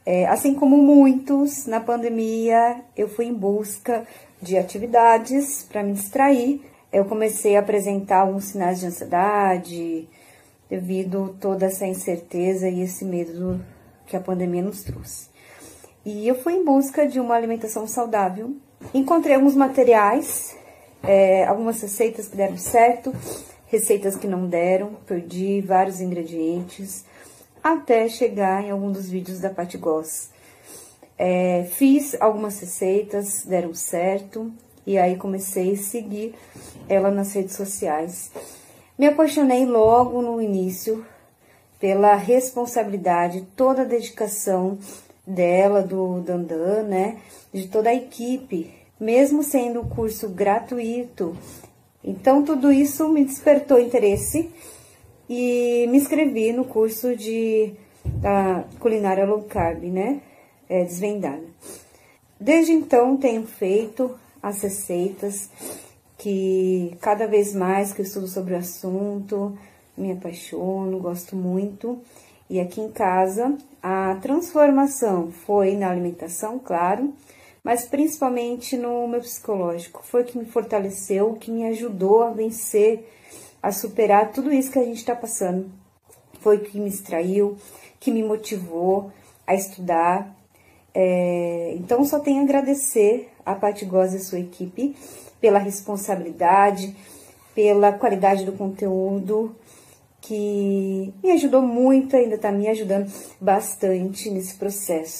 Assim como muitos, na pandemia, eu fui em busca de atividades para me distrair. Eu comecei a apresentar alguns sinais de ansiedade, devido a toda essa incerteza e esse medo que a pandemia nos trouxe. E eu fui em busca de uma alimentação saudável. Encontrei alguns materiais, algumas receitas que deram certo, receitas que não deram, perdi vários ingredientes, até chegar em algum dos vídeos da Paty Goss. Fiz algumas receitas, deram certo, e aí comecei a seguir ela nas redes sociais. Me apaixonei logo no início pela responsabilidade, toda a dedicação dela, do Dandan, né, de toda a equipe, mesmo sendo um curso gratuito. Então, tudo isso me despertou interesse e me inscrevi no curso da culinária low carb, né, desvendada. Desde então, tenho feito as receitas que cada vez mais que eu estudo sobre o assunto, me apaixono, gosto muito. E aqui em casa, a transformação foi na alimentação, claro, mas principalmente no meu psicológico. Foi o que me fortaleceu, o que me ajudou a vencer, a superar tudo isso que a gente está passando. Foi o que me distraiu, que me motivou a estudar. Então, só tenho a agradecer a Paty Goss e a sua equipe pela responsabilidade, pela qualidade do conteúdo, que me ajudou muito, ainda está me ajudando bastante nesse processo.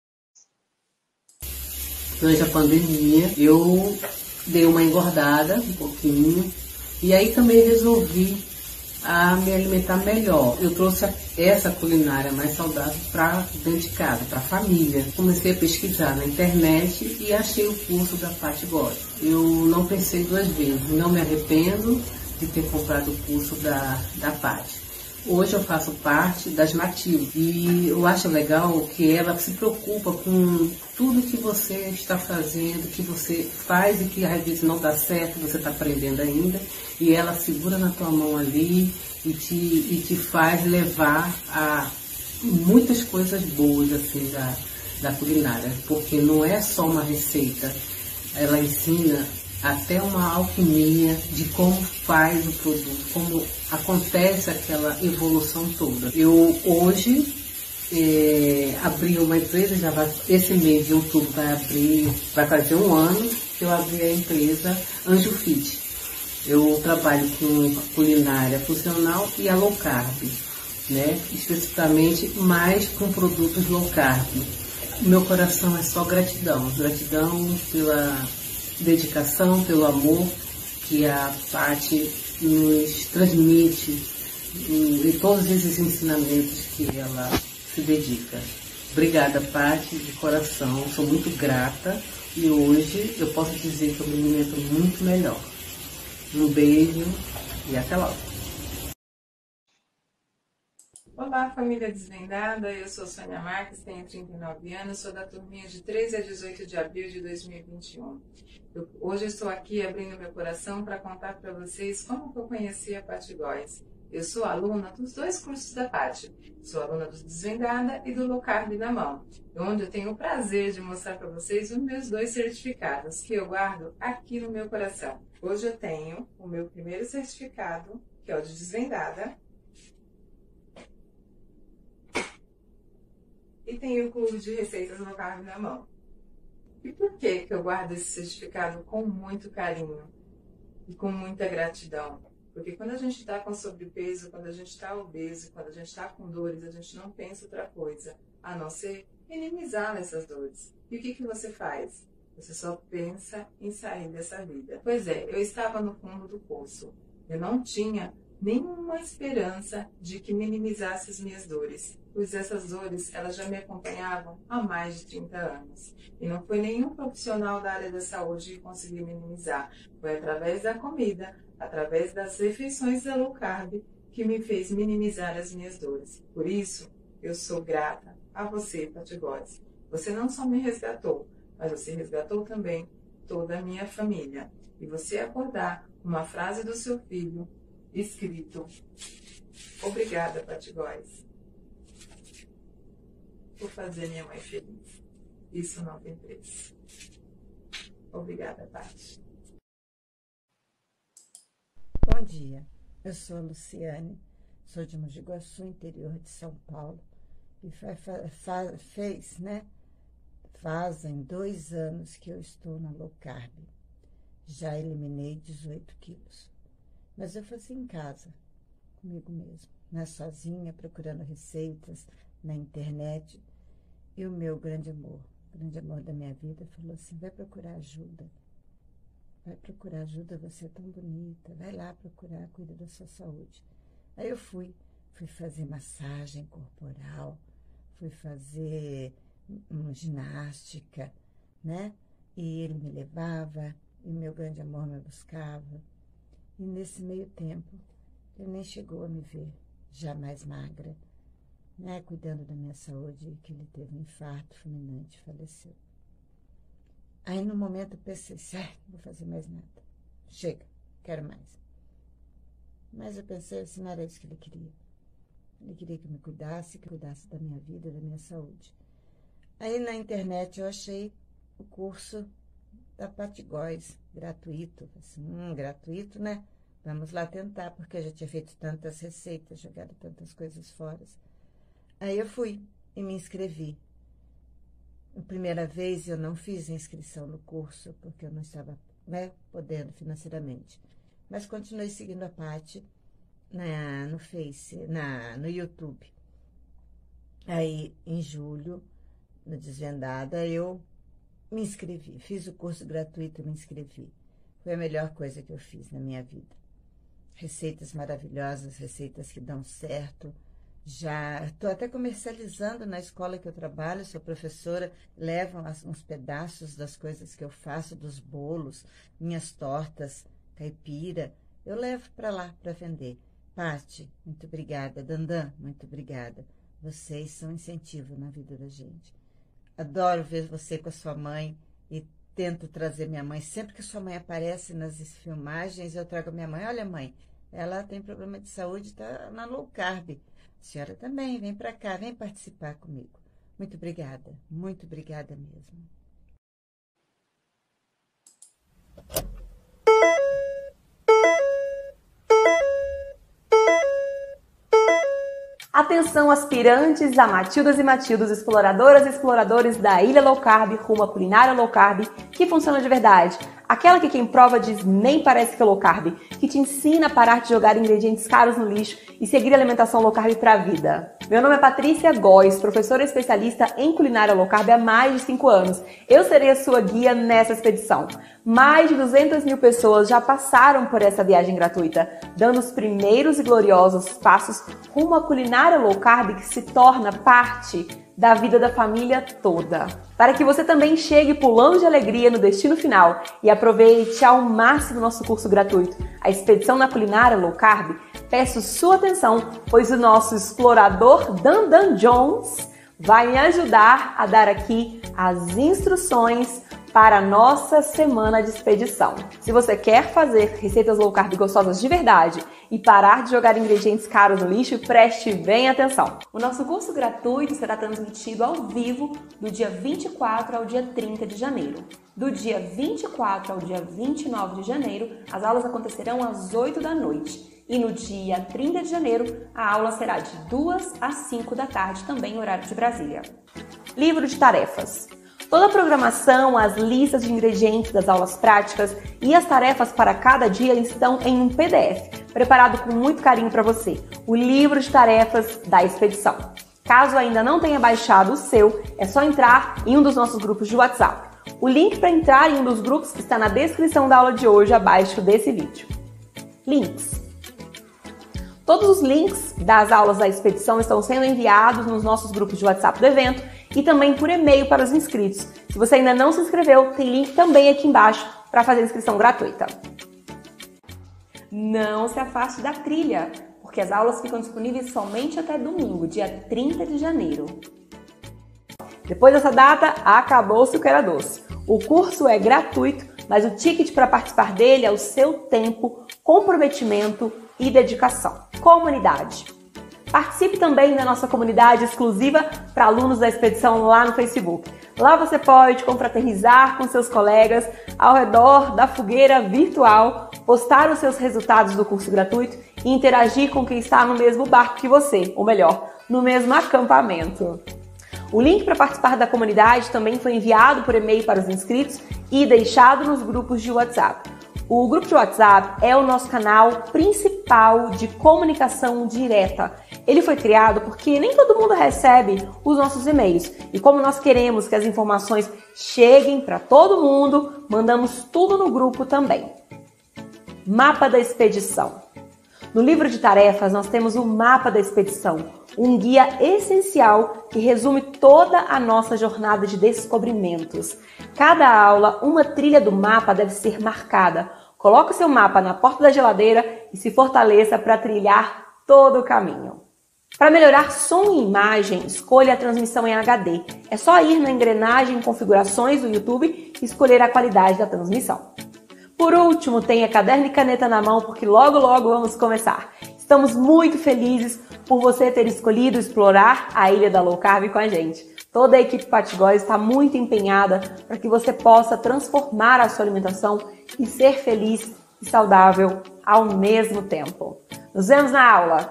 Durante a pandemia, eu dei uma engordada um pouquinho, e aí também resolvi me alimentar melhor. Eu trouxe essa culinária mais saudável para dentro de casa, para a família. Comecei a pesquisar na internet e achei o curso da Paty Goss. Eu não pensei duas vezes, não me arrependo de ter comprado o curso da Paty. Hoje eu faço parte das nativas e eu acho legal que ela se preocupa com tudo que você está fazendo, que você faz e que às vezes não dá certo, você está aprendendo ainda, e ela segura na tua mão ali e te faz levar a muitas coisas boas assim da culinária, porque não é só uma receita, ela ensina até uma alquimia de como faz o produto, como acontece aquela evolução toda. Eu hoje abri uma empresa, esse mês de outubro vai fazer um ano que eu abri a empresa Anjo Fit. Eu trabalho com culinária funcional e a low carb, né? Especificamente mais com produtos low carb. Meu coração é só gratidão, gratidão pela dedicação, pelo amor que a Paty nos transmite e todos esses ensinamentos que ela se dedica. Obrigada, Paty, de coração, sou muito grata e hoje eu posso dizer que eu me alimento muito melhor. Um beijo e até logo. Olá, família Desvendada, eu sou Sônia Marques, tenho 39 anos, sou da turminha de 13 a 18 de abril de 2021. Hoje eu estou aqui abrindo meu coração para contar para vocês como que eu conheci a Paty Goss. Eu sou aluna dos dois cursos da Paty, sou aluna do Desvendada e do Low Carb na Mão, onde eu tenho o prazer de mostrar para vocês os meus dois certificados que eu guardo aqui no meu coração. Hoje eu tenho o meu primeiro certificado, que é o de Desvendada, e tenho o clube de receitas low carb na mão. E por que eu guardo esse certificado com muito carinho e com muita gratidão? Porque quando a gente está com sobrepeso, quando a gente está obeso, quando a gente está com dores, a gente não pensa outra coisa, a não ser minimizar essas dores. E o que você faz? Você só pensa em sair dessa vida. Pois é, eu estava no fundo do poço. Eu não tinha nenhuma esperança de que minimizasse as minhas dores, pois essas dores elas já me acompanhavam há mais de 30 anos. E não foi nenhum profissional da área da saúde que conseguiu minimizar. Foi através da comida, através das refeições da low carb, que me fez minimizar as minhas dores. Por isso, eu sou grata a você, Paty Goss. Você não só me resgatou, mas você resgatou também toda a minha família. E você acordar uma frase do seu filho escrito: obrigada, Paty Goss. por fazer minha mãe feliz. Isso não tem preço. Obrigada, Tati. Bom dia, eu sou a Luciane, sou de Mogi Guaçu, interior de São Paulo, e fazem 2 anos que eu estou na low carb. Já eliminei 18 quilos, mas eu fazia em casa, comigo mesma, né, sozinha, procurando receitas na internet, e o meu grande amor da minha vida, falou assim: vai procurar ajuda. Vai procurar ajuda, você é tão bonita. Vai lá procurar, cuida da sua saúde. Aí eu fui fazer massagem corporal, fui fazer ginástica, né? E ele me levava, e meu grande amor me buscava. E nesse meio tempo, ele nem chegou a me ver, já mais magra, né? Cuidando da minha saúde, que ele teve um infarto fulminante e faleceu. Aí, no momento, eu pensei, não vou fazer mais nada. Chega, quero mais. Mas eu pensei assim, não era isso que ele queria. Ele queria que eu me cuidasse, que eu cuidasse da minha vida, da minha saúde. Aí, na internet, eu achei o curso da Patti Góes, gratuito. Assim, gratuito, né? Vamos lá tentar, porque eu já tinha feito tantas receitas, jogado tantas coisas fora. Aí eu fui e me inscrevi. A primeira vez eu não fiz inscrição no curso, porque eu não estava, né, podendo financeiramente. Mas continuei seguindo a Patti no Face, no YouTube. Aí, em julho, no Desvendada, eu me inscrevi. Fiz o curso gratuito e me inscrevi. Foi a melhor coisa que eu fiz na minha vida. Receitas maravilhosas, receitas que dão certo. Já estou até comercializando na escola que eu trabalho, sou professora, levam uns pedaços das coisas que eu faço, dos bolos, minhas tortas, caipira, eu levo para lá para vender. Patti, muito obrigada. Dandan, muito obrigada. Vocês são um incentivo na vida da gente. Adoro ver você com a sua mãe e tento trazer minha mãe. Sempre que sua mãe aparece nas filmagens, eu trago a minha mãe. Olha, mãe, ela tem problema de saúde, está na low carb. A senhora também, vem para cá, vem participar comigo. Muito obrigada mesmo. Atenção, aspirantes a Matildas e Matildos, exploradoras e exploradores da Ilha Low Carb, rumo à culinária low carb, que funciona de verdade. Aquela que quem prova diz nem parece que é low carb, que te ensina a parar de jogar ingredientes caros no lixo e seguir a alimentação low carb para a vida. Meu nome é Patrícia Góes, professora especialista em culinária low carb há mais de 5 anos. Eu serei a sua guia nessa expedição. Mais de 200 mil pessoas já passaram por essa viagem gratuita, dando os primeiros e gloriosos passos rumo à culinária low carb que se torna parte da vida da família toda. Para que você também chegue pulando de alegria no destino final e aproveite ao máximo nosso curso gratuito, a Expedição na Culinária Low Carb, peço sua atenção, pois o nosso explorador Dandan Jones vai me ajudar a dar aqui as instruções para a nossa semana de expedição. Se você quer fazer receitas low carb gostosas de verdade e parar de jogar ingredientes caros no lixo, preste bem atenção. O nosso curso gratuito será transmitido ao vivo do dia 24 ao dia 30 de janeiro. Do dia 24 ao dia 29 de janeiro, as aulas acontecerão às 8 da noite. E no dia 30 de janeiro, a aula será de 2 às 5 da tarde, também no horário de Brasília. Livro de tarefas. Toda a programação, as listas de ingredientes das aulas práticas e as tarefas para cada dia estão em um PDF, preparado com muito carinho para você, o livro de tarefas da expedição. Caso ainda não tenha baixado o seu, é só entrar em um dos nossos grupos de WhatsApp. O link para entrar em um dos grupos está na descrição da aula de hoje, abaixo desse vídeo. Links. Todos os links das aulas da expedição estão sendo enviados nos nossos grupos de WhatsApp do evento e também por e-mail para os inscritos. Se você ainda não se inscreveu, tem link também aqui embaixo para fazer a inscrição gratuita. Não se afaste da trilha, porque as aulas ficam disponíveis somente até domingo, dia 30 de janeiro. Depois dessa data, acabou-se o que era doce. O curso é gratuito, mas o ticket para participar dele é o seu tempo, comprometimento e dedicação. Comunidade. Participe também da nossa comunidade exclusiva para alunos da expedição lá no Facebook. Lá você pode confraternizar com seus colegas ao redor da fogueira virtual, postar os seus resultados do curso gratuito e interagir com quem está no mesmo barco que você, ou melhor, no mesmo acampamento. O link para participar da comunidade também foi enviado por e-mail para os inscritos e deixado nos grupos de WhatsApp. O grupo de WhatsApp é o nosso canal principal de comunicação direta. Ele foi criado porque nem todo mundo recebe os nossos e-mails. E como nós queremos que as informações cheguem para todo mundo, mandamos tudo no grupo também. Mapa da expedição. No livro de tarefas, nós temos o Mapa da Expedição, um guia essencial que resume toda a nossa jornada de descobrimentos. Cada aula, uma trilha do mapa deve ser marcada. Coloque o seu mapa na porta da geladeira e se fortaleça para trilhar todo o caminho. Para melhorar som e imagem, escolha a transmissão em HD. É só ir na engrenagem Configurações do YouTube e escolher a qualidade da transmissão. Por último, tenha caderno e caneta na mão, porque logo vamos começar. Estamos muito felizes por você ter escolhido explorar a Ilha da Low Carb com a gente. Toda a equipe Patigóis está muito empenhada para que você possa transformar a sua alimentação e ser feliz e saudável ao mesmo tempo. Nos vemos na aula!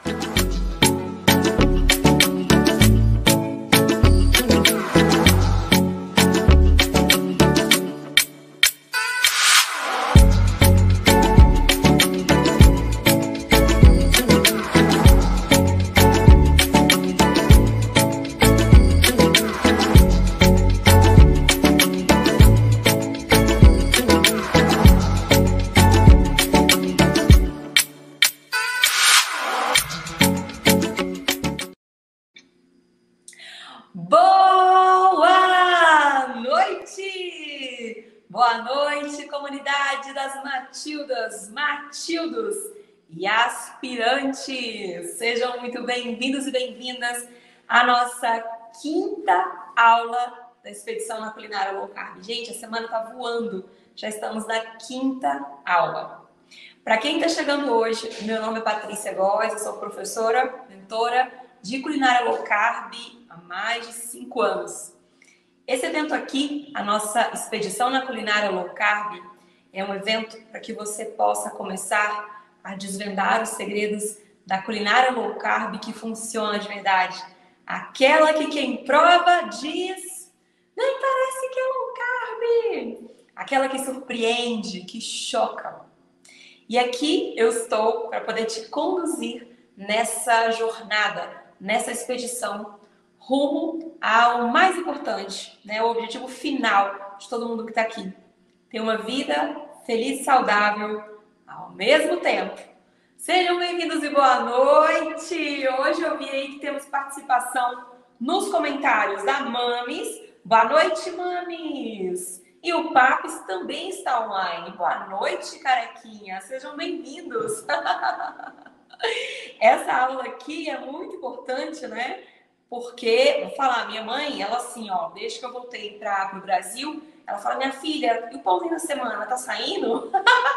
Boa noite, comunidade das Matildas, Matildos e aspirantes. Sejam muito bem-vindos e bem-vindas à nossa quinta aula da Expedição na Culinária Low Carb. Gente, a semana tá voando, já estamos na quinta aula. Para quem está chegando hoje, meu nome é Patrícia Góes, eu sou professora, mentora de Culinária Low Carb há mais de 5 anos. Esse evento aqui, a nossa Expedição na Culinária Low Carb, é um evento para que você possa começar a desvendar os segredos da culinária low carb que funciona de verdade. Aquela que quem prova diz, nem parece que é low carb. Aquela que surpreende, que choca. E aqui eu estou para poder te conduzir nessa jornada, nessa expedição, rumo ao mais importante, né? O objetivo final de todo mundo que está aqui. Ter uma vida feliz e saudável ao mesmo tempo. Sejam bem-vindos e boa noite! Hoje eu vi aí que temos participação nos comentários da Mamis. Boa noite, Mamis! E o Papis também está online. Boa noite, carequinha! Sejam bem-vindos! Essa aula aqui é muito importante, né? Porque, vou falar, minha mãe, ela assim, ó, desde que eu voltei para o Brasil, ela fala, minha filha, e o pãozinho da semana, tá saindo?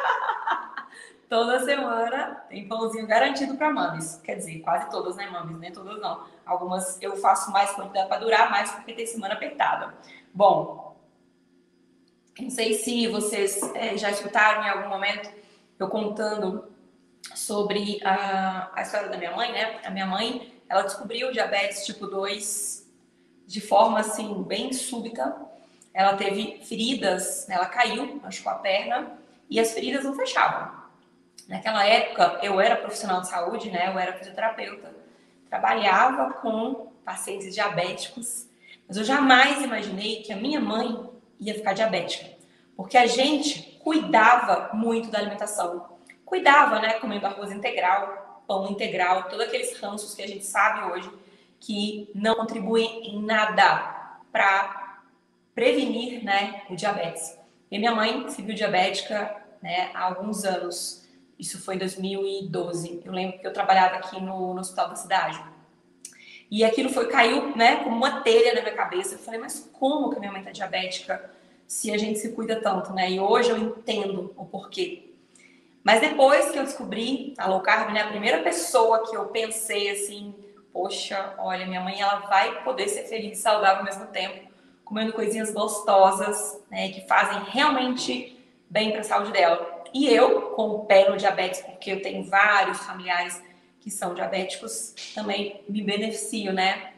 Toda semana tem pãozinho garantido para mames. Quer dizer, quase todas, né, mames? Nem todas não. Algumas eu faço mais quantidade para durar, mais porque tem semana apertada. Bom, não sei se vocês já escutaram em algum momento eu contando sobre a história da minha mãe, né? A minha mãe, ela descobriu diabetes tipo 2 de forma, assim, bem súbita. Ela teve feridas, ela caiu, machucou a perna e as feridas não fechavam. Naquela época, eu era profissional de saúde, né? Eu era fisioterapeuta. Trabalhava com pacientes diabéticos, mas eu jamais imaginei que a minha mãe ia ficar diabética. Porque a gente cuidava muito da alimentação. Cuidava, né? Comendo arroz integral, pão integral, todos aqueles ranços que a gente sabe hoje que não contribuem em nada para prevenir, né, o diabetes. E minha mãe se viu diabética, né, há alguns anos. Isso foi em 2012. Eu lembro que eu trabalhava aqui no hospital da cidade. E aquilo caiu, né, como uma telha na minha cabeça. Eu falei, mas como que a minha mãe tá diabética se a gente se cuida tanto, né? E hoje eu entendo o porquê. Mas depois que eu descobri a low carb, né, a primeira pessoa que eu pensei assim, poxa, olha, minha mãe ela vai poder ser feliz e saudável ao mesmo tempo, comendo coisinhas gostosas, né, que fazem realmente bem para a saúde dela. E eu, com o pé no diabetes, porque eu tenho vários familiares que são diabéticos, também me beneficio, né,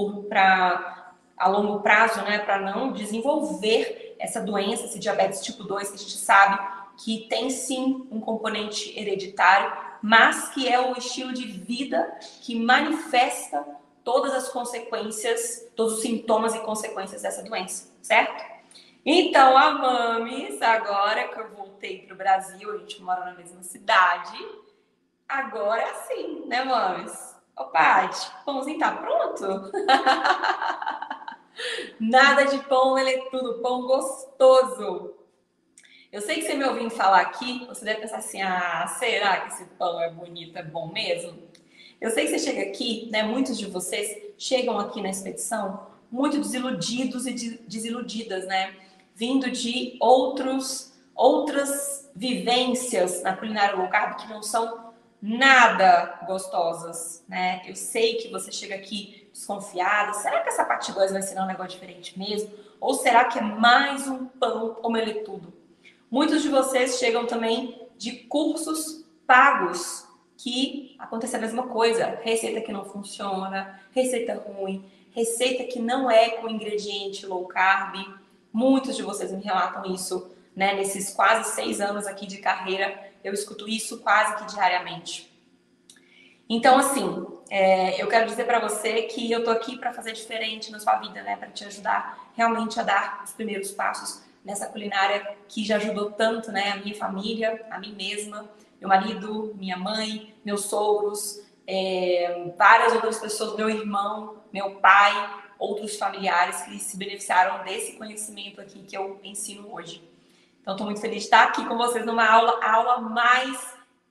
a longo prazo, né, para não desenvolver essa doença, esse diabetes tipo 2, que a gente sabe que tem sim um componente hereditário, mas que é o estilo de vida que manifesta todas as consequências, todos os sintomas e consequências dessa doença, certo? Então, a Mamis, agora que eu voltei para o Brasil, a gente mora na mesma cidade, agora é assim, né, Mamis? Ô, Paty, pãozinho tá pronto? Nada de pão, ele é tudo pão gostoso. Eu sei que você me ouvindo falar aqui, você deve pensar assim, ah, será que esse pão é bonito, é bom mesmo? Eu sei que você chega aqui, né, muitos de vocês chegam aqui na expedição muito desiludidos e desiludidas, né? Vindo de outras vivências na culinária low carb que não são nada gostosas, né? Eu sei que você chega aqui desconfiada, será que essa Paty Góes vai ensinar um negócio diferente mesmo? Ou será que é mais um pão omeletudo? Muitos de vocês chegam também de cursos pagos que acontece a mesma coisa. Receita que não funciona, receita ruim, receita que não é com ingrediente low carb. Muitos de vocês me relatam isso, né? Nesses quase 6 anos aqui de carreira, eu escuto isso quase que diariamente. Então, assim, eu quero dizer para você que eu tô aqui para fazer diferente na sua vida, né? Para te ajudar realmente a dar os primeiros passos nessa culinária que já ajudou tanto, né? A minha família, a mim mesma, meu marido, minha mãe, meus sogros, várias outras pessoas, meu irmão, meu pai, outros familiares que se beneficiaram desse conhecimento aqui que eu ensino hoje. Então, estou muito feliz de estar aqui com vocês numa aula mais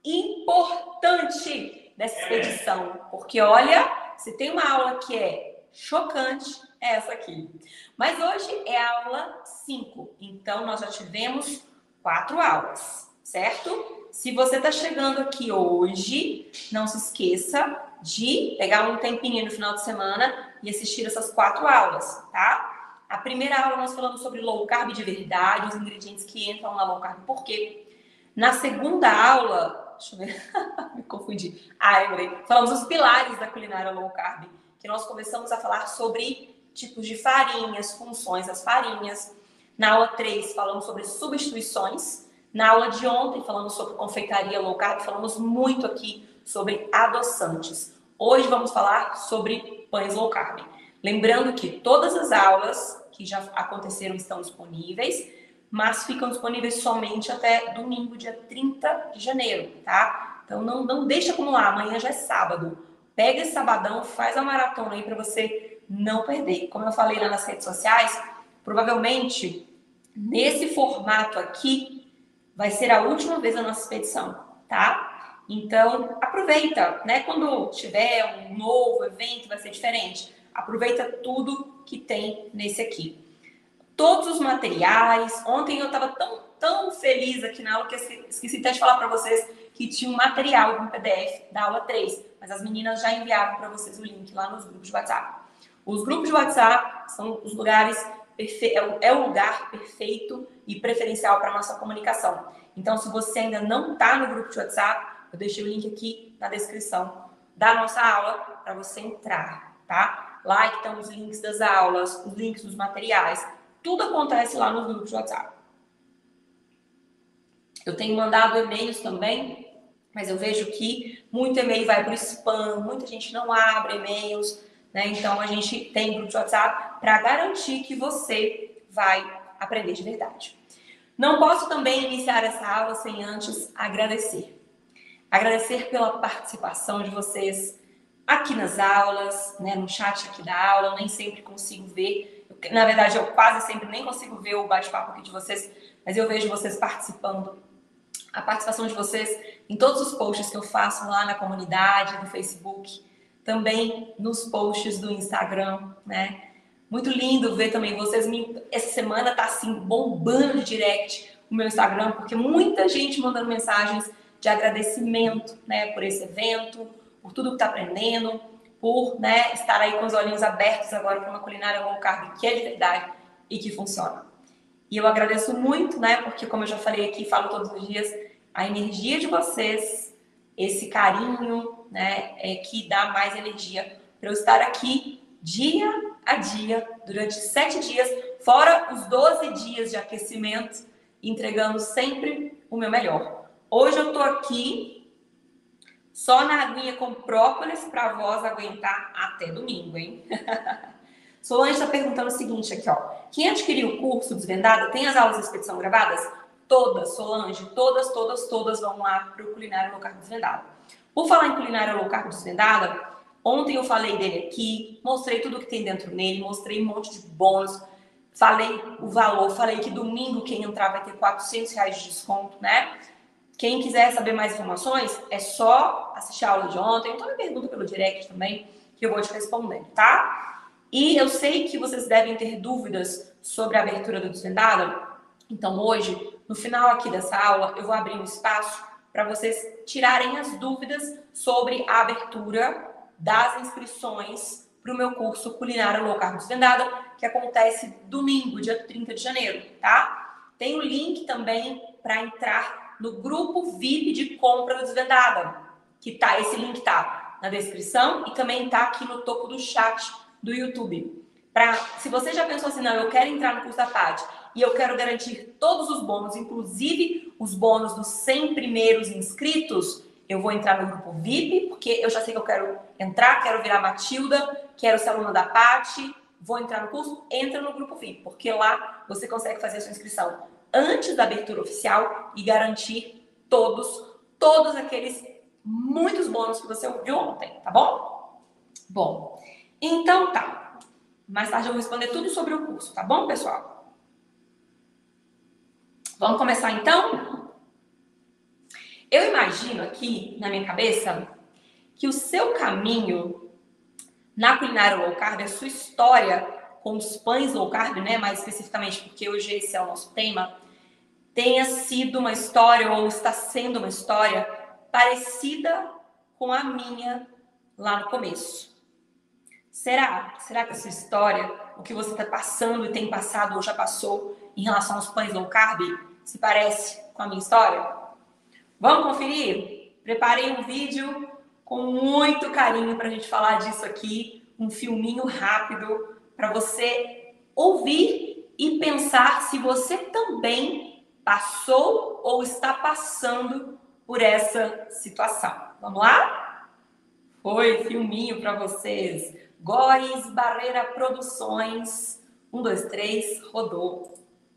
importante dessa expedição. Porque, olha, se tem uma aula que é chocante, é essa aqui. Mas hoje é a aula 5. Então, nós já tivemos 4 aulas, certo? Se você está chegando aqui hoje, não se esqueça de pegar um tempinho no final de semana e assistir essas 4 aulas, tá? A primeira aula nós falamos sobre low carb de verdade, os ingredientes que entram na low carb, por quê? Na segunda aula, deixa eu ver, me confundi. Lembrei. Falamos dos pilares da culinária low carb, que nós começamos a falar sobre tipos de farinhas, funções das farinhas. Na aula 3, falamos sobre substituições. Na aula de ontem, falamos sobre confeitaria low carb, falamos muito aqui sobre adoçantes. Hoje vamos falar sobre pães low carb. Lembrando que todas as aulas que já aconteceram estão disponíveis, mas ficam disponíveis somente até domingo, dia 30 de janeiro, tá? Então não deixa acumular, amanhã já é sábado. Pega esse sabadão, faz a maratona aí para você não perder. Como eu falei lá nas redes sociais, provavelmente nesse formato aqui vai ser a última vez da nossa expedição, tá? Então aproveita, né? Quando tiver um novo evento vai ser diferente. Aproveita tudo que tem nesse aqui. Todos os materiais. Ontem eu estava tão feliz aqui na aula que esqueci até de falar para vocês que tinha um material no PDF da aula 3. Mas as meninas já enviaram para vocês o link lá nos grupos de WhatsApp. Os grupos de WhatsApp são os lugares é o lugar perfeito e preferencial para a nossa comunicação. Então, se você ainda não está no grupo de WhatsApp, eu deixei o link aqui na descrição da nossa aula para você entrar, tá? Lá que estão os links das aulas, os links dos materiais. Tudo acontece lá nos grupos de WhatsApp. Eu tenho mandado e-mails também, mas eu vejo que muito e-mail vai para o spam, muita gente não abre e-mails, né? Então, a gente tem grupo de WhatsApp para garantir que você vai aprender de verdade. Não posso também iniciar essa aula sem antes agradecer. Agradecer pela participação de vocês aqui nas aulas, né, no chat aqui da aula. Eu nem sempre consigo ver. Na verdade, eu quase sempre nem consigo ver o bate-papo aqui de vocês, mas eu vejo vocês participando. A participação de vocês em todos os posts que eu faço lá na comunidade, no Facebook, também nos posts do Instagram, né? Muito lindo ver também vocês. Essa semana tá assim, bombando de direct o meu Instagram, porque muita gente mandando mensagens de agradecimento, né, por esse evento, por tudo que está aprendendo, por, né, estar aí com os olhinhos abertos agora para uma culinária low carb que é de verdade e que funciona. E eu agradeço muito, né, porque como eu já falei aqui, falo todos os dias, a energia de vocês, esse carinho, né, é que dá mais energia para eu estar aqui dia a dia, durante 7 dias, fora os 12 dias de aquecimento, entregando sempre o meu melhor. Hoje eu tô aqui só na aguinha com própolis para a voz aguentar até domingo, hein? Solange está perguntando o seguinte aqui, ó. Quem adquiriu o curso Desvendada tem as aulas de expedição gravadas? Todas, Solange, todas vão lá para o Culinária Low Carb Desvendada. Por falar em Culinária Low Carb Desvendada, ontem eu falei dele aqui, mostrei tudo que tem dentro nele, mostrei um monte de bônus, falei o valor, falei que domingo quem entrar vai ter R$400 de desconto, né? Quem quiser saber mais informações, é só assistir a aula de ontem. Então me pergunta pelo direct também, que eu vou te respondendo, tá? E eu sei que vocês devem ter dúvidas sobre a abertura do Desvendada. Então hoje, no final aqui dessa aula, eu vou abrir um espaço para vocês tirarem as dúvidas sobre a abertura das inscrições para o meu curso Culinária Low Carb Desvendada, que acontece domingo, dia 30 de janeiro, tá? Tem o link também para entrar no grupo VIP de compra do Desvendada, que tá, esse link tá na descrição e também tá aqui no topo do chat do YouTube. Se você já pensou assim, não, eu quero entrar no curso da Paty e eu quero garantir todos os bônus, inclusive os bônus dos 100 primeiros inscritos, eu vou entrar no grupo VIP, porque eu já sei que eu quero entrar, quero virar Matilda, quero ser aluna da Paty, vou entrar no curso, entra no grupo VIP, porque lá você consegue fazer a sua inscrição antes da abertura oficial e garantir todos aqueles muitos bônus que você ouviu ontem, tá bom? Bom, então tá. Mais tarde eu vou responder tudo sobre o curso, tá bom, pessoal? Vamos começar então? Eu imagino aqui, na minha cabeça, que o seu caminho na culinária low carb, a sua história com os pães low carb, né, mais especificamente porque hoje esse é o nosso tema, tenha sido uma história ou está sendo uma história parecida com a minha lá no começo. Será que a sua história, o que você está passando e tem passado ou já passou em relação aos pães low carb, se parece com a minha história? Vamos conferir? Preparei um vídeo com muito carinho para a gente falar disso aqui, um filminho rápido para você ouvir e pensar se você também passou ou está passando por essa situação. Vamos lá? Foi filminho para vocês. Góes Barreira Produções. 1, 2, 3, rodou.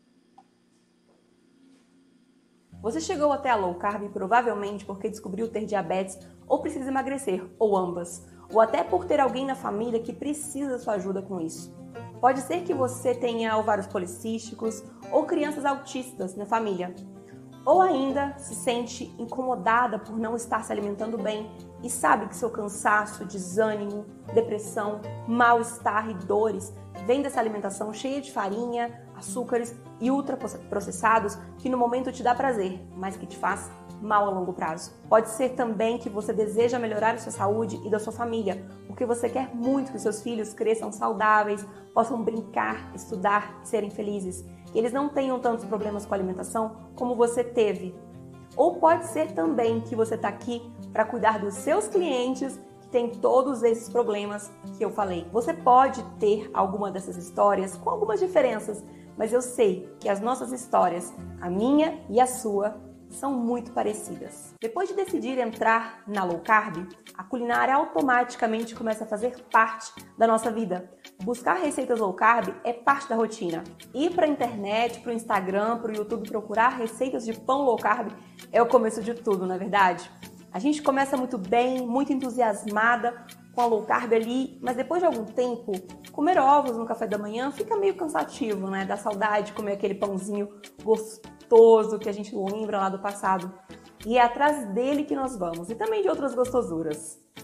Você chegou até a low carb provavelmente porque descobriu ter diabetes ou precisa emagrecer, ou ambas. Ou até por ter alguém na família que precisa da sua ajuda com isso. Pode ser que você tenha ovários policísticos ou crianças autistas na família. Ou ainda se sente incomodada por não estar se alimentando bem e sabe que seu cansaço, desânimo, depressão, mal-estar e dores vem dessa alimentação cheia de farinha, açúcares e ultraprocessados que no momento te dá prazer, mas que te faz mal a longo prazo. Pode ser também que você deseja melhorar a sua saúde e da sua família, porque você quer muito que seus filhos cresçam saudáveis, possam brincar, estudar e serem felizes. Que eles não tenham tantos problemas com a alimentação como você teve. Ou pode ser também que você está aqui para cuidar dos seus clientes que têm todos esses problemas que eu falei. Você pode ter alguma dessas histórias com algumas diferenças, mas eu sei que as nossas histórias, a minha e a sua, são muito parecidas. Depois de decidir entrar na low carb, a culinária automaticamente começa a fazer parte da nossa vida. Buscar receitas low carb é parte da rotina. Ir para a internet, para o Instagram, para o YouTube procurar receitas de pão low carb é o começo de tudo, não é verdade? A gente começa muito bem, muito entusiasmada com a low carb ali, mas depois de algum tempo, comer ovos no café da manhã fica meio cansativo, né? Dá saudade de comer aquele pãozinho gostoso que a gente lembra lá do passado. E é atrás dele que nós vamos, e também de outras gostosuras.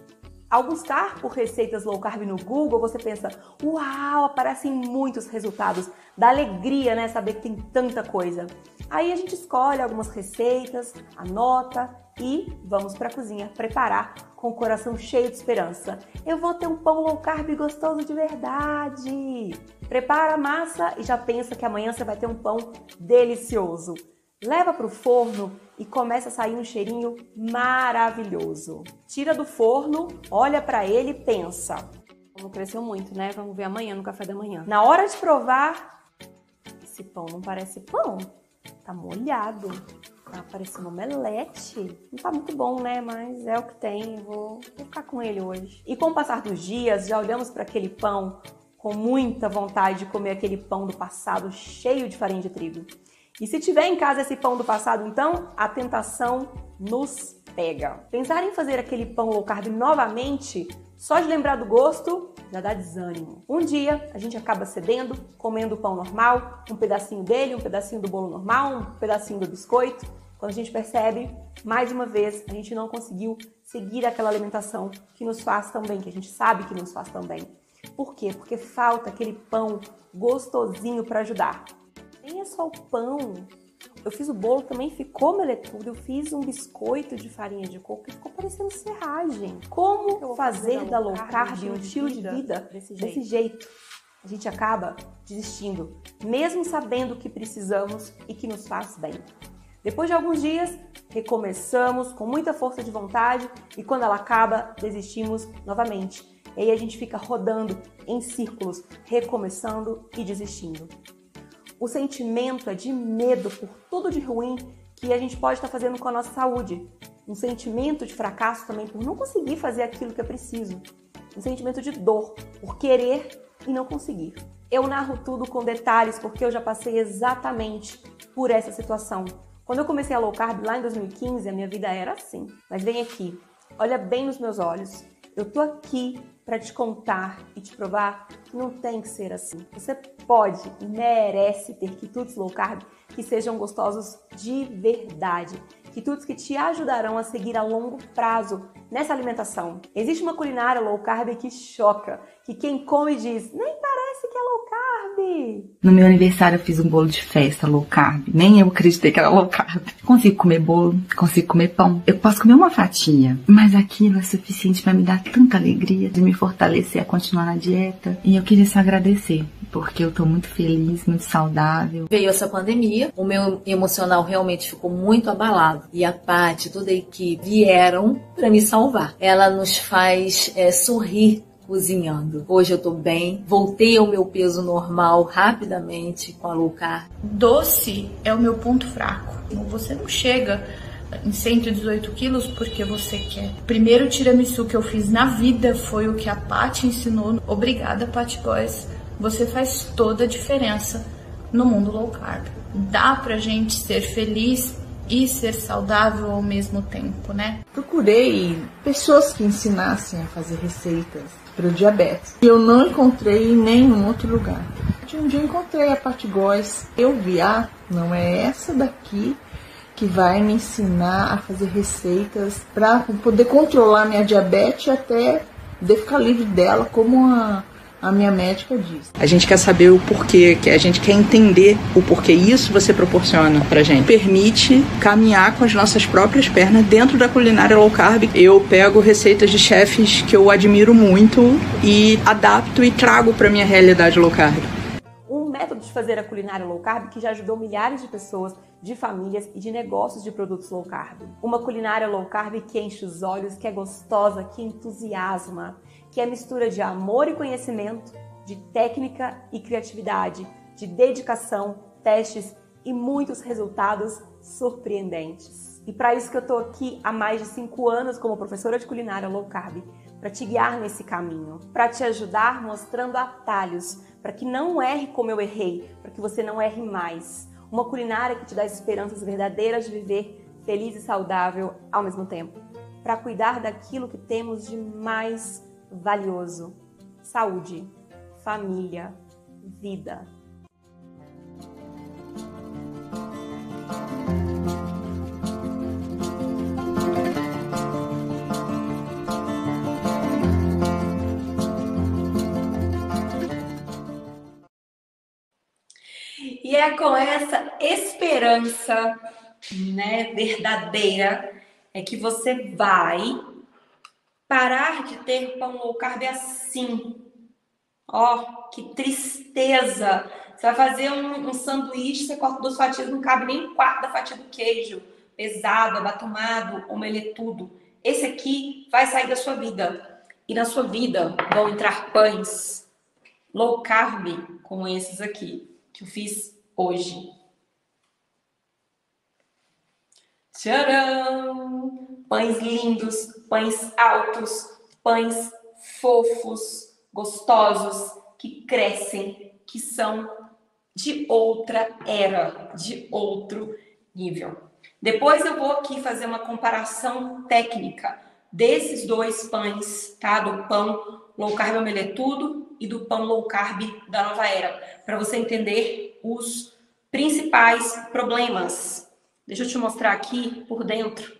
Ao buscar por receitas low carb no Google, você pensa, uau, aparecem muitos resultados. Dá alegria, né, saber que tem tanta coisa. Aí a gente escolhe algumas receitas, anota e vamos para a cozinha preparar com o coração cheio de esperança. Eu vou ter um pão low carb gostoso de verdade. Prepara a massa e já pensa que amanhã você vai ter um pão delicioso. Leva para o forno e começa a sair um cheirinho maravilhoso. Tira do forno, olha para ele e pensa. Não cresceu muito, né? Vamos ver amanhã no café da manhã. Na hora de provar, esse pão não parece pão. Tá molhado. Tá parecendo omelete. Não tá muito bom, né? Mas é o que tem. Vou ficar com ele hoje. E com o passar dos dias, já olhamos para aquele pão com muita vontade de comer aquele pão do passado cheio de farinha de trigo. E se tiver em casa esse pão do passado, então, a tentação nos pega. Pensar em fazer aquele pão low carb novamente, só de lembrar do gosto, já dá desânimo. Um dia, a gente acaba cedendo, comendo o pão normal, um pedacinho dele, um pedacinho do bolo normal, um pedacinho do biscoito. Quando a gente percebe, mais uma vez, a gente não conseguiu seguir aquela alimentação que nos faz tão bem, que a gente sabe que nos faz tão bem. Por quê? Porque falta aquele pão gostosinho para ajudar. Nem é só o pão. Eu fiz o bolo, também ficou meletudo. Eu fiz um biscoito de farinha de coco que ficou parecendo serragem. Como fazer da low carb um estilo de vida desse jeito? A gente acaba desistindo, mesmo sabendo que precisamos e que nos faz bem. Depois de alguns dias, recomeçamos com muita força de vontade e quando ela acaba, desistimos novamente. E aí a gente fica rodando em círculos, recomeçando e desistindo. O sentimento é de medo por tudo de ruim que a gente pode estar fazendo com a nossa saúde. Um sentimento de fracasso também por não conseguir fazer aquilo que é preciso. Um sentimento de dor por querer e não conseguir. Eu narro tudo com detalhes porque eu já passei exatamente por essa situação. Quando eu comecei a low carb lá em 2015, a minha vida era assim. Mas vem aqui, olha bem nos meus olhos. Eu tô aqui para te contar e te provar que não tem que ser assim. Você pode e merece ter quitutes low carb que sejam gostosos de verdade. Quitutes que te ajudarão a seguir a longo prazo nessa alimentação. Existe uma culinária low carb que choca, que quem come diz, nem parece que é low carb. No meu aniversário eu fiz um bolo de festa low carb. Nem eu acreditei que era low carb. Consigo comer bolo, consigo comer pão. Eu posso comer uma fatia, mas aquilo é suficiente para me dar tanta alegria, de me fortalecer a continuar na dieta. E eu queria só agradecer, porque eu tô muito feliz, muito saudável. Veio essa pandemia, o meu emocional realmente ficou muito abalado. E a Paty, toda a equipe vieram para me salvar. Ela nos faz sorrir cozinhando. Hoje eu tô bem, voltei ao meu peso normal rapidamente com a low carb. Doce é o meu ponto fraco. Você não chega em 118 quilos porque você quer. O primeiro tiramisu que eu fiz na vida foi o que a Paty ensinou. Obrigada, Paty Boys. Você faz toda a diferença no mundo low carb. Dá pra gente ser feliz e ser saudável ao mesmo tempo, né? Procurei pessoas que ensinassem a fazer receitas para o diabetes. Eu não encontrei em nenhum outro lugar. De um dia eu encontrei a Paty Boys. Eu vi, não é essa daqui que vai me ensinar a fazer receitas para poder controlar minha diabetes e até poder ficar livre dela, como a minha médica disse. A gente quer saber o porquê, que a gente quer entender o porquê. Isso você proporciona pra gente. Permite caminhar com as nossas próprias pernas dentro da culinária low carb. Eu pego receitas de chefes que eu admiro muito e adapto e trago pra minha realidade low carb. Um método de fazer a culinária low carb que já ajudou milhares de pessoas, de famílias e de negócios de produtos low carb. Uma culinária low carb que enche os olhos, que é gostosa, que entusiasma, que é mistura de amor e conhecimento, de técnica e criatividade, de dedicação, testes e muitos resultados surpreendentes. E para isso que eu estou aqui há mais de 5 anos como professora de culinária low carb, para te guiar nesse caminho, para te ajudar mostrando atalhos, para que não erre como eu errei, para que você não erre mais. Uma culinária que te dá esperanças verdadeiras de viver feliz e saudável ao mesmo tempo, para cuidar daquilo que temos de mais valioso: saúde, família, vida. E é com essa esperança, né, verdadeira, é que você vai parar de ter pão low carb assim. Ó, que tristeza! Você vai fazer um sanduíche, você corta 2 fatias, não cabe nem 1/4 da fatia do queijo. Pesado, abatumado, omeletudo. Esse aqui vai sair da sua vida. E na sua vida vão entrar pães low carb, como esses aqui, que eu fiz hoje. Tcharam! Pães lindos, pães altos, pães fofos, gostosos, que crescem, que são de outra era, de outro nível. Depois eu vou aqui fazer uma comparação técnica desses 2 pães, tá? Do pão low carb omeletudo e do pão low carb da nova era, para você entender os principais problemas. Deixa eu te mostrar aqui por dentro.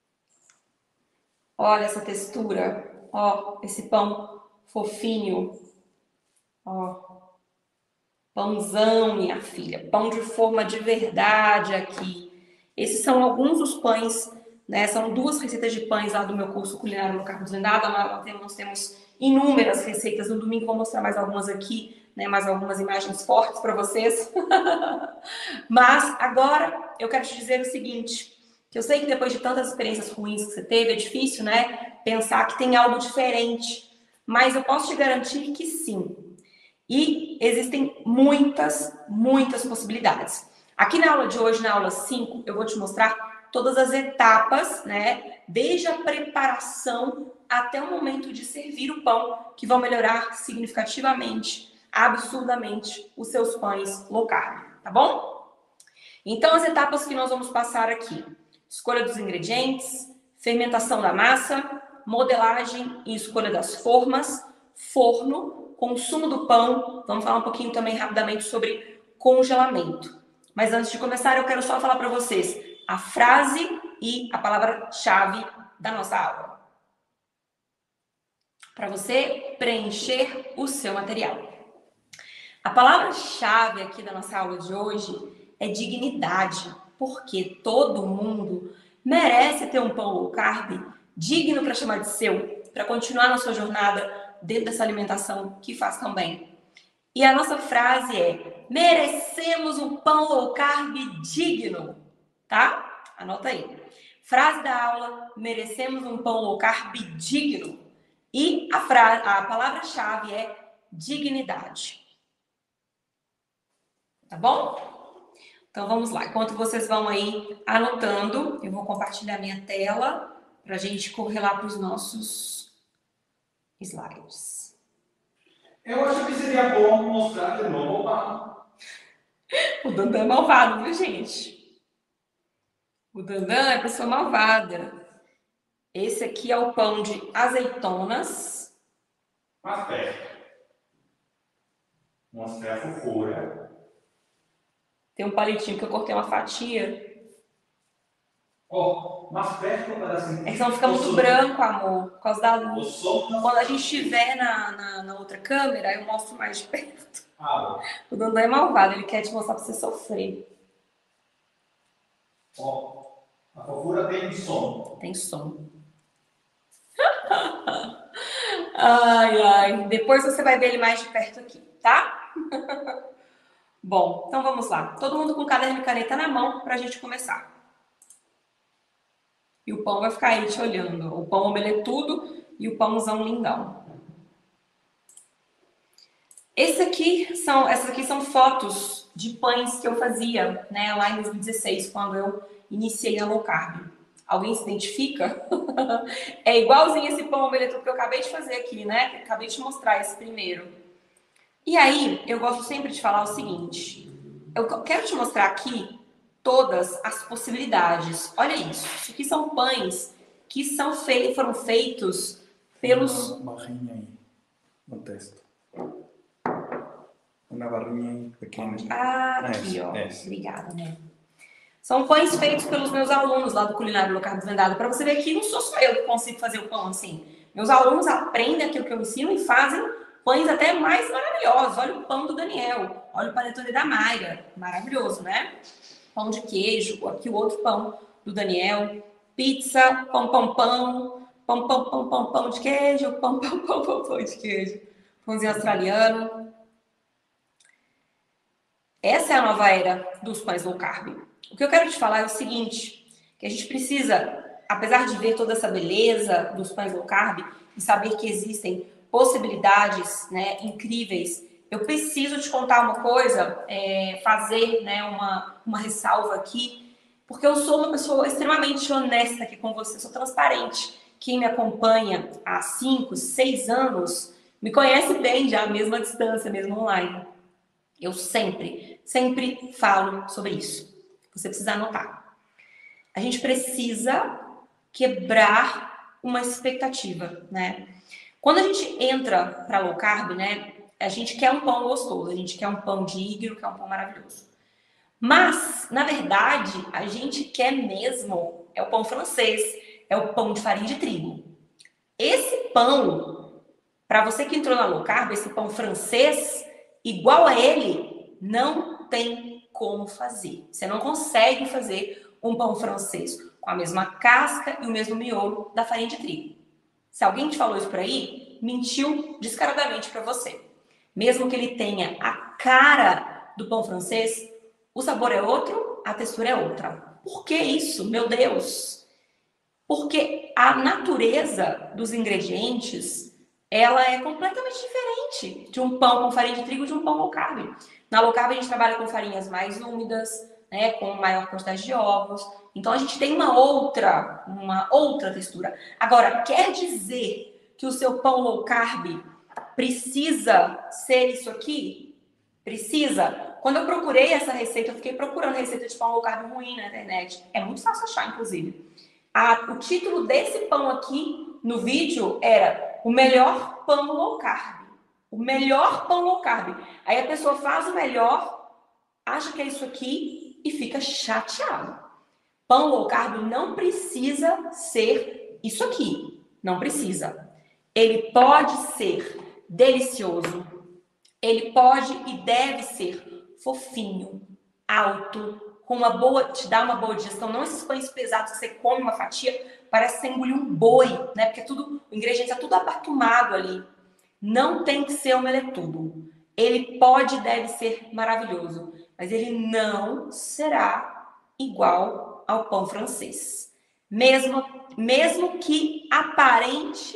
Olha essa textura, ó, esse pão fofinho, ó. Pãozão, minha filha, pão de forma de verdade aqui. Esses são alguns dos pães, né? São 2 receitas de pães lá do meu curso Culinária Low Carb Blendado. Nós temos inúmeras receitas. No domingo vou mostrar mais algumas aqui, né? Mais algumas imagens fortes para vocês. Mas agora eu quero te dizer o seguinte, que eu sei que depois de tantas experiências ruins que você teve, é difícil, né? Pensar que tem algo diferente. Mas eu posso te garantir que sim. E existem muitas possibilidades. Aqui na aula de hoje, na aula 5, eu vou te mostrar todas as etapas, né? Desde a preparação até o momento de servir o pão, que vão melhorar significativamente, absurdamente, os seus pães low carb, tá bom? Então, as etapas que nós vamos passar aqui. Escolha dos ingredientes, fermentação da massa, modelagem e escolha das formas, forno, consumo do pão, vamos falar um pouquinho também rapidamente sobre congelamento. Mas antes de começar, eu quero só falar para vocês a frase e a palavra-chave da nossa aula. Para você preencher o seu material. A palavra-chave aqui da nossa aula de hoje é dignidade, porque todo mundo merece ter um pão low carb digno para chamar de seu, para continuar na sua jornada dentro dessa alimentação que faz tão bem. E a nossa frase é: merecemos um pão low carb digno, tá? Anota aí. Frase da aula: merecemos um pão low carb digno. E a palavra-chave é dignidade. Tá bom? Então vamos lá. Enquanto vocês vão aí anotando, eu vou compartilhar minha tela para a gente correr lá para os nossos slides. Eu acho que seria bom mostrar de novo o pão. O Dandan é malvado, viu, gente? O Dandan é pessoa malvada. Esse aqui é o pão de azeitonas. Mais perto. Mostrar a fofura. Tem um palitinho que eu cortei uma fatia. Ó, mais perto para assim. É que senão fica muito branco, amor, por causa da luz. Quando a gente estiver na outra câmera, eu mostro mais de perto. O Dandan é malvado, ele quer te mostrar para você sofrer. Ó, a fofura tem som. Tem som. Ai. Depois você vai ver ele mais de perto aqui, tá? Bom, então vamos lá. Todo mundo com caderno e caneta na mão para a gente começar. E o pão vai ficar aí te olhando. O pão omeletudo e o pãozão lindão. Essas aqui são fotos de pães que eu fazia, né, lá em 2016, quando eu iniciei a low carb. Alguém se identifica? É igualzinho esse pão omeletudo que eu acabei de fazer aqui, né? Acabei de mostrar esse primeiro. E aí, eu gosto sempre de falar o seguinte. Eu quero te mostrar aqui todas as possibilidades. Olha isso. Isso aqui são pães que foram feitos pelos... Uma barrinha aí no texto. Uma barrinha aí pequena. Aqui, ó. Obrigada, né? São pães feitos pelos meus alunos lá do Culinária Low Carb Blendado. Para você ver que não sou só eu que consigo fazer o pão assim. Meus alunos aprendem aquilo que eu ensino e fazem pães até mais maravilhosos. Olha o pão do Daniel, olha o panetone da Mayra, maravilhoso, né? Pão de queijo, aqui o outro pão do Daniel, pizza, pão de queijo, pão de queijo, pãozinho australiano. Essa é a nova era dos pães low carb. O que eu quero te falar é o seguinte, que a gente precisa, apesar de ver toda essa beleza dos pães low carb e saber que existem possibilidades, né, incríveis, eu preciso te contar uma coisa, fazer, né, uma ressalva aqui, porque eu sou uma pessoa extremamente honesta aqui com você, sou transparente. Quem me acompanha há 5, 6 anos me conhece bem já, mesmo à distância, mesmo online. Eu sempre falo sobre isso. Você precisa anotar. A gente precisa quebrar uma expectativa, né? Quando a gente entra para low carb, né, a gente quer um pão gostoso, a gente quer um pão digno, quer um pão maravilhoso. Mas, na verdade, a gente quer mesmo é o pão francês, é o pão de farinha de trigo. Esse pão, para você que entrou na low carb, esse pão francês, igual a ele, não tem como fazer. Você não consegue fazer um pão francês com a mesma casca e o mesmo miolo da farinha de trigo. Se alguém te falou isso por aí, mentiu descaradamente para você. Mesmo que ele tenha a cara do pão francês, o sabor é outro, a textura é outra. Por que isso, meu Deus? Porque a natureza dos ingredientes, ela é completamente diferente de um pão com farinha de trigo e de um pão low carb. Na low carb a gente trabalha com farinhas mais úmidas, né, com maior quantidade de ovos. Então a gente tem uma outra textura. Agora, quer dizer que o seu pão low carb precisa ser isso aqui? Precisa? Quando eu procurei essa receita, eu fiquei procurando receita de pão low carb ruim na internet. É muito fácil achar, inclusive. O título desse pão aqui no vídeo era o melhor pão low carb. O melhor pão low carb. Aí a pessoa faz o melhor, acha que é isso aqui e fica chateado. Pão low carb não precisa ser isso aqui. Não precisa. Ele pode ser delicioso. Ele pode e deve ser fofinho, alto, com te dá uma boa digestão. Não esses pães pesados que você come uma fatia, parece que você engoliu um boi, né? Porque o ingrediente é tudo abatumado ali. Não tem que ser omeletudo. Ele pode e deve ser maravilhoso, mas ele não será igual ao pão francês. Mesmo que aparente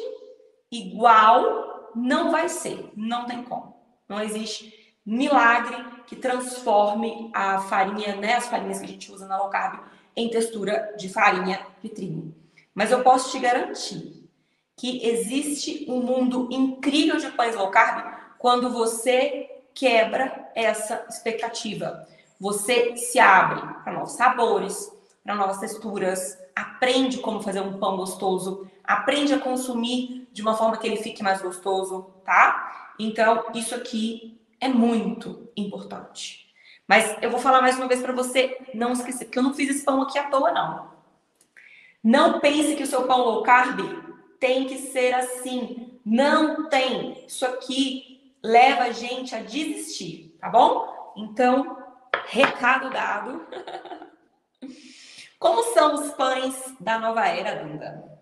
igual, não vai ser. Não tem como. Não existe milagre que transforme a farinha, né, as farinhas que a gente usa na low carb, em textura de farinha de trigo. Mas eu posso te garantir que existe um mundo incrível de pães low carb quando você quebra essa expectativa. Você se abre para novos sabores, para novas texturas, aprende como fazer um pão gostoso, aprende a consumir de uma forma que ele fique mais gostoso, tá? Então, isso aqui é muito importante. Mas eu vou falar mais uma vez para você não esquecer, porque eu não fiz esse pão aqui à toa, não. Não pense que o seu pão low carb tem que ser assim. Não tem. Isso aqui leva a gente a desistir, tá bom? Então, recado dado. Como são os pães da nova era, Dunda?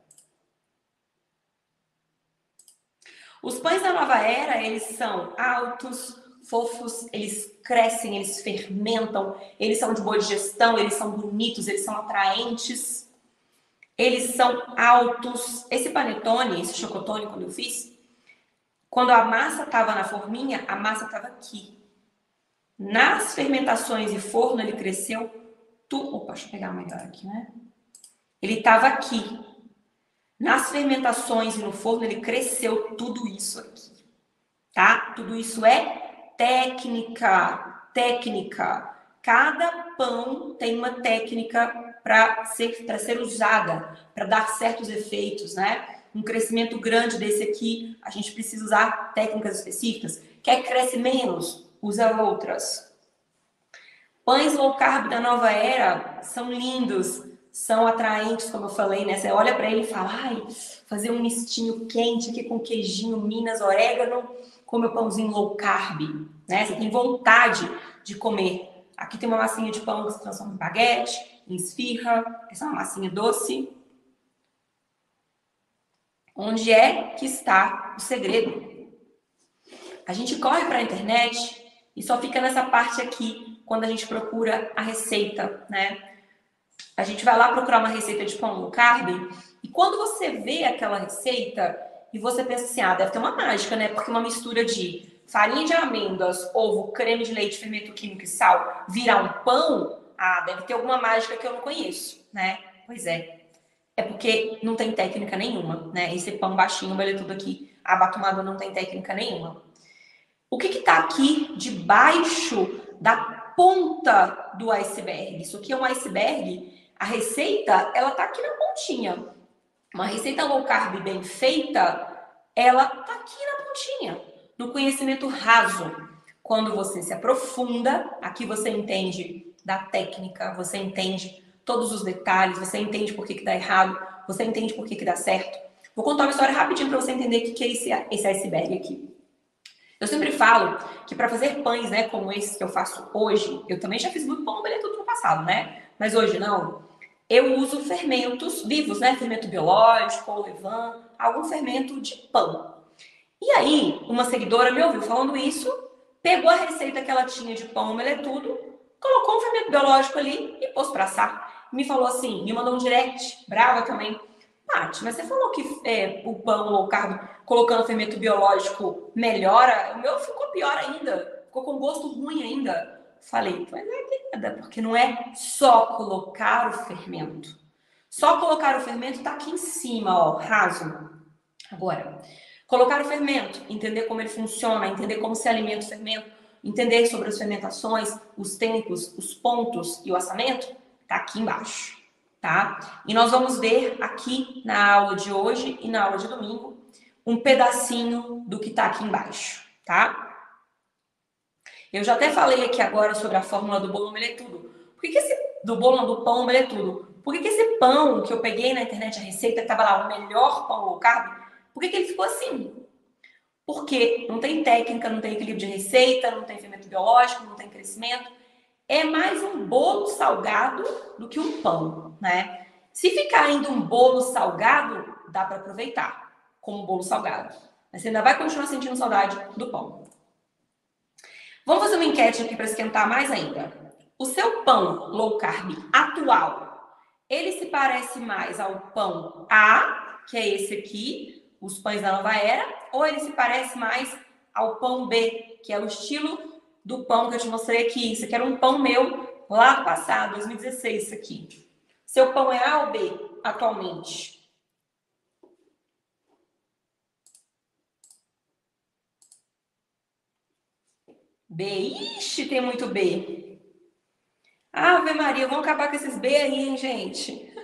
Os pães da nova era, eles são altos, fofos, eles crescem, eles fermentam, eles são de boa digestão, eles são bonitos, eles são atraentes, eles são altos. Esse panetone, esse chocotone, quando eu fiz, quando a massa estava na forminha, a massa estava aqui. Nas fermentações e forno, ele cresceu tudo. Opa, deixa eu pegar melhor aqui, né? Ele estava aqui. Nas fermentações e no forno, ele cresceu tudo isso aqui, tá? Tudo isso é técnica. Cada pão tem uma técnica para ser usada, para dar certos efeitos, né? Um crescimento grande desse aqui, a gente precisa usar técnicas específicas. Quer que cresce menos? Usa outras. Pães low carb da nova era são lindos, são atraentes, como eu falei, né? Você olha para ele e fala, ai, fazer um mistinho quente aqui com queijinho, Minas, orégano, come o pãozinho low carb, né? Você tem vontade de comer. Aqui tem uma massinha de pão que se transforma em baguete, em esfirra. Essa é uma massinha doce. Onde é que está o segredo? A gente corre para a internet e só fica nessa parte aqui quando a gente procura a receita, né? A gente vai lá procurar uma receita de pão low carb e quando você vê aquela receita e você pensa assim, deve ter uma mágica, né? Porque uma mistura de farinha de amêndoas, ovo, creme de leite, fermento químico e sal virar um pão, deve ter alguma mágica que eu não conheço, né? Pois é. É porque não tem técnica nenhuma, né? Esse pão baixinho, ele tudo aqui, abatumado, não tem técnica nenhuma. O que está aqui debaixo da ponta do iceberg? Isso aqui é um iceberg. A receita, ela tá aqui na pontinha. Uma receita low carb bem feita, ela tá aqui na pontinha, no conhecimento raso. Quando você se aprofunda, aqui você entende da técnica, você entende todos os detalhes, você entende por que dá errado, você entende por que dá certo. Vou contar uma história rapidinho para você entender o que é esse iceberg aqui. Eu sempre falo que para fazer pães, né, como esse que eu faço hoje, eu também já fiz muito pão tudo no passado, né? Mas hoje não. Eu uso fermentos vivos, né? Fermento biológico, ou levain, algum fermento de pão. E aí, uma seguidora me ouviu falando isso, pegou a receita que ela tinha de pão tudo, colocou um fermento biológico ali e pôs para assar. Me falou assim, me mandou um direct, brava também. Paty, mas você falou que o pão low carb, colocando fermento biológico, melhora? O meu ficou pior ainda, ficou com gosto ruim ainda. Falei, pois é, querida, porque não é só colocar o fermento. Só colocar o fermento tá aqui em cima, ó, raso. Agora, colocar o fermento, entender como ele funciona, entender como se alimenta o fermento, entender sobre as fermentações, os tempos, os pontos e o assamento, tá aqui embaixo, tá? E nós vamos ver aqui na aula de hoje e na aula de domingo um pedacinho do que tá aqui embaixo, tá? Eu já até falei aqui agora sobre a fórmula do bolo omeletudo. Por que do bolo do pão omeletudo? Por que esse pão que eu peguei na internet, a receita, que tava lá, o melhor pão low carb, por que ele ficou assim? Porque não tem técnica, não tem equilíbrio de receita, não tem fermento biológico, não tem crescimento. É mais um bolo salgado do que um pão, né? Se ficar ainda um bolo salgado, dá para aproveitar como bolo salgado. Mas você ainda vai continuar sentindo saudade do pão. Vamos fazer uma enquete aqui para esquentar mais ainda. O seu pão low carb atual, ele se parece mais ao pão A, que é esse aqui, os pães da nova era, ou ele se parece mais ao pão B, que é o estilo do pão que eu te mostrei aqui. Isso aqui era um pão meu lá do passado, 2016, isso aqui. Seu pão é A ou B atualmente? B. Ixi, tem muito B. Ave Maria, vamos acabar com esses B aí, hein, gente?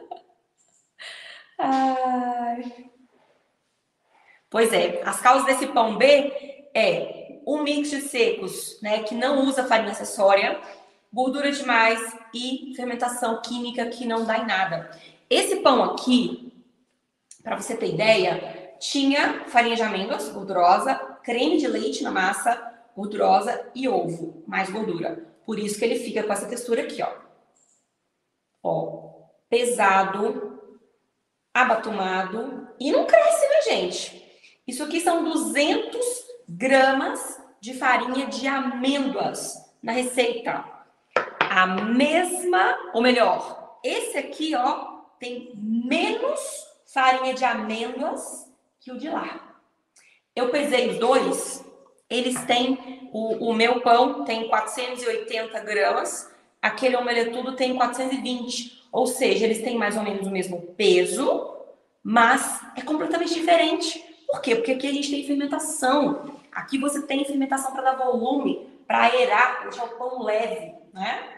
Ai. Pois é, as causas desse pão B é um mix de secos, né, que não usa farinha acessória, gordura demais e fermentação química que não dá em nada. Esse pão aqui, para você ter ideia, tinha farinha de amêndoas, gordurosa, creme de leite na massa, gordurosa e ovo, mais gordura. Por isso que ele fica com essa textura aqui, ó. Ó, pesado, abatumado e não cresce, né, gente? Isso aqui são 200 gramas de farinha de amêndoas na receita. A mesma, ou melhor, esse aqui, ó, tem menos farinha de amêndoas que o de lá. Eu pesei os dois. Eles têm, o meu pão tem 480 gramas, aquele omeletudo tem 420, ou seja, eles têm mais ou menos o mesmo peso, mas é completamente diferente. Por quê? Porque aqui a gente tem fermentação, aqui você tem fermentação para dar volume, para aerar, para deixar o pão leve, né?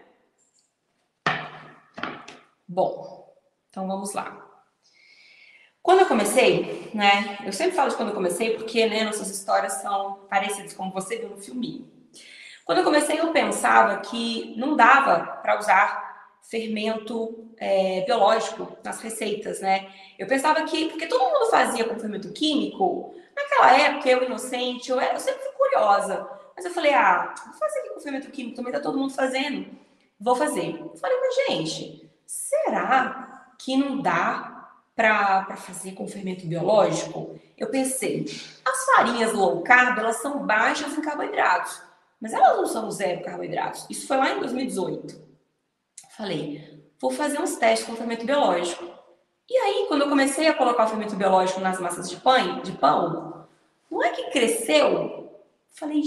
Bom, então vamos lá. Quando eu comecei, né, eu sempre falo de quando eu comecei porque, né, nossas histórias são parecidas, como você viu no filminho. Quando eu comecei, eu pensava que não dava para usar fermento biológico nas receitas, né? Eu pensava que, porque todo mundo fazia com fermento químico, Naquela época, eu inocente, eu sempre fui curiosa. Mas eu falei, vou fazer aqui com fermento químico, também tá todo mundo fazendo. Vou fazer. Eu falei, mas gente, será que não dá para fazer com fermento biológico? Eu pensei, as farinhas low carb, elas são baixas em carboidratos, mas elas não são zero carboidratos. Isso foi lá em 2018. Falei, vou fazer uns testes com fermento biológico. E aí, quando eu comecei a colocar o fermento biológico nas massas de pão, não é que cresceu? Falei,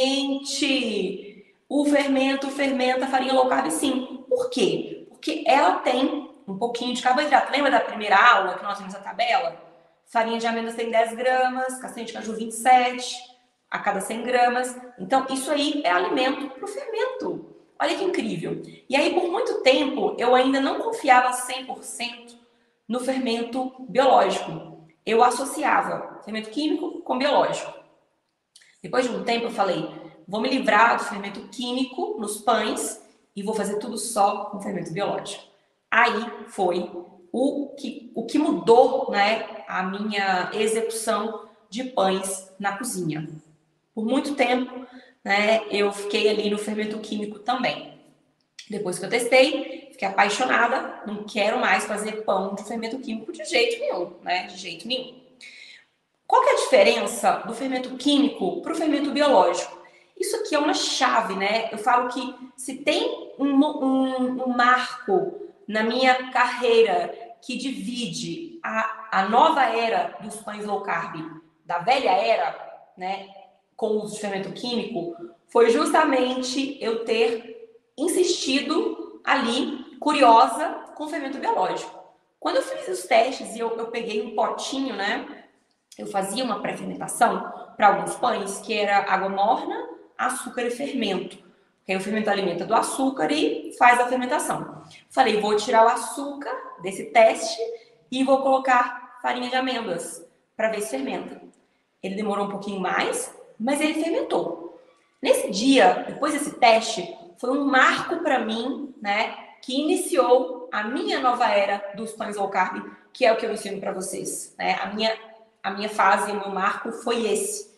gente, o fermento fermenta a farinha low carb sim. Por quê? Porque ela tem um pouquinho de carboidrato. Lembra da primeira aula que nós vimos a tabela? Farinha de amêndoas tem 10 gramas, castanha de caju 27 a cada 100 gramas. Então, isso aí é alimento para o fermento. Olha que incrível. E aí, por muito tempo, eu ainda não confiava 100% no fermento biológico. Eu associava fermento químico com biológico. Depois de um tempo, eu falei, vou me livrar do fermento químico nos pães e vou fazer tudo só com fermento biológico. Aí foi o que mudou, né, a minha execução de pães na cozinha. Por muito tempo, né, eu fiquei ali no fermento químico também. Depois que eu testei, fiquei apaixonada, não quero mais fazer pão de fermento químico de jeito nenhum, né, de jeito nenhum. Qual que é a diferença do fermento químico para o fermento biológico? Isso aqui é uma chave, né? Eu falo que se tem um marco na minha carreira que divide a nova era dos pães low carb da velha era, né, com o uso de fermento químico, foi justamente eu ter insistido ali, curiosa, com fermento biológico. Quando eu fiz os testes e eu peguei um potinho, né, eu fazia uma pré-fermentação para alguns pães, que era água morna, açúcar e fermento. Porque aí o fermento alimenta do açúcar e faz a fermentação. Falei, vou tirar o açúcar desse teste e vou colocar farinha de amêndoas para ver se fermenta. Ele demorou um pouquinho mais, mas ele fermentou. Nesse dia, depois desse teste, foi um marco para mim, né, que iniciou a minha nova era dos pães low carb, que é o que eu ensino para vocês, né? A minha fase, o meu marco foi esse.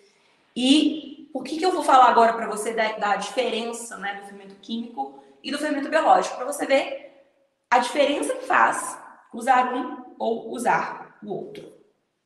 E por que eu vou falar agora para você da diferença, né, do fermento químico e do fermento biológico? Para você ver a diferença que faz usar um ou usar o outro.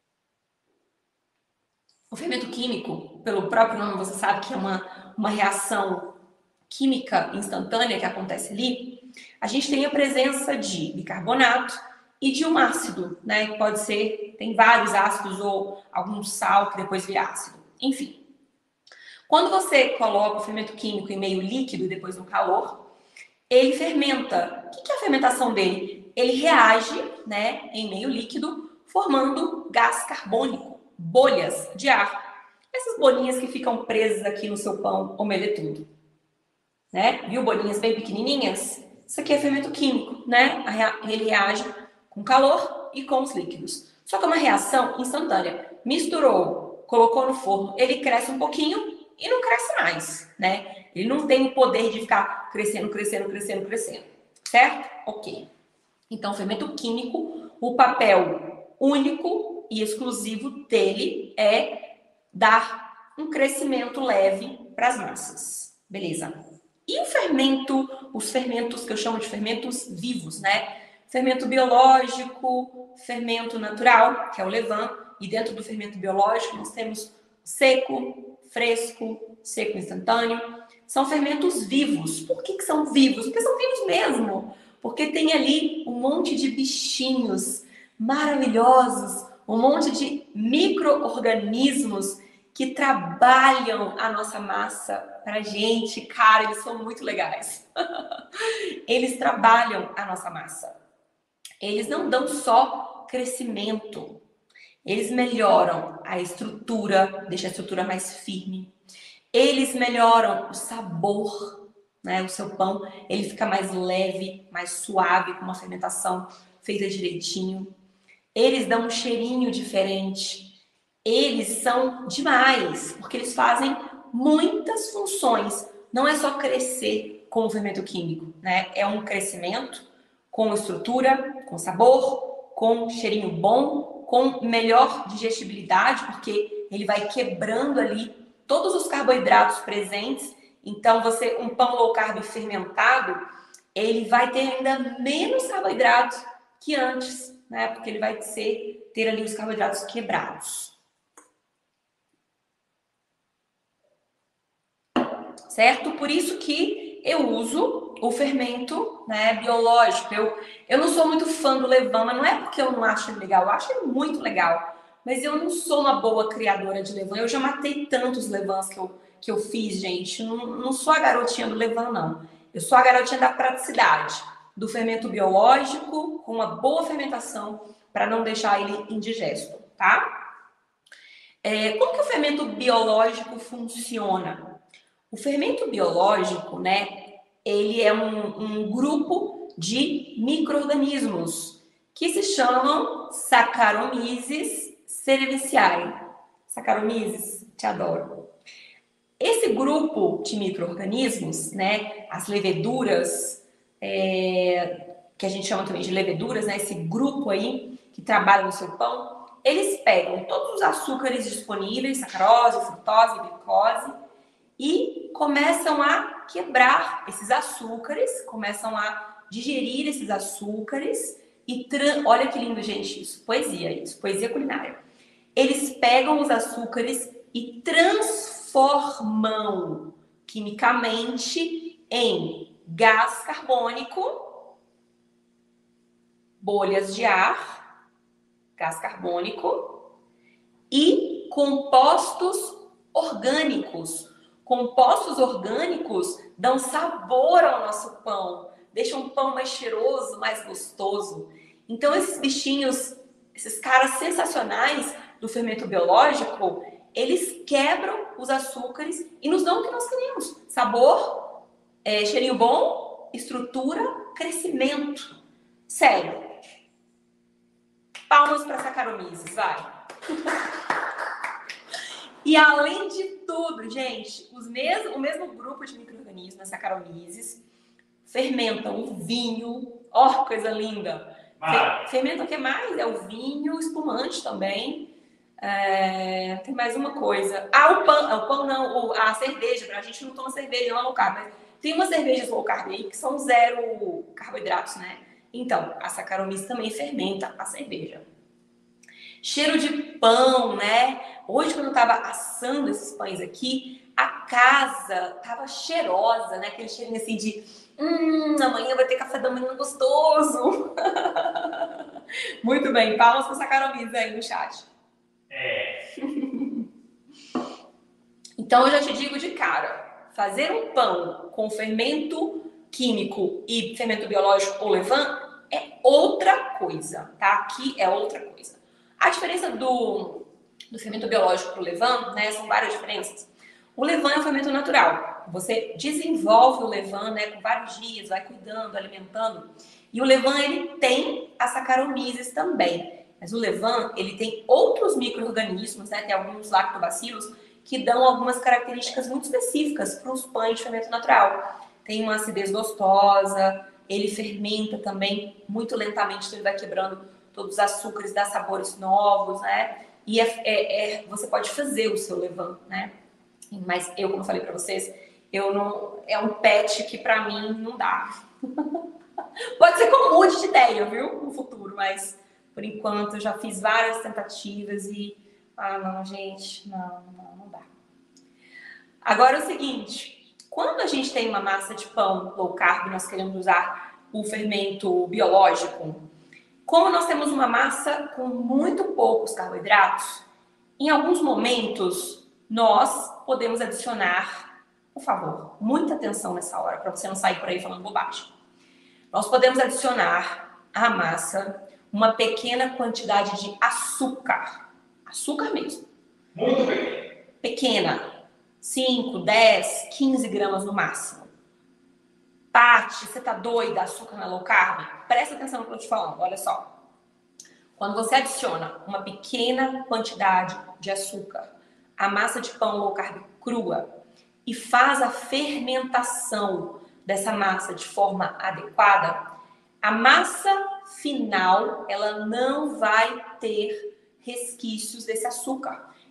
O fermento químico, pelo próprio nome, você sabe que é uma reação química instantânea que acontece ali. A gente tem a presença de bicarbonato e de um ácido, né? Que pode ser, tem vários ácidos ou algum sal que depois vira ácido. Enfim. Quando você coloca o fermento químico em meio líquido e depois no calor, ele fermenta. O que é a fermentação dele? Ele reage, né, em meio líquido, formando gás carbônico, bolhas de ar. Essas bolinhas que ficam presas aqui no seu pão omeletudo. Né? Viu bolinhas bem pequenininhas? Isso aqui é fermento químico, né? Ele reage com calor e com os líquidos. Só que é uma reação instantânea. Misturou, colocou no forno, ele cresce um pouquinho e não cresce mais, né? Ele não tem o poder de ficar crescendo. Certo? Ok. Então, fermento químico, o papel único e exclusivo dele é dar um crescimento leve para as massas. Beleza? E os fermentos que eu chamo de fermentos vivos, né? Fermento biológico, fermento natural, que é o levain, e dentro do fermento biológico nós temos seco, fresco, seco instantâneo. São fermentos vivos. Por que são vivos? Porque são vivos mesmo. Porque tem ali um monte de bichinhos maravilhosos, um monte de micro-organismos que trabalham a nossa massa pra gente. Cara, eles são muito legais. Eles trabalham a nossa massa. Eles não dão só crescimento. Eles melhoram a estrutura, deixam a estrutura mais firme. Eles melhoram o sabor, né? O seu pão, ele fica mais leve, mais suave, com uma fermentação feita direitinho. Eles dão um cheirinho diferente. Eles são demais, porque eles fazem muitas funções. Não é só crescer com o fermento químico, né? É um crescimento com estrutura, com sabor, com cheirinho bom, com melhor digestibilidade, porque ele vai quebrando ali todos os carboidratos presentes. Então, um pão low carb fermentado, ele vai ter ainda menos carboidratos que antes, né? Porque ele vai ter ali os carboidratos quebrados. Certo? Por isso que eu uso o fermento, né, biológico. Eu não sou muito fã do levain, mas não é porque eu não acho ele legal, eu acho ele muito legal. Mas eu não sou uma boa criadora de levain. Eu já matei tantos levains que eu fiz, gente. Não sou a garotinha do levain, não. Eu sou a garotinha da praticidade, do fermento biológico, com uma boa fermentação, para não deixar ele indigesto, tá? Como que o fermento biológico funciona? O fermento biológico, né, ele é um grupo de micro-organismos que se chamam Saccharomyces cerevisiae. Saccharomyces, te adoro. Esse grupo de micro-organismos, né, as leveduras, que a gente chama também de leveduras, né, esse grupo aí que trabalha no seu pão, eles pegam todos os açúcares disponíveis, sacarose, frutose, glicose, e começam a quebrar esses açúcares, começam a digerir esses açúcares e olha que lindo, gente, isso, poesia culinária. Eles pegam os açúcares e transformam quimicamente em gás carbônico, bolhas de ar, gás carbônico e compostos orgânicos. Compostos orgânicos dão sabor ao nosso pão, deixam o pão mais cheiroso, mais gostoso. Então, esses bichinhos, esses caras sensacionais do fermento biológico, eles quebram os açúcares e nos dão o que nós queremos. Sabor, cheirinho bom, estrutura, crescimento. Sério. Palmas para Saccharomyces, vai. E além de tudo, gente, o mesmo grupo de micro-organismos, Saccharomyces, fermentam o vinho. Ó, coisa linda! Fermentam o que mais? É o vinho, espumante também. Tem mais uma coisa. O pão não, a cerveja. A gente não toma cerveja, não é low carb, mas tem umas cervejas low carb aí que são 0 carboidratos, né? Então, a Saccharomyces também fermenta a cerveja. Cheiro de pão, né? Hoje, quando eu tava assando esses pães aqui, a casa tava cheirosa, né? Aquele cheirinho assim de amanhã vai ter café da manhã gostoso. Muito bem, palmas para Saccharomyces aí no chat. Então, eu já te digo de cara, fazer um pão com fermento químico e fermento biológico ou levain é outra coisa, tá? Aqui é outra coisa. A diferença do fermento biológico para o levain, né, são várias diferenças. O levain é um fermento natural. Você desenvolve o levain, né, com vários dias, vai cuidando, alimentando. E o levain, ele tem a Saccharomyces também. Mas o levain, ele tem outros micro-organismos, né, tem alguns lactobacilos, que dão algumas características muito específicas para os pães de fermento natural. Tem uma acidez gostosa, ele fermenta também muito lentamente, então ele vai quebrando todos os açúcares, dá sabores novos, né? E você pode fazer o seu levain, né? Mas eu, como eu falei pra vocês, é um pet que pra mim não dá. Pode ser com um monte de ideia, viu? No futuro, mas por enquanto eu já fiz várias tentativas e... não, gente, não dá. Agora é o seguinte, quando a gente tem uma massa de pão low carb, nós queremos usar o fermento biológico, como nós temos uma massa com muito poucos carboidratos, em alguns momentos nós podemos adicionar, por favor, muita atenção nessa hora, para você não sair por aí falando bobagem. Nós podemos adicionar à massa uma pequena quantidade de açúcar. Açúcar mesmo. Muito bem. Pequena. 5, 10, 15 gramas no máximo. Paty, você tá doida? Açúcar na low carb? Presta atenção no que eu tô te falando, olha só. Quando você adiciona uma pequena quantidade de açúcar à massa de pão low carb crua e faz a fermentação dessa massa de forma adequada, a massa final, ela não vai ter resquícios desse açúcar.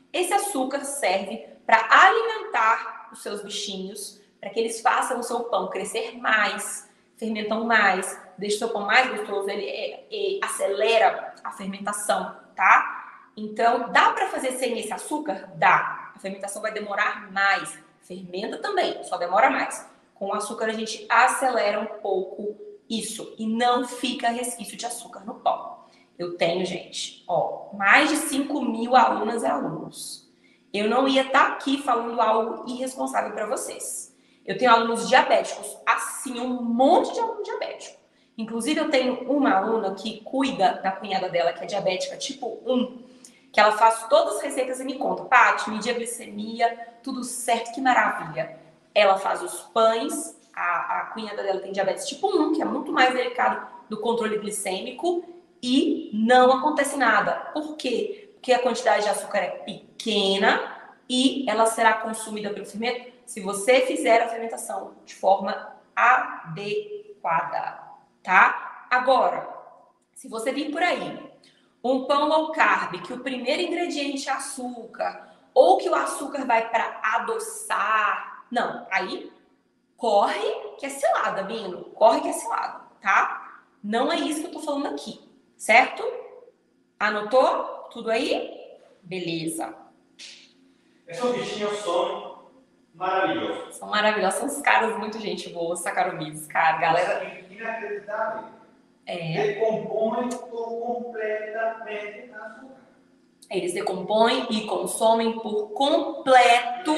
Esse açúcar serve para alimentar os seus bichinhos, para que eles façam o seu pão crescer mais, fermentam mais, deixa o seu pão mais gostoso, ele acelera a fermentação, tá? Então, dá para fazer sem esse açúcar? Dá. A fermentação vai demorar mais. Fermenta também, só demora mais. Com o açúcar a gente acelera um pouco isso e não fica resquício de açúcar no pão. Eu tenho, gente, ó, mais de 5.000 alunas e alunos. Eu não ia estar aqui falando algo irresponsável para vocês. Eu tenho alunos diabéticos, assim, um monte de aluno diabético. Inclusive, eu tenho uma aluna que cuida da cunhada dela, que é diabética tipo 1, que ela faz todas as receitas e me conta. Paty, medir a glicemia, tudo certo, que maravilha. Ela faz os pães, a cunhada dela tem diabetes tipo 1, que é muito mais delicado do controle glicêmico, e não acontece nada. Por quê? Porque a quantidade de açúcar é pequena e ela será consumida pelo fermento se você fizer a fermentação de forma adequada, tá? Agora, se você vir por aí um pão low carb, que o primeiro ingrediente é açúcar, ou que o açúcar vai para adoçar, não, aí corre que é cilada, Bino, corre que é cilada, tá? Não é isso que eu tô falando aqui, certo? Anotou tudo aí? Beleza. Esses bichinhos são maravilhosos. São maravilhosos, são uns caras muito gente boa, Saccharomyces, cara, galera. Inacreditável. É. Decompõem completamente açúcar. Eles decompõem e consomem por completo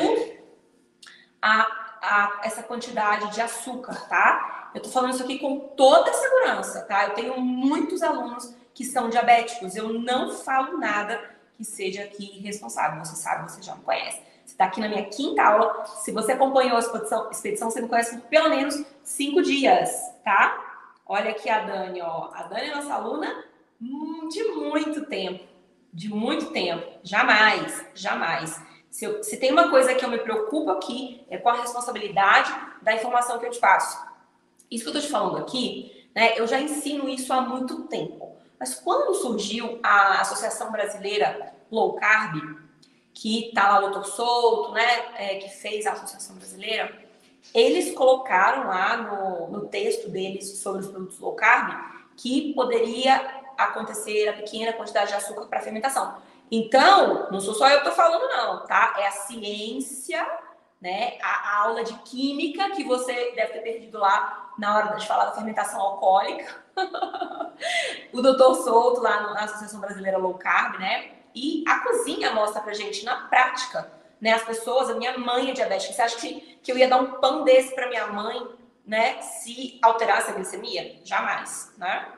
essa quantidade de açúcar, tá? Eu tô falando isso aqui com toda a segurança, tá? Eu tenho muitos alunos que são diabéticos. Eu não falo nada que seja aqui irresponsável. Você sabe, você já me conhece. Você tá aqui na minha 5ª aula. Se você acompanhou a expedição, você me conhece por pelo menos 5 dias, tá? Olha aqui a Dani, ó. A Dani é nossa aluna de muito tempo. De muito tempo. Jamais, jamais. Se tem uma coisa que eu me preocupo aqui, é com a responsabilidade da informação que eu te passo. Isso que eu tô te falando aqui, né, eu já ensino isso há muito tempo. Mas quando surgiu a Associação Brasileira Low Carb, que tá lá o Dr. Souto, né, que fez a Associação Brasileira, eles colocaram lá no texto deles sobre os produtos low carb que poderia acontecer a pequena quantidade de açúcar para fermentação. Então, não sou só eu que tô falando não, tá? É a ciência, né? A aula de química que você deve ter perdido lá na hora de falar da fermentação alcoólica. O Dr. Souto lá na Associação Brasileira Low Carb, né? E a cozinha mostra pra gente na prática, né? As pessoas, a minha mãe é diabética. Você acha que eu ia dar um pão desse pra minha mãe, né? Se alterasse a glicemia? Jamais, né?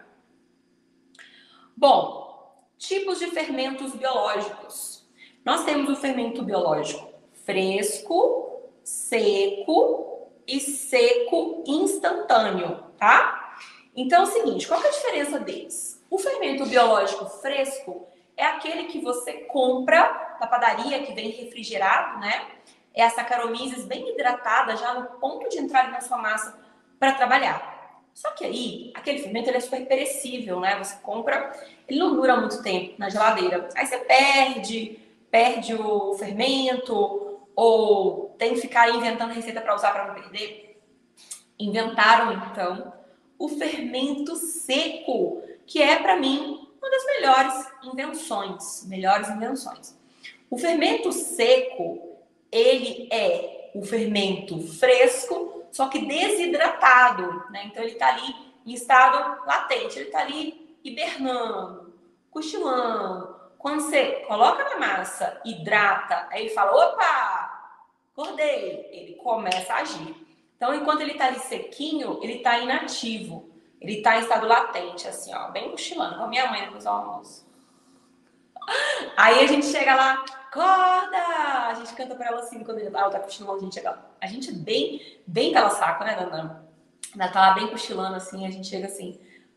Bom, tipos de fermentos biológicos. Nós temos o fermento biológico fresco, seco e seco instantâneo, tá? Então é o seguinte, qual que é a diferença deles? O fermento biológico fresco é aquele que você compra da padaria, que vem refrigerado, né? É a Saccharomyces bem hidratada, já no ponto de entrar ali na sua massa para trabalhar. Só que aí, aquele fermento ele é super perecível, né? Você compra, ele não dura muito tempo na geladeira. Aí você perde o fermento, ou tem que ficar inventando receita para usar para não perder. Inventaram, então, o fermento seco, que é, para mim, uma das melhores invenções. O fermento seco, ele é o fermento fresco, só que desidratado, né? Então ele tá ali em estado latente, ele tá ali hibernando, cochilando. Quando você coloca na massa, hidrata, aí ele fala, opa, acordei, ele começa a agir. Então, enquanto ele tá ali sequinho, ele tá inativo, ele tá em estado latente, assim, ó, bem cochilando, com a minha mãe depois do almoço. Aí a gente chega lá, acorda! A gente canta pra ela assim, quando ela tá cochilando, a gente chega lá. A gente bem pela saco, né, Dana? Ela tá lá bem cochilando, assim, a gente chega assim,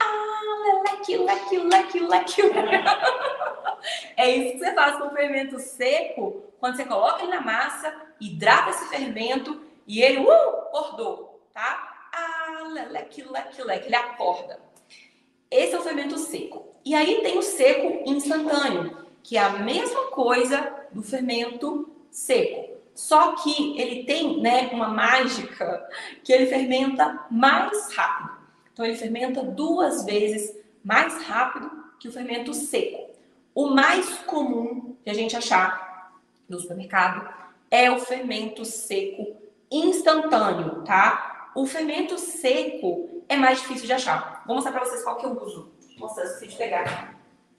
leque. É isso que você faz com o fermento seco, quando você coloca ele na massa, hidrata esse fermento e ele, acordou, tá? Leque, ele acorda. Esse é o fermento seco. E aí tem o seco instantâneo, que é a mesma coisa do fermento seco. Só que ele tem, né, uma mágica que ele fermenta mais rápido. Então, ele fermenta 2 vezes mais rápido que o fermento seco. O mais comum de a gente achar no supermercado é o fermento seco instantâneo, tá? O fermento seco é mais difícil de achar. Vou mostrar pra vocês qual que eu uso. Nossa, eu esqueci de pegar.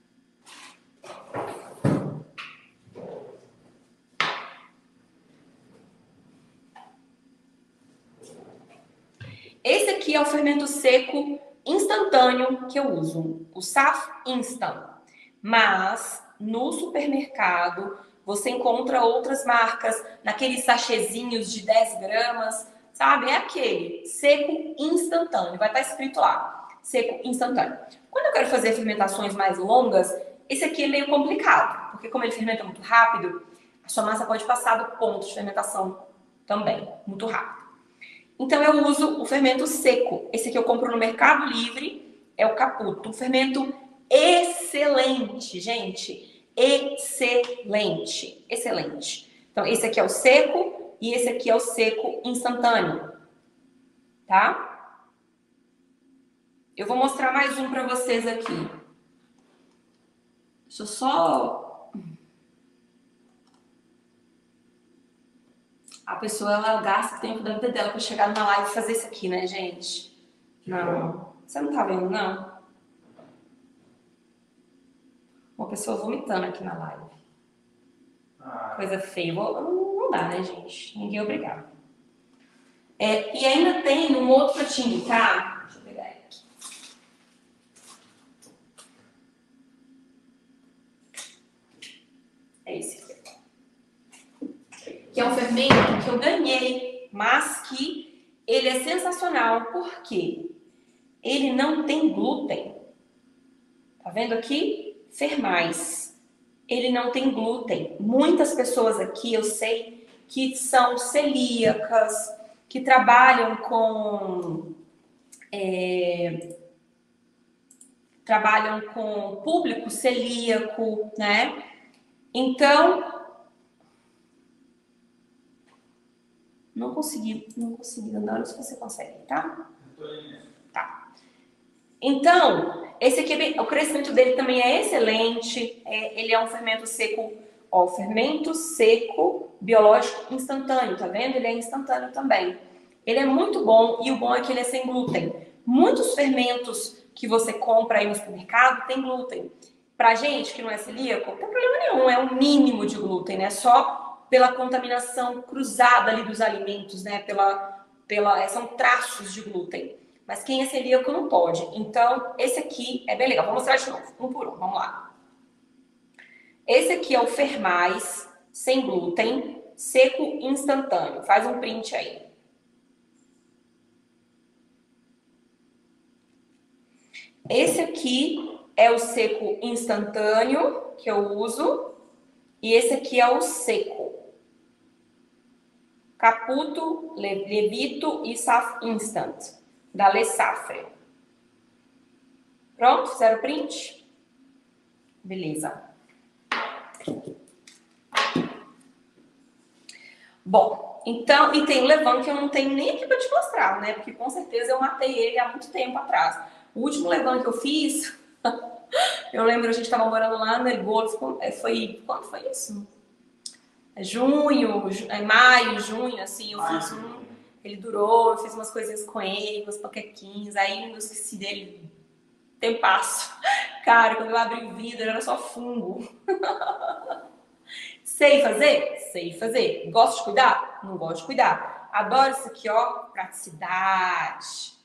Esse aqui é o fermento seco instantâneo que eu uso, o Saf Instant. Mas no supermercado você encontra outras marcas, naqueles sachêzinhos de 10 gramas, sabe? É aquele seco instantâneo, vai estar escrito lá, seco instantâneo. Quando eu quero fazer fermentações mais longas, esse aqui é meio complicado, porque como ele fermenta muito rápido, a sua massa pode passar do ponto de fermentação também, muito rápido. Então eu uso o fermento seco. Esse aqui eu compro no Mercado Livre, é o Caputo. Um fermento excelente, gente. Excelente. Excelente. Então esse aqui é o seco e esse aqui é o seco instantâneo. Tá? Eu vou mostrar mais um para vocês aqui. Deixa eu só... A pessoa, ela gasta o tempo da vida dela pra chegar numa live e fazer isso aqui, né, gente? Não. Você não tá vendo, não? Uma pessoa vomitando aqui na live. Coisa feia. Não dá, né, gente? Ninguém é obrigado. E ainda tem um outro pra te indicar. Deixa eu pegar aqui. É esse aqui. Que é um fermento que eu ganhei, mas que ele é sensacional, porque ele não tem glúten. Tá vendo aqui? Fermais. Ele não tem glúten. Muitas pessoas aqui, eu sei, que são celíacas, que trabalham com público celíaco, né? Então, não consegui andar, se você consegue, tá? Tá. Então, esse aqui, o crescimento dele também é excelente. Ele é um fermento seco, ó, fermento seco biológico instantâneo, tá vendo? Ele é instantâneo também. Ele é muito bom e o bom é que ele é sem glúten. Muitos fermentos que você compra aí no supermercado tem glúten. Pra gente que não é celíaco, não tem problema nenhum, é um mínimo de glúten, né? Só pela contaminação cruzada ali dos alimentos, né? São traços de glúten. Mas quem é celíaco não pode. Então, esse aqui é bem legal. Vou mostrar de novo, um por um. Vamos lá. Esse aqui é o Fermais, sem glúten, seco instantâneo. Faz um print aí. Esse aqui é o seco instantâneo, que eu uso. E esse aqui é o seco. Caputo, Levito e Saf Instant, da Le Safre. Pronto? Fizeram o print? Beleza. Bom, então, e tem o Levan que eu não tenho nem aqui pra te mostrar, né? Porque com certeza eu matei ele há muito tempo atrás. O último Levan que eu fiz, eu lembro, a gente tava morando lá no El Golfo, quando foi isso? Maio, junho, assim, eu fiz um, ele durou, eu fiz umas coisinhas com ele, umas panquequinhas, aí eu esqueci dele, tempasso. Cara, quando eu abri o vidro, era só fungo. Sei fazer? Sei fazer. Gosto de cuidar? Não gosto de cuidar. Adoro isso aqui, ó, praticidade.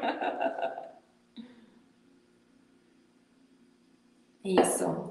Isso.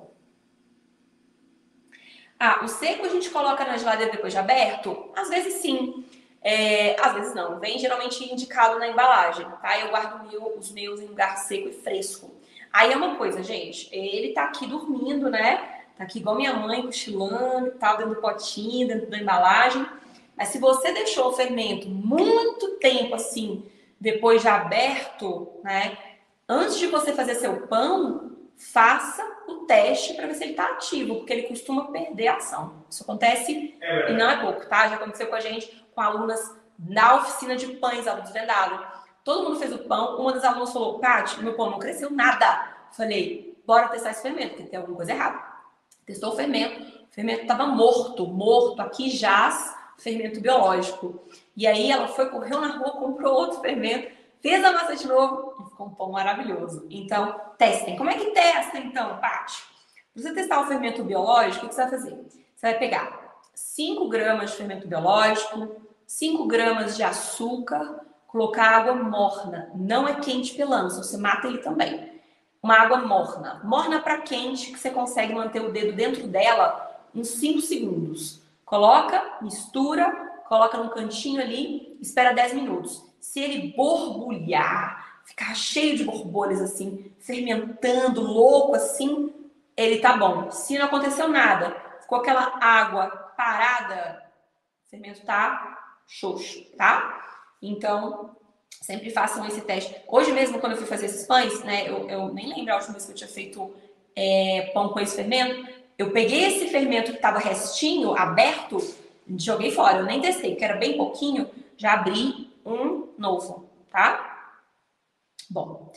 O seco a gente coloca na geladeira depois de aberto? Às vezes sim. Às vezes não. Vem geralmente indicado na embalagem, tá? Eu guardo os meus em lugar seco e fresco. Aí é uma coisa, gente. Ele tá aqui dormindo, né? Tá aqui igual minha mãe, cochilando e tal, dentro do potinho, dentro da embalagem. Mas se você deixou o fermento muito tempo assim, depois de aberto, né? Antes de você fazer seu pão, faça o teste para ver se ele está ativo, porque ele costuma perder a ação. Isso acontece e não é pouco, tá? Já aconteceu com a gente, com alunas na oficina de pães, alunos vendados. Todo mundo fez o pão, uma das alunas falou, Paty, meu pão não cresceu nada. Falei, bora testar esse fermento, porque tem alguma coisa errada. Testou o fermento estava morto, aqui jaz fermento biológico. E aí ela correu na rua, comprou outro fermento, fez a massa de novo e ficou um pão maravilhoso. Então, testem. Como é que testa, então, Paty? Para você testar o fermento biológico, o que você vai fazer? Você vai pegar 5 gramas de fermento biológico, 5 gramas de açúcar, colocar água morna. Não é quente pelando, senão você mata ele também. Uma água morna. Morna para quente, que você consegue manter o dedo dentro dela uns 5 segundos. Coloca, mistura, coloca num cantinho ali, espera 10 minutos. Se ele borbulhar, ficar cheio de borbolhas assim, fermentando, louco assim, ele tá bom. Se não aconteceu nada, ficou aquela água parada, o fermento tá xoxo, tá? Então, sempre façam esse teste. Hoje mesmo, quando eu fui fazer esses pães, né, eu nem lembro a última vez que eu tinha feito pão com esse fermento. Eu peguei esse fermento que estava restinho, aberto, joguei fora. Eu nem testei, porque era bem pouquinho. Já abri um novo, tá? Bom,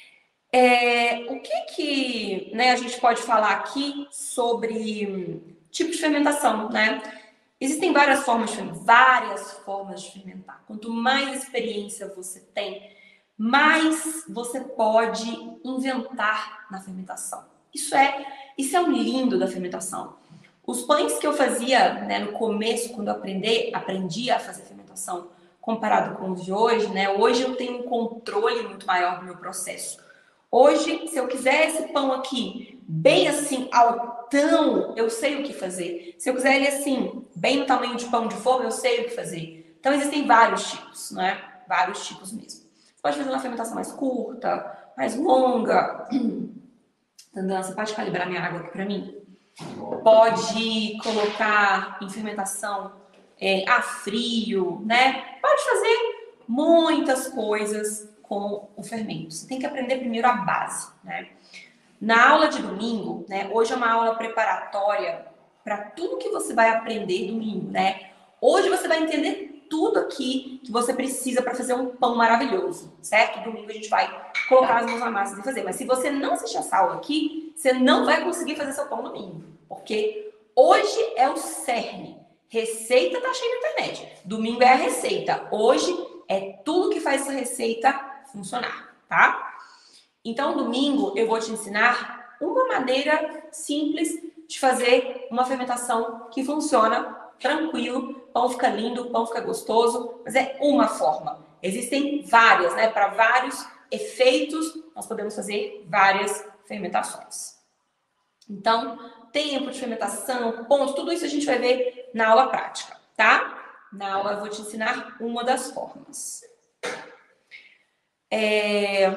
o que né, a gente pode falar aqui sobre tipo de fermentação, né? Existem várias formas de fermentar. Quanto mais experiência você tem, mais você pode inventar na fermentação. Isso é um lindo da fermentação. Os pães que eu fazia, né, no começo, quando eu aprendi a fazer fermentação, comparado com os de hoje, né? Hoje eu tenho um controle muito maior do meu processo. Hoje, se eu quiser esse pão aqui, bem assim, altão, eu sei o que fazer. Se eu quiser ele assim, bem no tamanho de pão de forma, eu sei o que fazer. Então, existem vários tipos, né? Vários tipos mesmo. Você pode fazer uma fermentação mais curta, mais longa. Você pode calibrar minha água aqui para mim? Pode colocar em fermentação a frio, né? Pode fazer muitas coisas com o fermento. Você tem que aprender primeiro a base, né? Na aula de domingo, né? Hoje é uma aula preparatória para tudo que você vai aprender domingo, né? Hoje você vai entender tudo aqui que você precisa para fazer um pão maravilhoso, certo? Domingo a gente vai colocar as mãos na massa e fazer. Mas se você não assistir essa aula aqui, você não vai conseguir fazer seu pão domingo. Porque hoje é o cerne. Receita tá cheia na internet. Domingo é a receita. Hoje é tudo que faz essa receita funcionar, tá? Então, domingo eu vou te ensinar uma maneira simples de fazer uma fermentação que funciona tranquilo. Pão fica lindo, pão fica gostoso, mas é uma forma. Existem várias, né? Para vários efeitos, nós podemos fazer várias fermentações. Então, tempo de fermentação, ponto, tudo isso a gente vai ver na aula prática, tá? Na aula eu vou te ensinar uma das formas. Deixa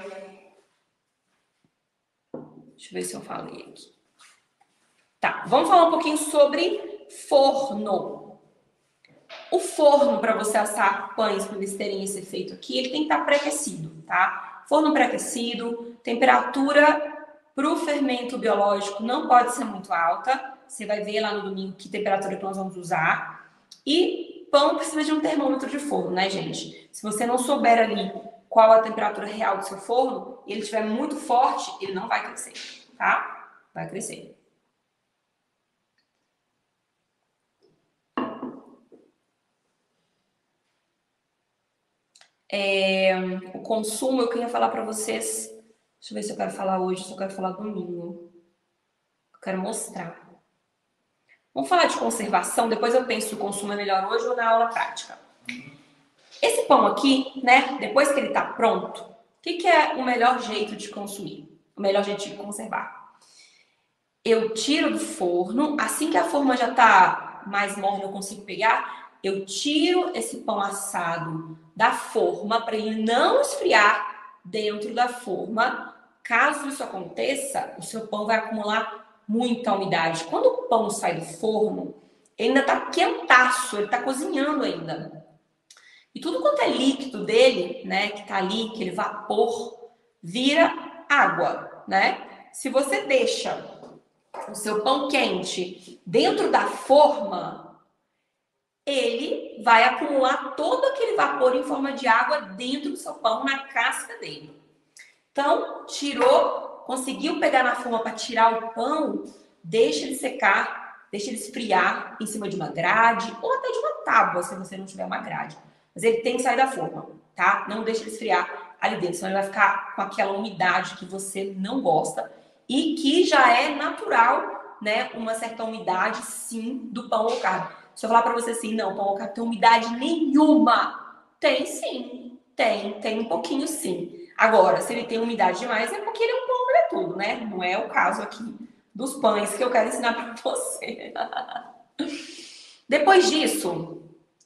eu ver se eu falei aqui. Tá, vamos falar um pouquinho sobre forno. O forno, para você assar pães, para eles terem esse efeito aqui, ele tem que estar pré-aquecido, tá? Forno pré-aquecido, temperatura para o fermento biológico não pode ser muito alta. Você vai ver lá no domingo que temperatura que nós vamos usar. E pão precisa de um termômetro de forno, né, gente? Se você não souber ali qual a temperatura real do seu forno, e ele estiver muito forte, ele não vai crescer, tá? Vai crescer. O consumo, eu queria falar para vocês. Deixa eu ver se eu quero falar hoje, se eu quero falar domingo. Eu quero mostrar. Vamos falar de conservação, depois eu penso se o consumo é melhor hoje ou na aula prática. Esse pão aqui, né, depois que ele tá pronto, o que é o melhor jeito de consumir? O melhor jeito de conservar? Eu tiro do forno, assim que a forma já tá mais morna, eu consigo pegar, eu tiro esse pão assado da forma para ele não esfriar dentro da forma. Caso isso aconteça, o seu pão vai acumular muita umidade. Quando o pão sai do forno, ele ainda tá quentaço, ele tá cozinhando ainda. E tudo quanto é líquido dele, né, que tá ali, aquele vapor, vira água, né? Se você deixa o seu pão quente dentro da forma, ele vai acumular todo aquele vapor em forma de água dentro do seu pão, na casca dele. Então, tirou, conseguiu pegar na forma para tirar o pão, deixa ele secar, deixa ele esfriar em cima de uma grade ou até de uma tábua, se você não tiver uma grade. Mas ele tem que sair da forma, tá? Não deixa ele esfriar ali dentro, senão ele vai ficar com aquela umidade que você não gosta e que já é natural, né? Uma certa umidade, sim, do pão low carb. Se eu falar para você assim, não, o pão low carb tem umidade nenhuma. Tem sim, tem um pouquinho sim. Agora, se ele tem umidade demais, é porque ele é um pão tudo, né? Não é o caso aqui dos pães que eu quero ensinar para você. Depois disso,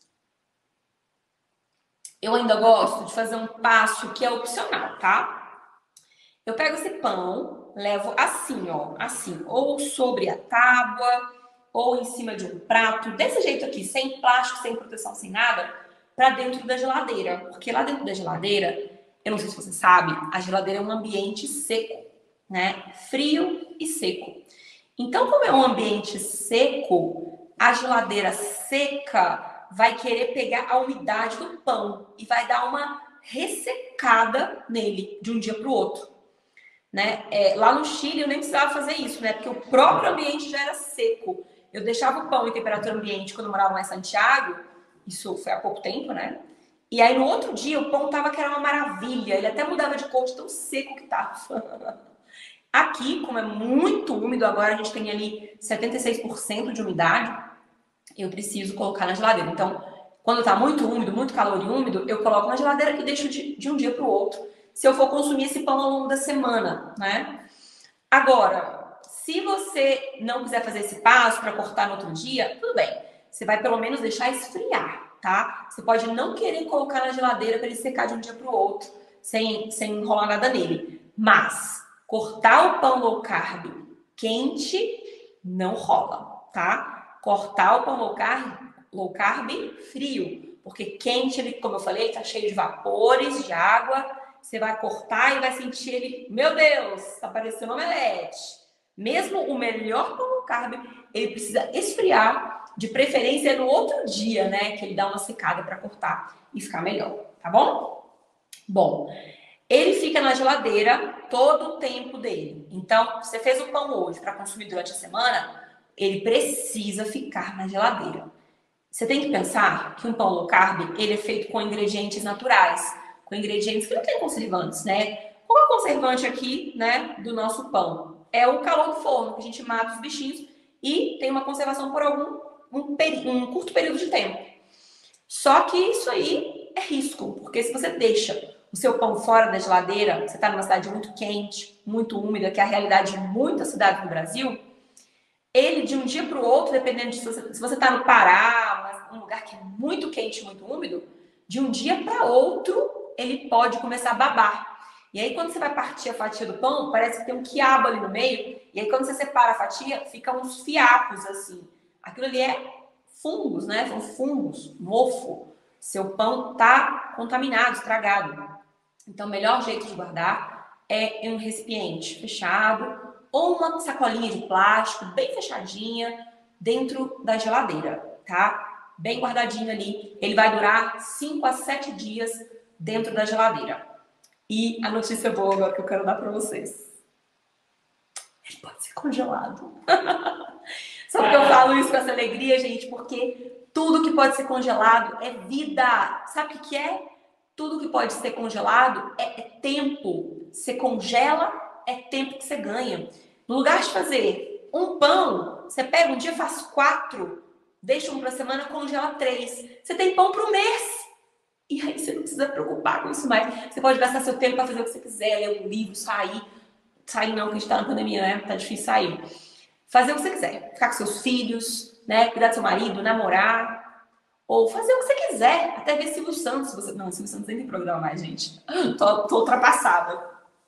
eu ainda gosto de fazer um passo que é opcional, tá? Eu pego esse pão, levo assim, ó, assim, ou sobre a tábua, ou em cima de um prato, desse jeito aqui, sem plástico, sem proteção, sem nada, para dentro da geladeira. Porque lá dentro da geladeira, eu não sei se você sabe, a geladeira é um ambiente seco, né? Frio e seco. Então, como é um ambiente seco, a geladeira seca vai querer pegar a umidade do pão e vai dar uma ressecada nele de um dia para o outro, né? Lá no Chile eu nem precisava fazer isso, né? Porque o próprio ambiente já era seco. Eu deixava o pão em temperatura ambiente quando eu morava lá em Santiago, isso foi há pouco tempo, né? E aí no outro dia o pão tava que era uma maravilha, ele até mudava de cor de tão seco que tava. Aqui, como é muito úmido, agora a gente tem ali 76% de umidade, eu preciso colocar na geladeira. Então, quando tá muito úmido, muito calor e úmido, eu coloco na geladeira e deixo de um dia para o outro, se eu for consumir esse pão ao longo da semana, né? Agora, se você não quiser fazer esse passo para cortar no outro dia, tudo bem. Você vai pelo menos deixar esfriar, tá? Você pode não querer colocar na geladeira para ele secar de um dia para o outro, sem enrolar nada nele. Mas cortar o pão low carb quente não rola, tá? Cortar o pão low carb frio, porque quente, ele, como eu falei, ele tá cheio de vapores, de água. Você vai cortar e vai sentir ele, meu Deus, tá parecendo um omelete. Mesmo o melhor pão low carb, ele precisa esfriar, de preferência no outro dia, né? Que ele dá uma secada para cortar e ficar melhor, tá bom? Bom, ele fica na geladeira todo o tempo dele. Então, você fez o pão hoje para consumir durante a semana, ele precisa ficar na geladeira. Você tem que pensar que um pão low carb, ele é feito com ingredientes naturais, com ingredientes que não tem conservantes, né? Qual é o conservante aqui, né, do nosso pão? É o calor do forno, que a gente mata os bichinhos e tem uma conservação por um curto período de tempo. Só que isso aí é risco, porque se você deixa o seu pão fora da geladeira, você está numa cidade muito quente, muito úmida, que é a realidade de muitas cidades no Brasil, ele de um dia para o outro, dependendo de se você está no Pará, um lugar que é muito quente, muito úmido, de um dia para outro, ele pode começar a babar. E aí, quando você vai partir a fatia do pão, parece que tem um quiabo ali no meio, e aí quando você separa a fatia, fica uns fiapos assim. Aquilo ali é fungos, né? São fungos, mofo. Seu pão tá contaminado, estragado. Então, o melhor jeito de guardar é em um recipiente fechado ou uma sacolinha de plástico bem fechadinha dentro da geladeira, tá? Bem guardadinho ali. Ele vai durar 5 a 7 dias dentro da geladeira. E a notícia boa agora que eu quero dar para vocês. Ele pode ser congelado. Só que eu falo isso com essa alegria, gente, porque tudo que pode ser congelado é vida. Sabe o que é? Tudo que pode ser congelado é tempo. Você congela, é tempo que você ganha. No lugar de fazer um pão, você pega um dia, faz 4, deixa um para semana, congela 3. Você tem pão para o mês. E aí você não precisa preocupar com isso mais. Você pode gastar seu tempo para fazer o que você quiser, ler um livro, sair. Sair não, porque a gente tá na pandemia, né? Tá difícil sair. Fazer o que você quiser. Ficar com seus filhos, né? Cuidar do seu marido, namorar. Ou fazer o que você quiser. Até ver Silvio Santos. Não, Silvio Santos nem tem programa mais, gente. Tô ultrapassada.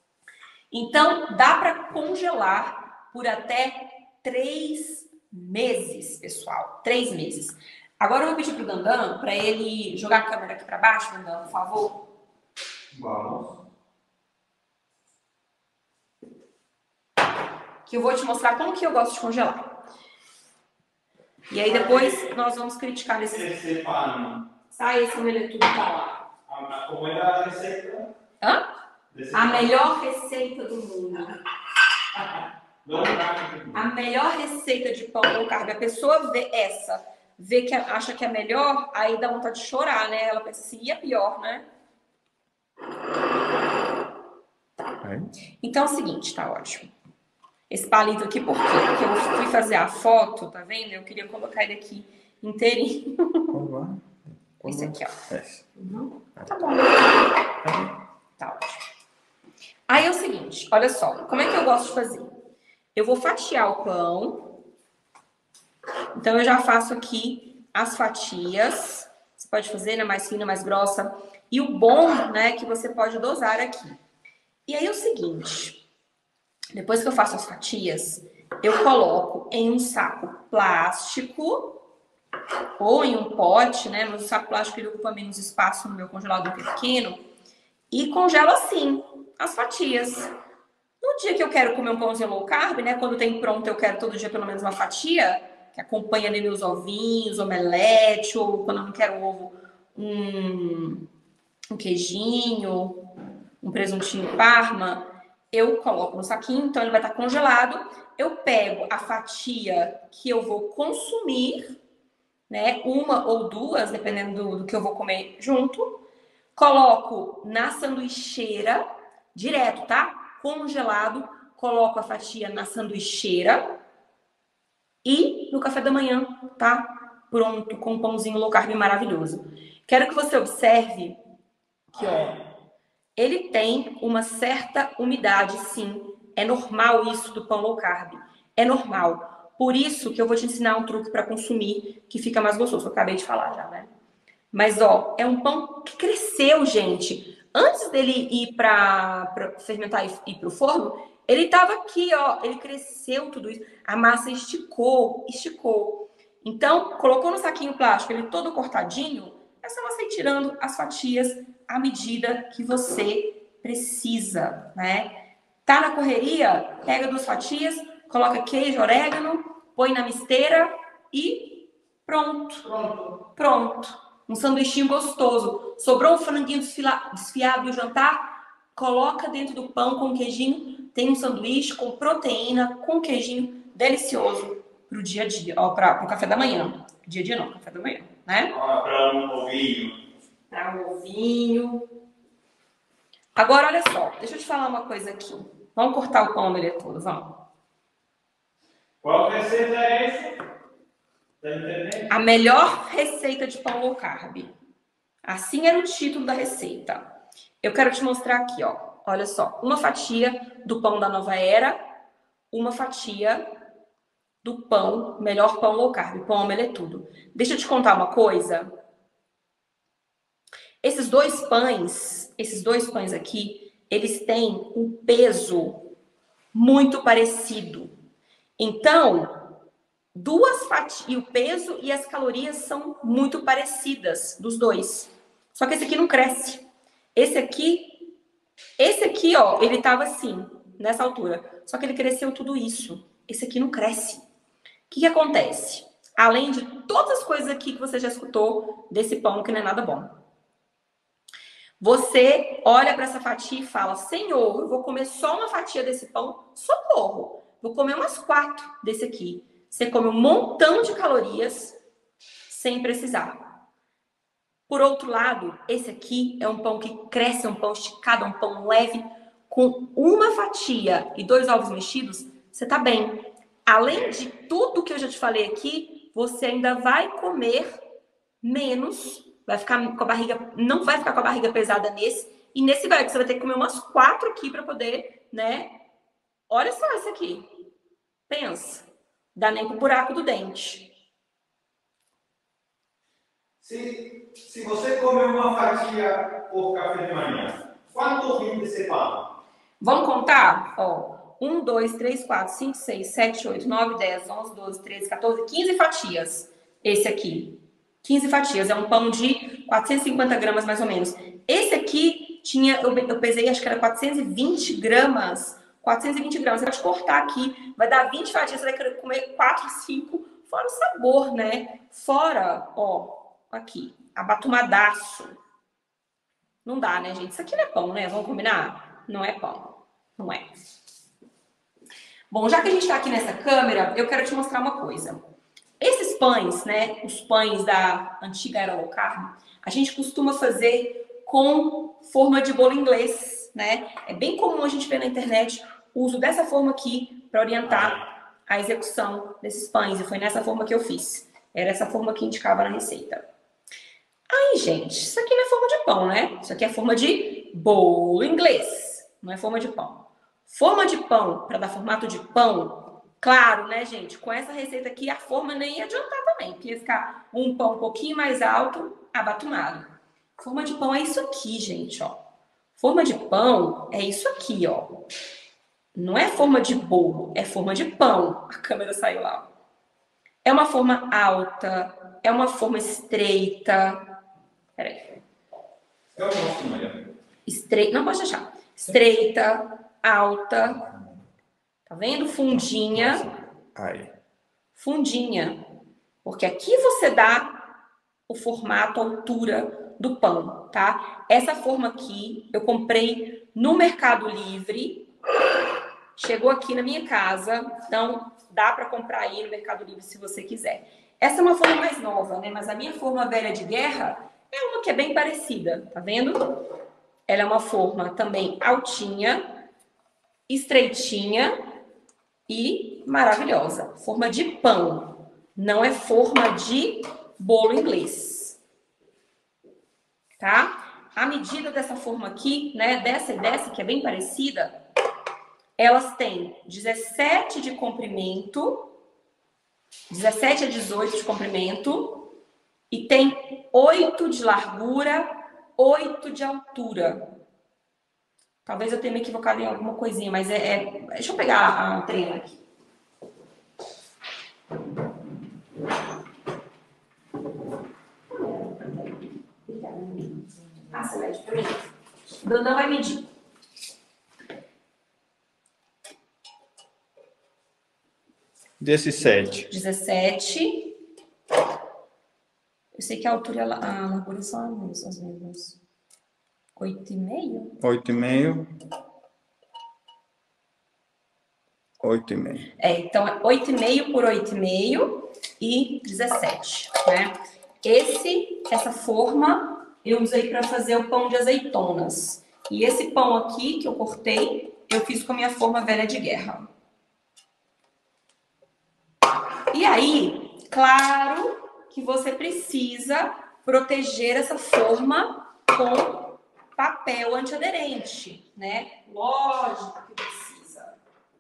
Então, dá para congelar por até 3 meses, pessoal. 3 meses. Agora eu vou pedir pro Dandan para ele jogar a câmera aqui para baixo, Dandan, por favor. Vamos. que eu vou te mostrar como que eu gosto de congelar. E aí depois nós vamos criticar nesse... Sai esse meletudo pra lá. Como é a receita? Hã? A melhor receita do mundo. A melhor receita de pão low carb. A pessoa vê essa, vê que acha que é melhor, aí dá vontade de chorar, né? Ela pensa assim, e é pior, né? Então é o seguinte, tá ótimo. Esse palito aqui, por quê? Porque eu fui fazer a foto, tá vendo? Eu queria colocar ele aqui inteirinho. Esse aqui, ó. Tá bom. Tá ótimo. Aí é o seguinte, olha só. Como é que eu gosto de fazer? Eu vou fatiar o pão. Então eu já faço aqui as fatias. Você pode fazer, né, mais fina, mais grossa. E o bom, né, é que você pode dosar aqui. E aí é o seguinte, depois que eu faço as fatias, eu coloco em um saco plástico ou em um pote, né? Mas o saco plástico ele ocupa menos espaço no meu congelador, que é pequeno, e congelo assim as fatias. No dia que eu quero comer um pãozinho low carb, né? Quando tem pronto, eu quero todo dia pelo menos uma fatia, que acompanha ali meus ovinhos, omelete, ou quando eu não quero ovo, um queijinho, um presuntinho parma, eu coloco no saquinho, então ele vai estar congelado. Eu pego a fatia que eu vou consumir, né? Uma ou duas, dependendo do que eu vou comer junto. Coloco na sanduicheira, direto, tá? Congelado. Coloco a fatia na sanduicheira. E no café da manhã, tá? Pronto, com um pãozinho low carb maravilhoso. Quero que você observe que, ó, ele tem uma certa umidade, sim. É normal isso do pão low carb. É normal. Por isso que eu vou te ensinar um truque para consumir que fica mais gostoso. Eu acabei de falar já, né? Mas, ó, é um pão que cresceu, gente. Antes dele ir para fermentar e ir pro forno, ele tava aqui, ó. Ele cresceu tudo isso. A massa esticou. Então, colocou no saquinho plástico, ele todo cortadinho. É só você ir tirando as fatias à medida que você precisa, né? Tá na correria? Pega 2 fatias, coloca queijo, orégano, põe na misteira e pronto. Um sanduichinho gostoso. Sobrou um franguinho desfiado do jantar? Coloca dentro do pão com queijinho. Tem um sanduíche com proteína, com queijinho delicioso pro dia a dia, ó, pro café da manhã. Dia a dia não, café da manhã, né? Para um ovinho. Para um ovinho. Agora, olha só, deixa eu te falar uma coisa aqui. Vamos cortar o pão dele todo, vamos. Qual receita é essa? Tá entendendo? A melhor receita de pão low carb. Assim era o título da receita. Eu quero te mostrar aqui, ó. Olha só, uma fatia do pão da nova era, uma fatia do pão, melhor pão low carb, pão omeletudo. Deixa eu te contar uma coisa. Esses dois pães aqui, eles têm um peso muito parecido. Então, 2 fatias, e o peso e as calorias são muito parecidas dos dois. Só que esse aqui não cresce. Esse aqui, ó, ele tava assim, nessa altura. Só que ele cresceu tudo isso. Esse aqui não cresce. O que acontece? Além de todas as coisas aqui que você já escutou desse pão, que não é nada bom. Você olha para essa fatia e fala, Senhor, eu vou comer só uma fatia desse pão, socorro. Vou comer umas 4 desse aqui. Você come um montão de calorias sem precisar. Por outro lado, esse aqui é um pão que cresce, é um pão esticado, é um pão leve. Com uma fatia e 2 ovos mexidos, você tá bem. Além de tudo que eu já te falei aqui, você ainda vai comer menos, vai ficar com a barriga, não vai ficar com a barriga pesada nesse, e nesse você vai ter que comer umas 4 aqui para poder, né? Olha só esse aqui. Pensa. Dá nem pro buraco do dente. Se você comer uma fatia por café de manhã, quanto ovinho você fala? Vamos contar? Ó. 1, 2, 3, 4, 5, 6, 7, 8, 9, 10, 11, 12, 13, 14, 15 fatias. Esse aqui. 15 fatias. É um pão de 450 gramas, mais ou menos. Esse aqui tinha, eu pesei, acho que era 420 gramas 420 gramas. Você pode cortar aqui, vai dar 20 fatias, você vai querer comer 4, 5, fora o sabor, né? Fora, ó, aqui, abatumadaço. Não dá, né, gente? Isso aqui não é pão, né? Vamos combinar? Não é pão. Não é. Bom, já que a gente tá aqui nessa câmera, eu quero te mostrar uma coisa. Esses pães, né, os pães da antiga era low carb, a gente costuma fazer com forma de bolo inglês, né? É bem comum a gente ver na internet o uso dessa forma aqui para orientar a execução desses pães. E foi nessa forma que eu fiz. Era essa forma que indicava na receita. Aí, gente, isso aqui não é forma de pão, né? Isso aqui é forma de bolo inglês. Não é forma de pão. Forma de pão, para dar formato de pão, claro, né, gente? Com essa receita aqui, a forma nem ia adiantar também. Porque ia ficar um pão um pouquinho mais alto, abatumado. Forma de pão é isso aqui, gente, ó. Forma de pão é isso aqui, ó. Não é forma de bolo, é forma de pão. A câmera saiu lá. É uma forma alta, é uma forma estreita. Peraí. Eu gosto, Maria. Estreita, não pode deixar. Estreita, alta. Tá vendo? Fundinha. Aí. Fundinha. Porque aqui você dá o formato, a altura do pão, tá? Essa forma aqui eu comprei no Mercado Livre. Chegou aqui na minha casa, então dá para comprar aí no Mercado Livre se você quiser. Essa é uma forma mais nova, né? Mas a minha forma velha de guerra é uma que é bem parecida, tá vendo? Ela é uma forma também altinha, estreitinha e maravilhosa. Forma de pão, não é forma de bolo inglês. Tá? A medida dessa forma aqui, né, dessa e dessa, que é bem parecida, elas têm 17 de comprimento, 17 a 18 de comprimento, e tem 8 de largura, 8 de altura. Talvez eu tenha me equivocado em alguma coisinha, mas deixa eu pegar a treina aqui. Ah, você mede pra mim? Dandan vai medir. Desses 7. 17. Eu sei que a altura e a largura são as mesmas. 8,5? 8,5. 8,5. Então é 8,5 por 8,5 e 17, né? Essa forma eu usei para fazer o pão de azeitonas. E esse pão aqui que eu cortei, eu fiz com a minha forma velha de guerra. E aí, claro que você precisa proteger essa forma com papel antiaderente, né? Lógico que precisa.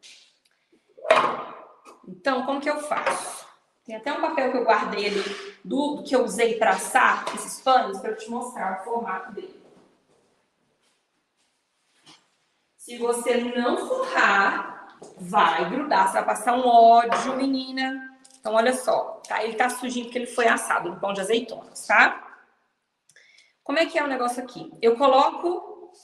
Então, como que eu faço? Tem até um papel que eu guardei ali do que eu usei para assar esses pães para eu te mostrar o formato dele. Se você não forrar, vai grudar, você vai passar um ódio, menina. Então, olha só, tá? Ele tá sujinho porque ele foi assado no pão de azeitonas, tá? Como é que é o negócio aqui? Eu coloco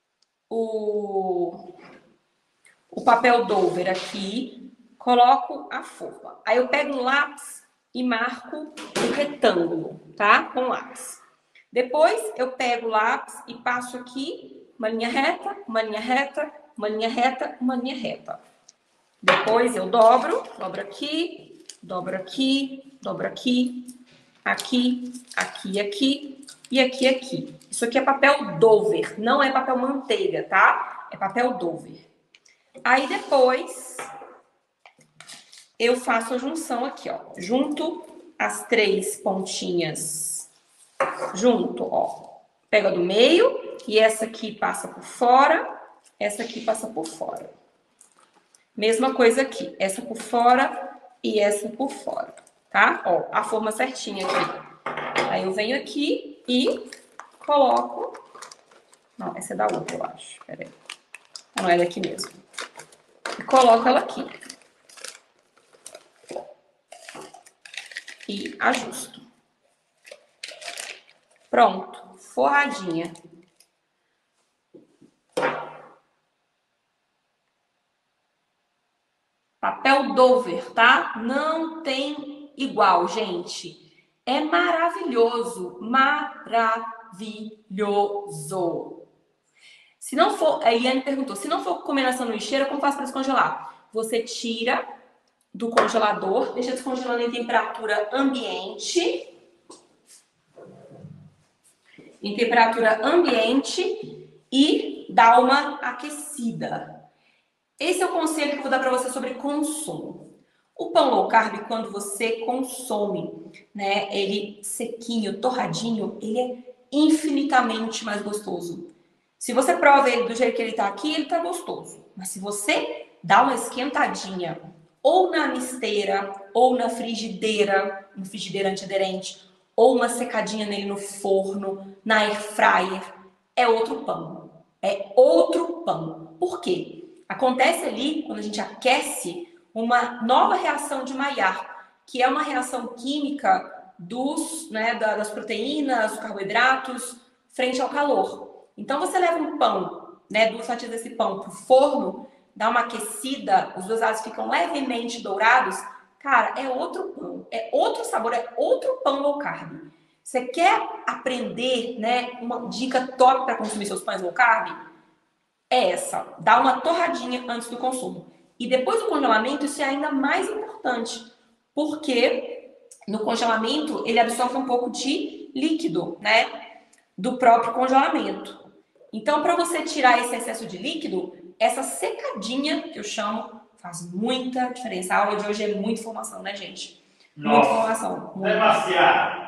o papel Dover aqui, coloco a forma. Aí eu pego um lápis e marco um retângulo, tá? Com lápis. Depois eu pego o lápis e passo aqui uma linha reta, uma linha reta, uma linha reta, uma linha reta. Depois eu dobro aqui. Dobro aqui, dobro aqui, aqui, aqui, aqui e aqui, aqui. Isso aqui é papel Dover, não é papel manteiga, tá? É papel Dover. Aí depois eu faço a junção aqui, ó. Junto as 3 pontinhas. Junto, ó. Pego a do meio e essa aqui passa por fora, essa aqui passa por fora. Mesma coisa aqui, essa por fora e essa por fora, tá? Ó, a forma certinha aqui. Aí eu venho aqui e coloco... Não, essa é da outra, eu acho. Pera aí. Não, é daqui mesmo. E coloco ela aqui. E ajusto. Pronto. Forradinha. Papel Dover, tá? Não tem igual, gente. É maravilhoso, maravilhoso. Se não for, a Eliane perguntou, se não for comer na sanduicheira, como faço para descongelar? Você tira do congelador, deixa descongelando em temperatura ambiente. Em temperatura ambiente e dá uma aquecida. Esse é o conselho que eu vou dar para você sobre consumo. O pão low carb, quando você consome, né, ele sequinho, torradinho, ele é infinitamente mais gostoso. Se você prova ele do jeito que ele tá aqui, ele tá gostoso. Mas se você dá uma esquentadinha, ou na misteira, ou na frigideira, no frigideira antiaderente, ou uma secadinha nele no forno, na air fryer, é outro pão. É outro pão. Por quê? Acontece ali, quando a gente aquece, uma nova reação de Maillard, que é uma reação química das proteínas, dos carboidratos, frente ao calor. Então, você leva um pão, né, 2 fatias desse pão para o forno, dá uma aquecida, os 2 lados ficam levemente dourados, cara, é outro pão, é outro sabor, é outro pão low carb. Você quer aprender, né, uma dica top para consumir seus pães low carb? É essa, dá uma torradinha antes do consumo. E depois do congelamento, isso é ainda mais importante, porque no congelamento ele absorve um pouco de líquido, né, do próprio congelamento. Então, para você tirar esse excesso de líquido, essa secadinha, que eu chamo, faz muita diferença. A aula de hoje é muita informação, né, gente? Muita informação. Demasiado.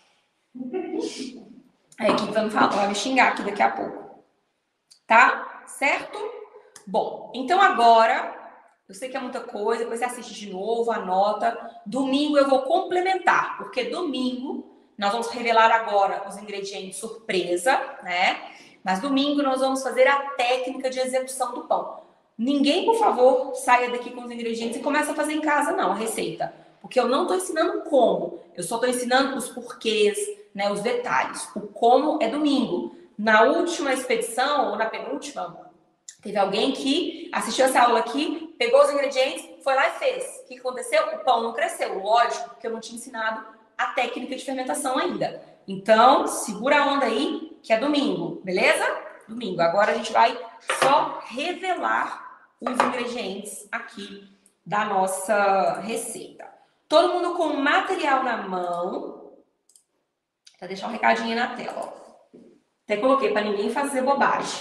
A equipe vai me xingar aqui daqui a pouco. Tá? Certo? Bom, então agora, eu sei que é muita coisa, depois você assiste de novo, anota. Domingo eu vou complementar, porque domingo nós vamos revelar agora os ingredientes surpresa, né? Mas domingo nós vamos fazer a técnica de execução do pão. Ninguém, por favor, saia daqui com os ingredientes e comece a fazer em casa, não, a receita. Porque eu não estou ensinando como, eu só estou ensinando os porquês, né, os detalhes. O como é domingo. Na última expedição, ou na penúltima, teve alguém que assistiu essa aula aqui, pegou os ingredientes, foi lá e fez. O que aconteceu? O pão não cresceu, lógico, porque eu não tinha ensinado a técnica de fermentação ainda. Então, segura a onda aí, que é domingo, beleza? Domingo. Agora a gente vai só revelar os ingredientes aqui da nossa receita. Todo mundo com o material na mão. Vou deixar um recadinho na tela, ó. Até coloquei para ninguém fazer bobagem.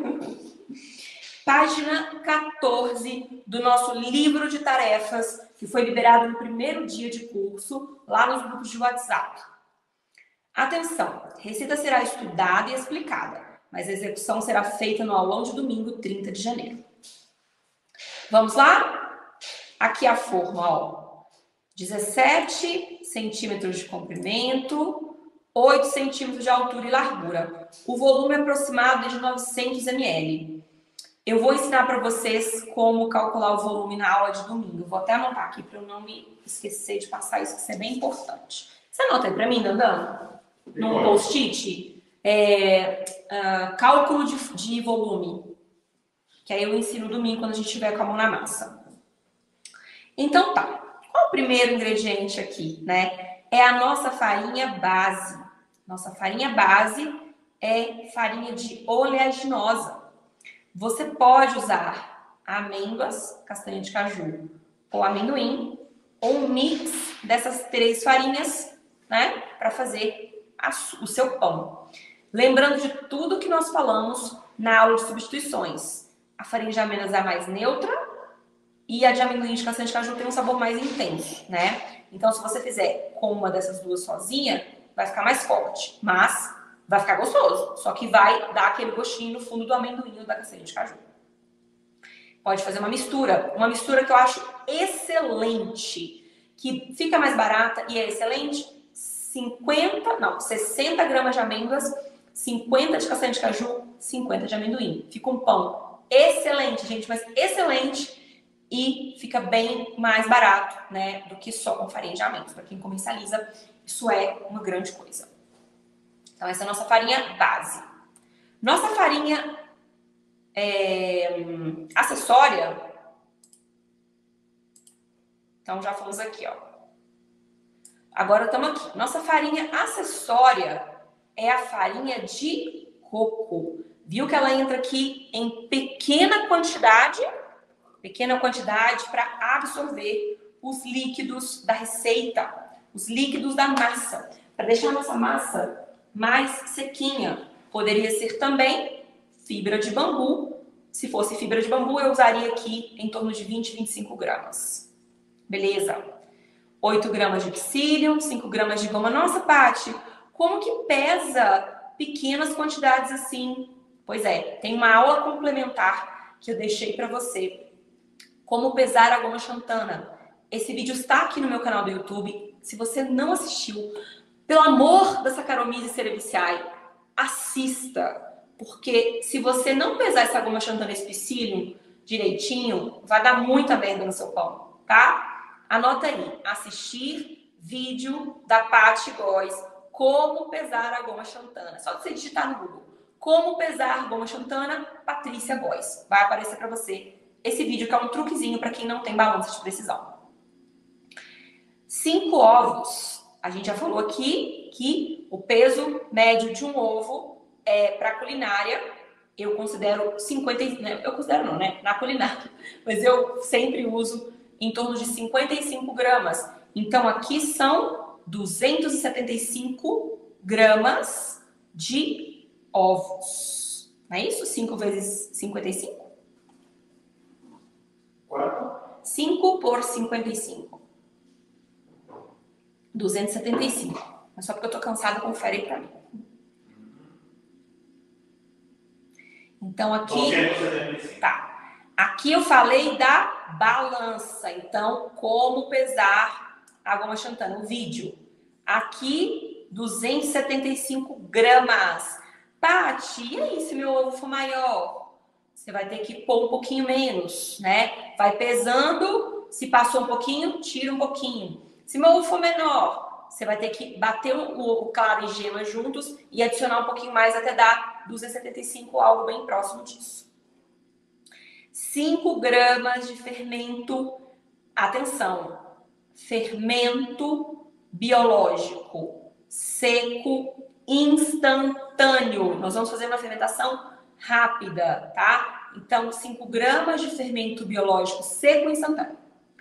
Página 14 do nosso livro de tarefas, que foi liberado no primeiro dia de curso, lá nos grupos de WhatsApp. Atenção, a receita será estudada e explicada, mas a execução será feita no aulão de domingo, 30 de janeiro. Vamos lá? Aqui a forma, ó. 17 centímetros de comprimento, 8 centímetros de altura e largura. O volume aproximado é de 900 ml. Eu vou ensinar para vocês como calcular o volume na aula de domingo. Vou até anotar aqui para eu não me esquecer de passar isso, que isso é bem importante. Você anota aí para mim, Dandan? Num post-it? Cálculo de volume. Que aí eu ensino domingo quando a gente estiver com a mão na massa. Então tá. Qual o primeiro ingrediente aqui, né? É a nossa farinha base. Nossa farinha base é farinha de oleaginosa. Você pode usar amêndoas, castanha de caju ou amendoim, ou um mix dessas 3 farinhas, né? Para fazer o seu pão. Lembrando de tudo que nós falamos na aula de substituições. A farinha de amêndoas é a mais neutra e a de amendoim de castanha de caju tem um sabor mais intenso, né? Então, se você fizer com uma dessas duas sozinha, vai ficar mais forte, mas vai ficar gostoso. Só que vai dar aquele gostinho no fundo do amendoim ou da castanha de caju. Pode fazer uma mistura que eu acho excelente, que fica mais barata e é excelente. 60 gramas de amêndoas, 50 de castanha de caju, 50 de amendoim. Fica um pão excelente, gente, mas excelente. E fica bem mais barato, né, do que só com farinha de amêndoas. Para quem comercializa, isso é uma grande coisa. Então, essa é a nossa farinha base. Nossa farinha acessória, Então já fomos aqui, ó. Agora estamos aqui. Nossa farinha acessória é a farinha de coco. Viu que ela entra aqui em pequena quantidade para absorver os líquidos da receita, os líquidos da massa, para deixar a nossa massa mais sequinha. Poderia ser também fibra de bambu. Se fosse fibra de bambu, eu usaria aqui em torno de 20, 25 gramas. Beleza? 8 gramas de psyllium, 5 gramas de goma. Nossa, Paty, como que pesa pequenas quantidades assim? Pois é, tem uma aula complementar que eu deixei para você. Como pesar a goma xantana. Esse vídeo está aqui no meu canal do YouTube. Se você não assistiu, pelo amor da Saccharomyces cerevisiae, assista. Porque se você não pesar essa goma xantana, esse psyllium direitinho, vai dar muita merda no seu pão, tá? Anota aí, assistir vídeo da Paty Góes, como pesar a goma xantana. Só você digitar no Google, como pesar goma xantana, Patrícia Góes. Vai aparecer para você esse vídeo que é um truquezinho para quem não tem balança de precisão. 5 ovos. A gente já falou aqui que o peso médio de um ovo para culinária, eu considero 50, eu considero não, né? Na culinária, mas eu sempre uso em torno de 55 gramas. Então, aqui são 275 gramas de ovos. Não é isso? 5 vezes 55? Quanto? 5 por 55. 275. Mas só porque eu tô cansada, confere aí pra mim. Então, aqui... 275. Tá. Aqui eu falei da balança, então como pesar a goma xantana, o vídeo. Aqui, 275 gramas. Paty, e aí se meu ovo for maior? Você vai ter que pôr um pouquinho menos, né? Vai pesando, se passou um pouquinho, tira um pouquinho. Se meu ovo for menor, você vai ter que bater o ovo claro e gema juntos e adicionar um pouquinho mais até dar 275, algo bem próximo disso. 5 gramas de fermento, atenção, fermento biológico, seco, instantâneo. Nós vamos fazer uma fermentação rápida, tá? Então, 5 gramas de fermento biológico seco instantâneo.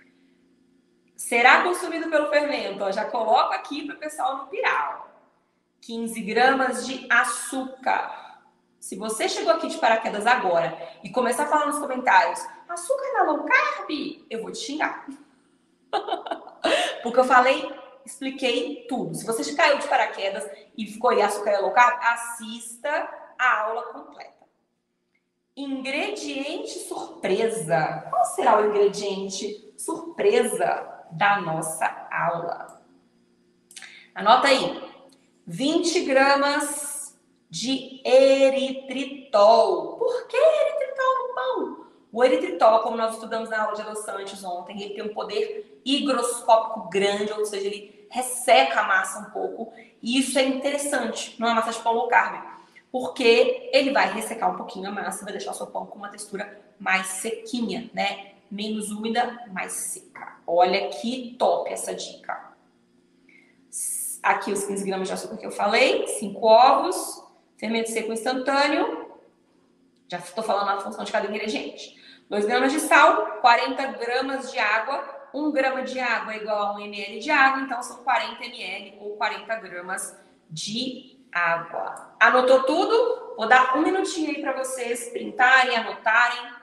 Será consumido pelo fermento, ó, já coloco aqui para o pessoal no piral. 15 gramas de açúcar. Se você chegou aqui de paraquedas agora e começar a falar nos comentários, açúcar na low carb, eu vou te xingar. Porque eu falei, expliquei tudo. Se você caiu de paraquedas e ficou aí açúcar na low carb, assista a aula completa. Ingrediente surpresa. Qual será o ingrediente surpresa da nossa aula? Anota aí. 20 gramas de eritritol. Por que eritritol no pão? O eritritol, como nós estudamos na aula de adoçantes ontem, ele tem um poder higroscópico grande, ou seja, ele resseca a massa um pouco. E isso é interessante numa massa de pão low carb, porque ele vai ressecar um pouquinho a massa, vai deixar o seu pão com uma textura mais sequinha, né? Menos úmida, mais seca. Olha que top essa dica. Aqui os 15 gramas de açúcar que eu falei, 5 ovos, fermento seco instantâneo, já estou falando a função de cada ingrediente. 2 gramas de sal, 40 gramas de água, 1 grama de água é igual a 1 ml de água, então são 40 ml ou 40 gramas de água. Anotou tudo? Vou dar um minutinho aí para vocês printarem, anotarem.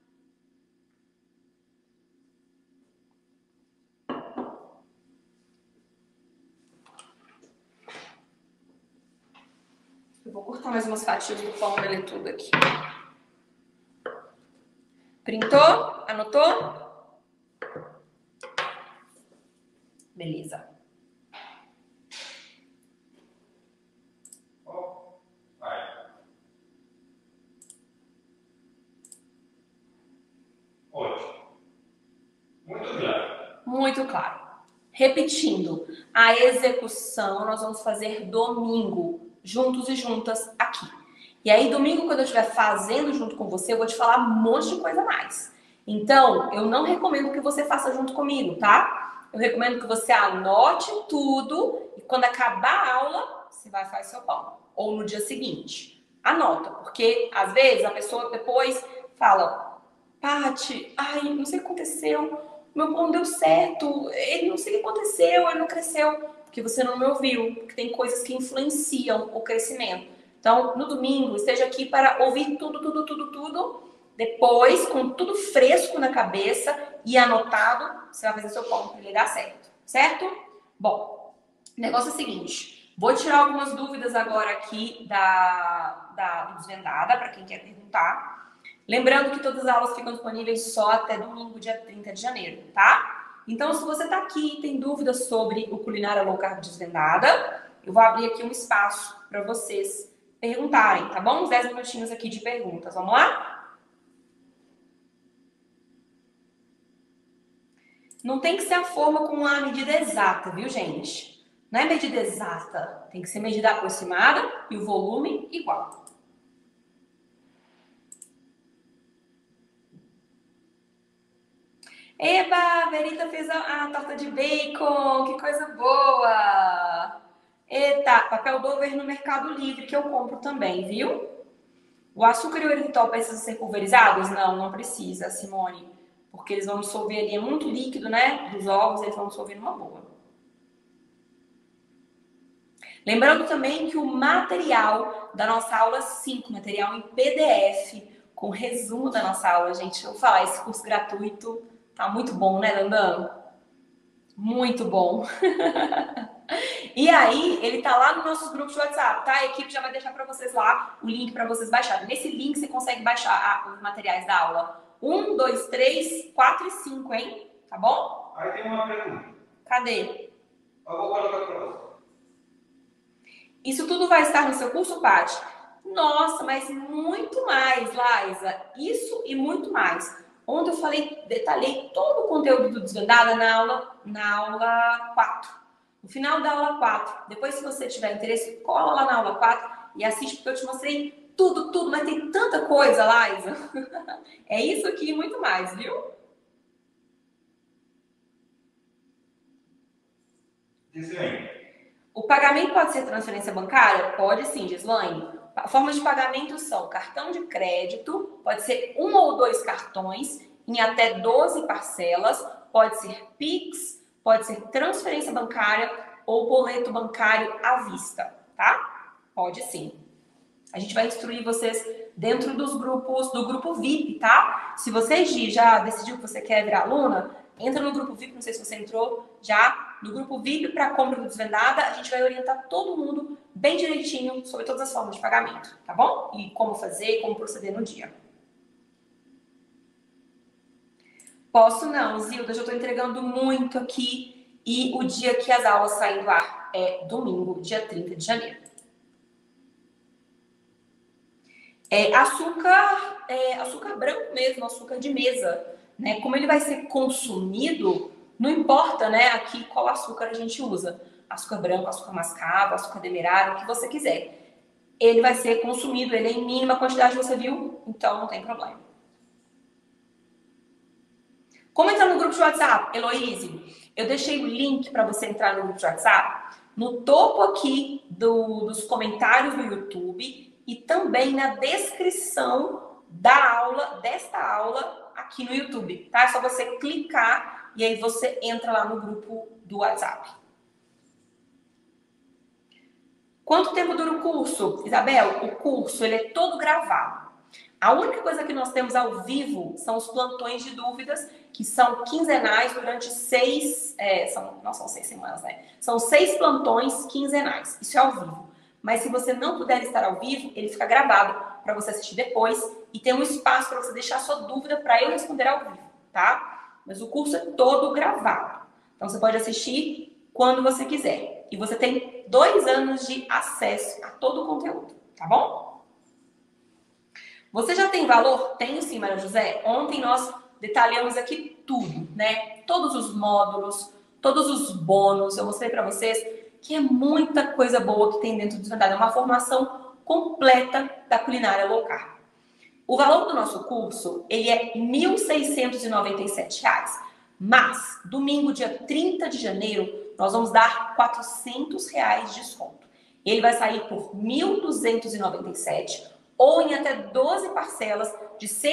Eu vou cortar mais umas fatias do pão dele tudo aqui. Printou? Anotou? Beleza. Ótimo. Muito claro. Muito claro. Repetindo, a execução nós vamos fazer domingo, juntos e juntas aqui. E aí, domingo, quando eu estiver fazendo junto com você, eu vou te falar um monte de coisa a mais. Então, eu não recomendo que você faça junto comigo, tá? Eu recomendo que você anote tudo e quando acabar a aula, você vai fazer seu pão. Ou no dia seguinte. Anota, porque às vezes a pessoa depois fala: Paty, ai, não sei o que aconteceu, meu pão deu certo, ele não sei o que aconteceu, ele não cresceu. Porque você não me ouviu, porque tem coisas que influenciam o crescimento. Então, no domingo, esteja aqui para ouvir tudo. Depois, com tudo fresco na cabeça e anotado, você vai fazer seu pão para ele dar certo. Certo? Bom, o negócio é o seguinte. Vou tirar algumas dúvidas agora aqui do Desvendada, para quem quer perguntar. Lembrando que todas as aulas ficam disponíveis só até domingo, dia 30 de janeiro, tá? Então, se você está aqui e tem dúvidas sobre o Culinária Low Carb Desvendada, eu vou abrir aqui um espaço para vocês perguntarem, tá bom? Uns 10 minutinhos aqui de perguntas. Vamos lá? Não tem que ser a forma com a medida exata, viu, gente? Não é medida exata. Tem que ser medida aproximada e o volume igual. Eba, a Verita fez a torta de bacon. Que coisa boa! Eita, papel Dover no Mercado Livre, que eu compro também, viu? O açúcar e o eritritol precisam ser pulverizados? Não, não precisa, Simone. Porque eles vão dissolver ali, é muito líquido, né? Dos ovos, eles vão dissolver numa boa. Lembrando também que o material da nossa aula 5, material em PDF, com resumo da nossa aula, gente, eu vou falar, esse curso gratuito tá muito bom, né, Dandan? Muito bom. E aí, ele tá lá nos nossos grupos de WhatsApp, tá? A equipe já vai deixar para vocês lá o link para vocês baixarem. Nesse link você consegue baixar os materiais da aula 1, 2, 3, 4 e 5, hein? Tá bom? Aí tem uma pergunta. Cadê? Eu vou colocar para você. Isso tudo vai estar no seu curso, Paty? Nossa, mas muito mais, Laísa. Isso e muito mais. Ontem eu falei, detalhei todo o conteúdo do Desvendada na aula 4. No final da aula 4. Depois, se você tiver interesse, cola lá na aula 4 e assiste, porque eu te mostrei tudo, mas tem tanta coisa, Laísa. É isso aqui e muito mais, viu? Gislaine. O pagamento pode ser transferência bancária? Pode sim, Gislaine. Formas de pagamento são cartão de crédito, pode ser 1 ou 2 cartões, em até 12 parcelas, pode ser Pix, pode ser transferência bancária ou boleto bancário à vista, tá? Pode sim. A gente vai instruir vocês dentro dos grupos, do grupo VIP, tá? Se você, Gi, já decidiu que você quer virar aluna, entra no grupo VIP, não sei se você entrou já, no grupo VIP para compra do Desvendada, a gente vai orientar todo mundo bem direitinho sobre todas as formas de pagamento, tá bom? E como fazer, como proceder no dia. Posso não, Zilda, já estou entregando muito aqui e o dia que as aulas saem do ar é domingo, dia 30 de janeiro. Açúcar branco mesmo, açúcar de mesa, né? Como ele vai ser consumido, não importa, né, aqui qual açúcar a gente usa. Açúcar branco, açúcar mascavo, açúcar demerara, o que você quiser. Ele vai ser consumido, ele é em mínima quantidade, você viu? Então não tem problema. Como entrar no grupo de WhatsApp, Heloíse? Eu deixei o link para você entrar no grupo de WhatsApp no topo aqui dos comentários do YouTube e também na descrição da aula, desta aula aqui no YouTube, tá? É só você clicar e aí você entra lá no grupo do WhatsApp. Quanto tempo dura o curso? Isabel, o curso ele é todo gravado. A única coisa que nós temos ao vivo são os plantões de dúvidas, que são quinzenais durante não são 6 semanas, né? São 6 plantões quinzenais. Isso é ao vivo. Mas se você não puder estar ao vivo, ele fica gravado para você assistir depois e tem um espaço para você deixar a sua dúvida para eu responder ao vivo, tá? Mas o curso é todo gravado. Então você pode assistir quando você quiser. E você tem 2 anos de acesso a todo o conteúdo, tá bom? Você já tem valor? Tenho sim, Maria José. Ontem nós detalhamos aqui tudo, né? Todos os módulos, todos os bônus. Eu mostrei para vocês que é muita coisa boa que tem dentro do Desvendada. É uma formação completa da culinária low carb. O valor do nosso curso, ele é R$ 1.697, mas domingo, dia 30 de janeiro, nós vamos dar R$ 400 de desconto. Ele vai sair por R$ 1.297 ou em até 12 parcelas de R$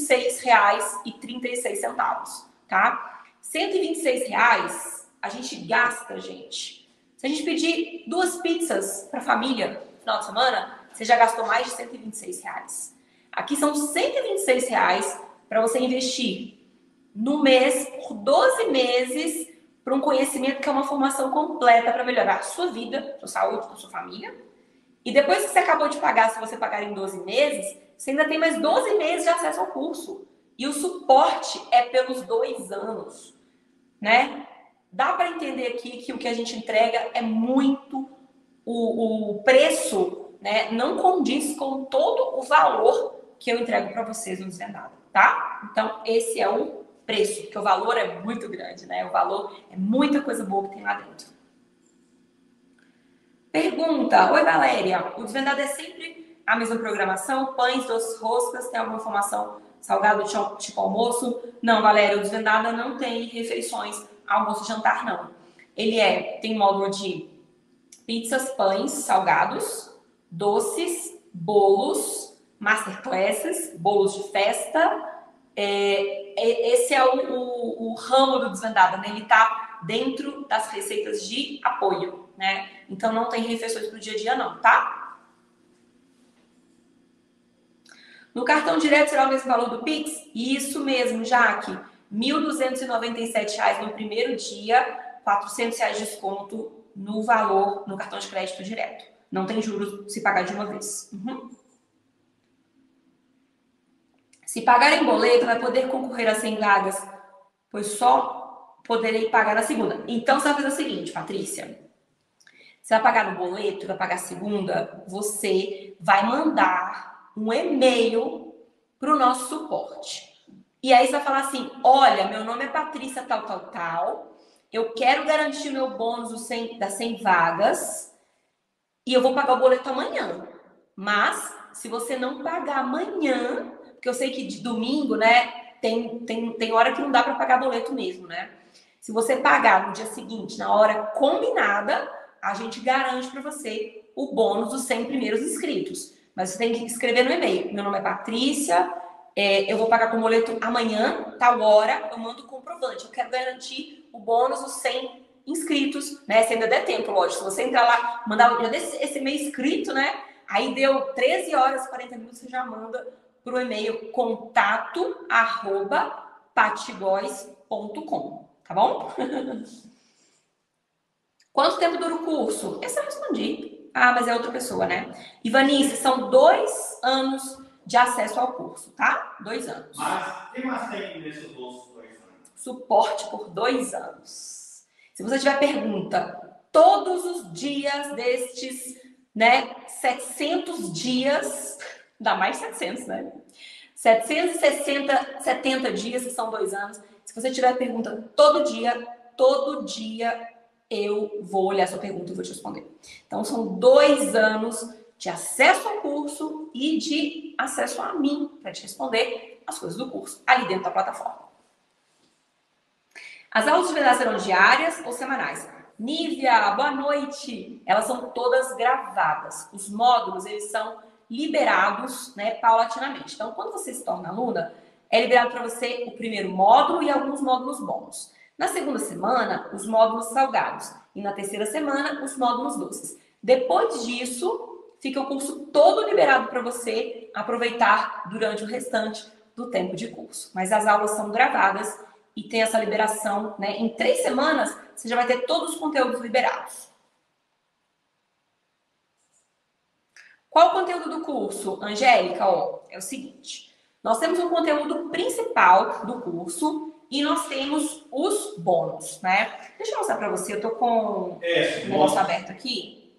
126,36, tá? R$ 126 a gente gasta, gente. Se a gente pedir 2 pizzas para a família no final de semana, você já gastou mais de R$ 126. Aqui são R$ 126 para você investir no mês, por 12 meses, para um conhecimento que é uma formação completa para melhorar a sua vida, a sua saúde, a sua família. E depois que você acabou de pagar, se você pagar em 12 meses, você ainda tem mais 12 meses de acesso ao curso. E o suporte é pelos 2 anos, né? Dá para entender aqui que o que a gente entrega é muito... O preço, né, não condiz com todo o valor que eu entrego para vocês no Desvendado, tá? Então, esse é o preço, porque o valor é muito grande, né? O valor é muita coisa boa que tem lá dentro. Pergunta: oi, Valéria, o Desvendado é sempre a mesma programação? Pães, doces, roscas, tem alguma informação salgado tipo almoço? Não, Valéria, o Desvendado não tem refeições, almoço e jantar, não. Ele tem módulo de pizzas, pães, salgados, doces, bolos, masterclasses, bolos de festa. Esse é o ramo do Desvendado, né? Ele está dentro das receitas de apoio, né? Então não tem refeições pro dia a dia, não, tá? No cartão direto será o mesmo valor do Pix? Isso mesmo, Jaque. R$ 1.297 no primeiro dia, R$ 400 de desconto no valor no cartão de crédito direto. Não tem juros se pagar de uma vez. Se pagar em boleto, vai poder concorrer a 100 vagas, pois só poderei pagar na segunda. Então, você vai fazer o seguinte, Patrícia. Você vai pagar no boleto, vai pagar segunda, você vai mandar um e-mail para o nosso suporte. E aí você vai falar assim: olha, meu nome é Patrícia tal, eu quero garantir meu bônus das 100 vagas e eu vou pagar o boleto amanhã. Mas, se você não pagar amanhã, porque eu sei que de domingo, né, tem hora que não dá para pagar boleto mesmo, né? Se você pagar no dia seguinte, na hora combinada, a gente garante para você o bônus dos 100 primeiros inscritos. Mas você tem que escrever no e-mail: meu nome é Patrícia, eu vou pagar com boleto amanhã, tal hora, eu mando o comprovante. Eu quero garantir o bônus dos 100 inscritos, né? Se ainda der tempo, lógico. Se você entrar lá, mandar já esse e-mail escrito, né? Aí deu 13 horas e 40 minutos, você já manda para o e-mail contato@patigóis.com, tá bom? Quanto tempo dura o curso? Esse eu respondi. Ah, mas é outra pessoa, né? Ivanice, são 2 anos de acesso ao curso, tá? 2 anos. Mas o que mais tem nesses 2 anos? Suporte por 2 anos. Se você tiver pergunta, todos os dias destes, né, 700 dias, dá mais 700, né? 770 dias, que são 2 anos. Se você tiver pergunta todo dia eu vou olhar a sua pergunta e vou te responder. Então, são 2 anos de acesso ao curso e de acesso a mim para te responder as coisas do curso ali dentro da plataforma. As aulas de Desvendado serão diárias ou semanais? Nívia, boa noite! Elas são todas gravadas. Os módulos, eles são liberados, né, paulatinamente. Então, quando você se torna aluna, é liberado para você o primeiro módulo e alguns módulos bônus. Na segunda semana, os módulos salgados. E na terceira semana, os módulos doces. Depois disso, fica o curso todo liberado para você aproveitar durante o restante do tempo de curso. Mas as aulas são gravadas e tem essa liberação, né? Em 3 semanas, você já vai ter todos os conteúdos liberados. Qual o conteúdo do curso, Angélica? É o seguinte. Nós temos um conteúdo principal do curso e nós temos os bônus, né? Deixa eu mostrar para você. Eu tô com o negócio aberto aqui.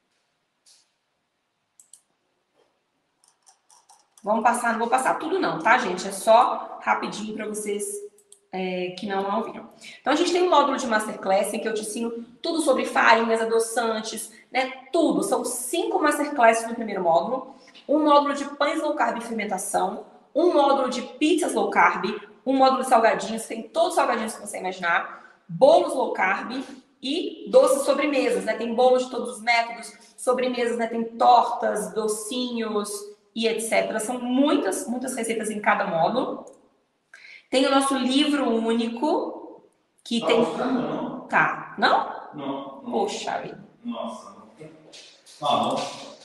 Vamos passar, não vou passar tudo não, tá, gente? É só rapidinho para vocês que não viram. Então, a gente tem um módulo de Masterclass em que eu te ensino tudo sobre farinhas, adoçantes, né? Tudo. São 5 Masterclasses no primeiro módulo. Um módulo de pães low carb e fermentação. um módulo de pizzas low carb, um módulo de salgadinhos, tem todos os salgadinhos que você imaginar, bolos low carb e doces sobremesas, né? Tem bolos de todos os métodos, sobremesas, né? Tem tortas, docinhos e etc. São muitas receitas em cada módulo. Tem o nosso livro único, que tem... Não? Tá, não? Não. Poxa vida. Nossa. Não.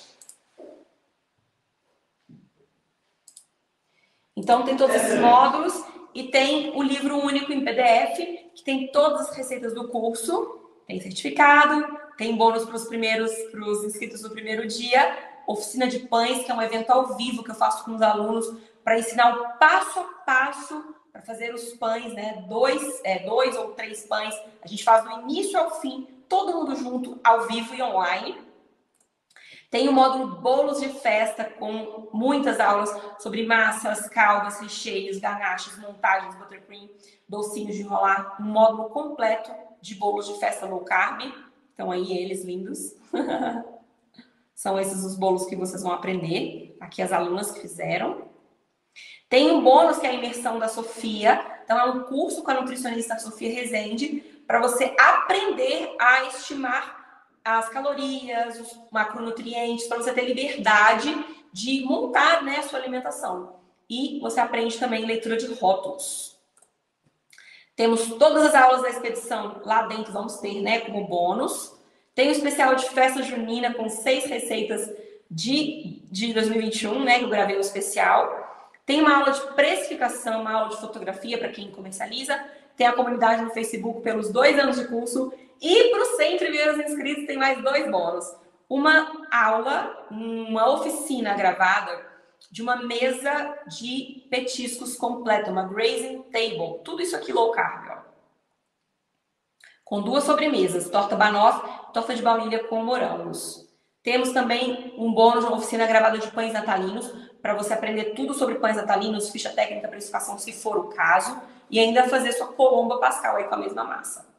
Então tem todos esses módulos e tem o livro único em PDF, que tem todas as receitas do curso, tem certificado, tem bônus para os inscritos do primeiro dia, oficina de pães, que é um evento ao vivo que eu faço com os alunos para ensinar o passo a passo para fazer os pães, né? Dois ou três pães. A gente faz do início ao fim, todo mundo junto, ao vivo e online. Tem o módulo Bolos de Festa, com muitas aulas sobre massas, caldas, recheios, ganaches, montagens, buttercream, docinhos de enrolar. Um módulo completo de bolos de festa low carb. Então aí eles lindos. São esses os bolos que vocês vão aprender. Aqui as alunas que fizeram. Tem um bônus que é a imersão da Sofia. Então é um curso com a nutricionista Sofia Rezende para você aprender a estimar as calorias, os macronutrientes, para você ter liberdade de montar, né, a sua alimentação. E você aprende também leitura de rótulos. Temos todas as aulas da expedição lá dentro, vamos ter, né, como bônus. Tem o especial de festa junina com 6 receitas de 2021, né, que eu gravei o especial. Tem uma aula de precificação, uma aula de fotografia para quem comercializa. Tem a comunidade no Facebook pelos 2 anos de curso. E para os 100 primeiros inscritos tem mais 2 bônus. Uma aula, uma oficina gravada de uma mesa de petiscos completa, uma grazing table. Tudo isso aqui low carb, ó. Com 2 sobremesas, torta banoffee, torta de baunilha com morangos. Temos também um bônus de uma oficina gravada de pães natalinos, para você aprender tudo sobre pães natalinos, ficha técnica, precificação, se for o caso, e ainda fazer sua colomba pascal aí com a mesma massa.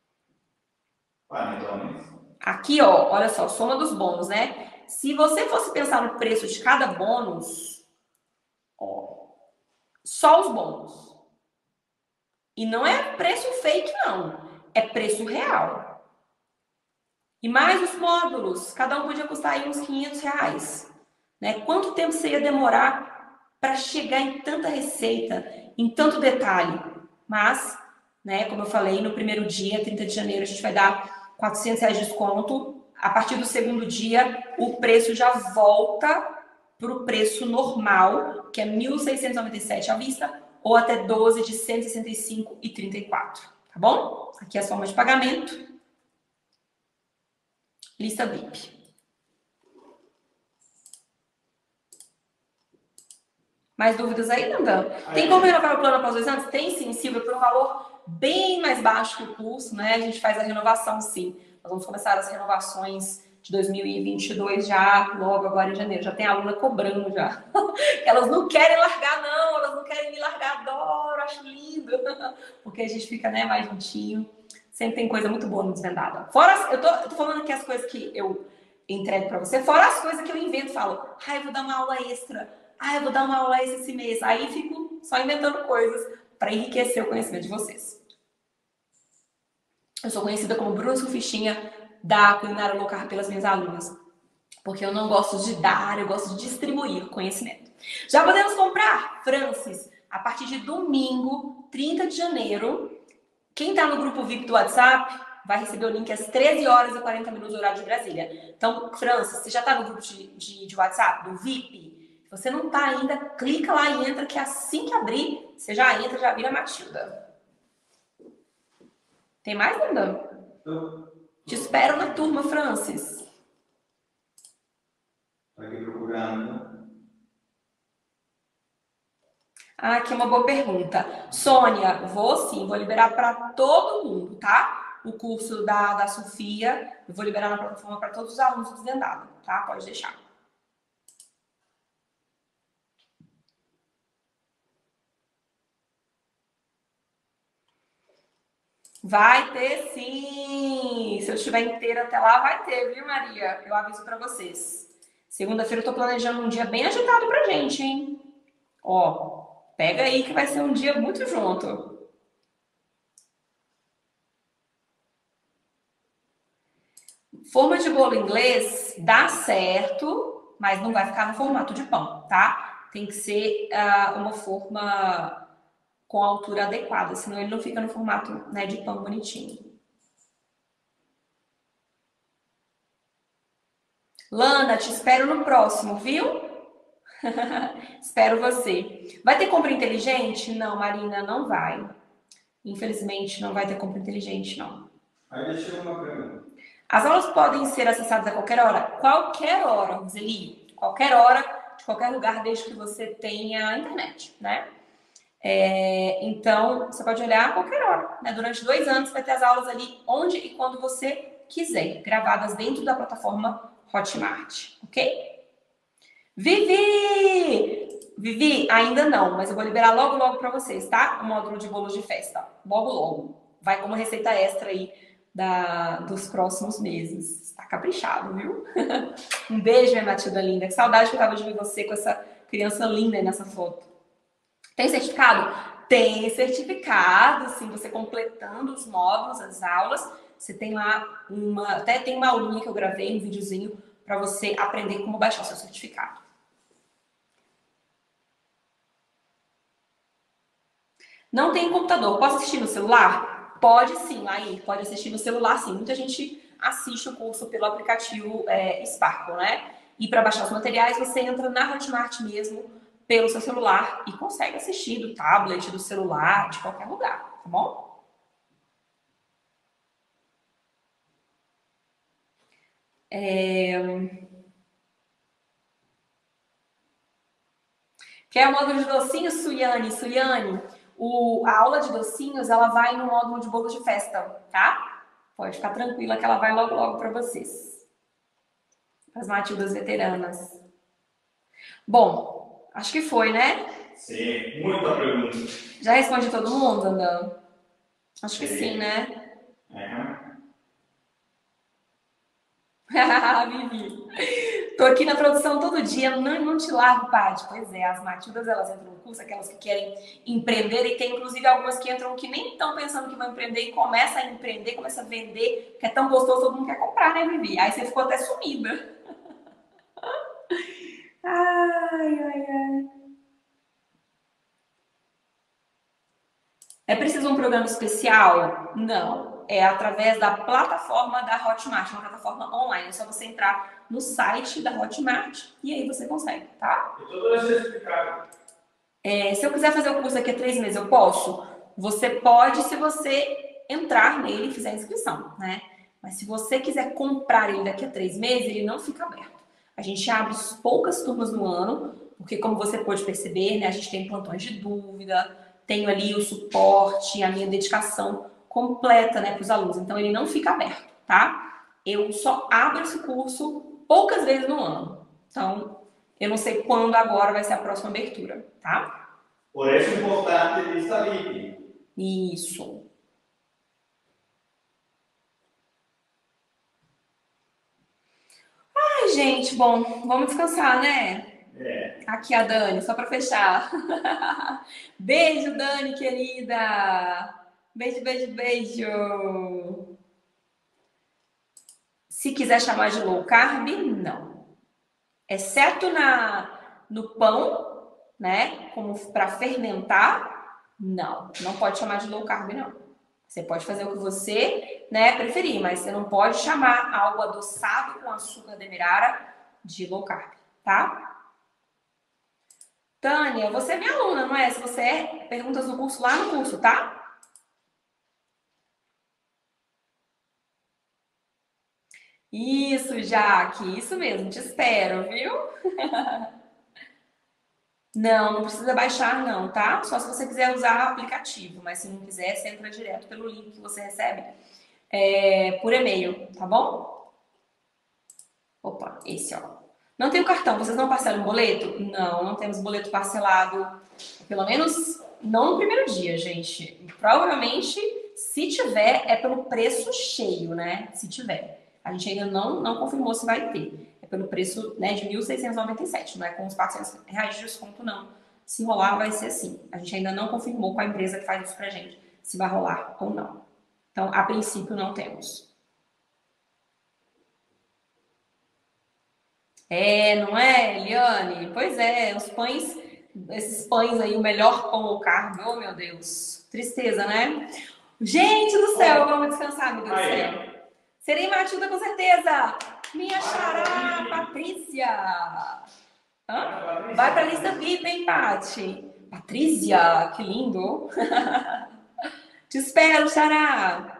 Aqui, ó, olha só, soma dos bônus, né? Se você fosse pensar no preço de cada bônus, ó, só os bônus. E não é preço fake, não. É preço real. E mais os módulos, cada um podia custar aí uns R$500, né? Quanto tempo você ia demorar para chegar em tanta receita, em tanto detalhe? Mas, né, como eu falei, no primeiro dia, 30 de janeiro, a gente vai dar R$400 de desconto. A partir do segundo dia, o preço já volta para o preço normal, que é R$1.697 à vista, ou até 12 de R$165,34, tá bom? Aqui é a forma de pagamento. Lista VIP. Mais dúvidas aí, Dandan? Tem como renovar o plano após 2 anos? Tem sim, Silvia, por um valor bem mais baixo que o curso, né? A gente faz a renovação, sim. Nós vamos começar as renovações de 2022 já, logo agora em janeiro. Já tem aluna cobrando já. Elas não querem largar, não. Elas não querem me largar. Adoro, acho lindo. Porque a gente fica, né, mais juntinho. Sempre tem coisa muito boa no Desvendada. Fora, eu tô falando aqui as coisas que eu entrego pra você, fora as coisas que eu invento. Falo, eu vou dar uma aula extra. Eu vou dar uma aula extra esse mês. Aí fico só inventando coisas para enriquecer o conhecimento de vocês. Eu sou conhecida como Bruna Surfistinha da Culinária Low Carb pelas minhas alunas. Porque eu não gosto de dar, eu gosto de distribuir conhecimento. Já podemos comprar, Francis, a partir de domingo, 30 de janeiro. Quem está no grupo VIP do WhatsApp vai receber o link às 13h40 horário de Brasília. Então, Francis, você já está no grupo de WhatsApp, do VIP? Se você não está ainda, clica lá e entra, que assim que abrir, você já entra, já vira Matilda. Tem mais, Dandan? Te espero na turma, Francis. Está aqui procurando. Aqui é uma boa pergunta. Sônia, vou sim, vou liberar para todo mundo, tá? O curso da Sofia, eu vou liberar na plataforma para todos os alunos do Desvendado, tá? Pode deixar. Vai ter sim! Se eu estiver inteira até lá, vai ter, viu, Maria? Eu aviso para vocês. Segunda-feira eu tô planejando um dia bem agitado pra gente, hein? Ó, pega aí que vai ser um dia muito junto. Forma de bolo inglês dá certo, mas não vai ficar no formato de pão, tá? Tem que ser uma forma com a altura adequada, senão ele não fica no formato, né, de pão bonitinho. Lana, te espero no próximo, viu? Espero você. Vai ter compra inteligente? Não, Marina, não vai. Infelizmente, não vai ter compra inteligente, não. Aí deixa eu uma pergunta. As aulas podem ser acessadas a qualquer hora? Qualquer hora, Roseli. Qualquer hora, de qualquer lugar, desde que você tenha internet, né? Então, você pode olhar a qualquer hora, né? Durante 2 anos, vai ter as aulas ali onde e quando você quiser, gravadas dentro da plataforma Hotmart, ok? Vivi, ainda não, mas eu vou liberar logo para vocês, tá? O módulo de bolos de festa, logo. Vai como receita extra aí dos próximos meses. Tá caprichado, viu? Um beijo, minha Matilda linda. Que saudade que eu tava de ver você com essa criança linda aí nessa foto. Tem certificado? Tem certificado, sim. Você completando os módulos, as aulas, você tem lá até tem uma aulinha que eu gravei, um videozinho, para você aprender como baixar o seu certificado. Não tem computador, posso assistir no celular? Pode sim, Laís, pode assistir no celular sim. Muita gente assiste o curso pelo aplicativo Sparkle, né? E para baixar os materiais, você entra na Hotmart mesmo, pelo seu celular, e consegue assistir do tablet, do celular, de qualquer lugar, tá bom? Quer o módulo de docinhos, Suiane? A aula de docinhos, ela vai no módulo de bolo de festa, tá? Pode ficar tranquila que ela vai logo para vocês. As Matildas veteranas. Bom, acho que foi, né? Sim, muita pergunta. Já responde todo mundo, Andão? Acho que sim, né? Vivi. Tô aqui na produção todo dia, não te largo, Paty. Pois é, as Matildas, elas entram no curso, aquelas que querem empreender, e tem inclusive algumas que entram que nem estão pensando que vão empreender e começam a empreender, começam a vender, que é tão gostoso, todo mundo quer comprar, né, Vivi? Aí você ficou até sumida. Ai. É preciso um programa especial? Não. É através da plataforma da Hotmart, uma plataforma online. É só você entrar no site da Hotmart e aí você consegue, tá? E tudo vai ser explicado. Se eu quiser fazer o curso daqui a 3 meses, eu posso? Você pode se você entrar nele e fizer a inscrição, né? Mas se você quiser comprar ele daqui a 3 meses, ele não fica aberto. A gente abre poucas turmas no ano, porque como você pode perceber, né, a gente tem plantões de dúvida, tenho ali o suporte, a minha dedicação completa, né, para os alunos. Então, ele não fica aberto, tá? Eu só abro esse curso poucas vezes no ano. Então, eu não sei quando agora vai ser a próxima abertura, tá? Por isso é importante ele estar livre. Isso. Ai, gente, bom, vamos descansar, né? Aqui a Dani, só para fechar. Beijo, Dani, querida. Beijo. Se quiser chamar de low carb, não. Exceto no pão, né? Como para fermentar, não. Não pode chamar de low carb, não. Você pode fazer o que você, né, preferir, mas você não pode chamar algo adoçado com açúcar demerara de low carb, tá? Tânia, você é minha aluna, não é? Se você é, perguntas do curso lá no curso, tá? Isso, Jaque, isso mesmo, te espero, viu? Não precisa baixar não, tá? Só se você quiser usar o aplicativo, mas se não quiser, você entra direto pelo link que você recebe por e-mail, tá bom? Opa, esse, ó. Não tem o cartão, vocês não parcelam o boleto? Não temos boleto parcelado, pelo menos não no primeiro dia, gente. Provavelmente, se tiver, é pelo preço cheio, né? Se tiver. A gente ainda não confirmou se vai ter. É pelo preço, né, de R$ 1.697, não é com os R$ 400 de desconto, não, Se rolar, vai ser assim. A gente ainda não confirmou com a empresa que faz isso pra gente, se vai rolar ou não. Então, a princípio, não temos. Não é, Eliane? Pois é, os pães, esses pães aí, o melhor pão low carb, oh meu Deus, tristeza, né? Gente do céu, vamos descansar, amiga do céu. Serei Matilda com certeza. Minha xará, Patrícia. Vai pra lista VIP, hein, Pati? Patrícia, que lindo. Te espero, xará.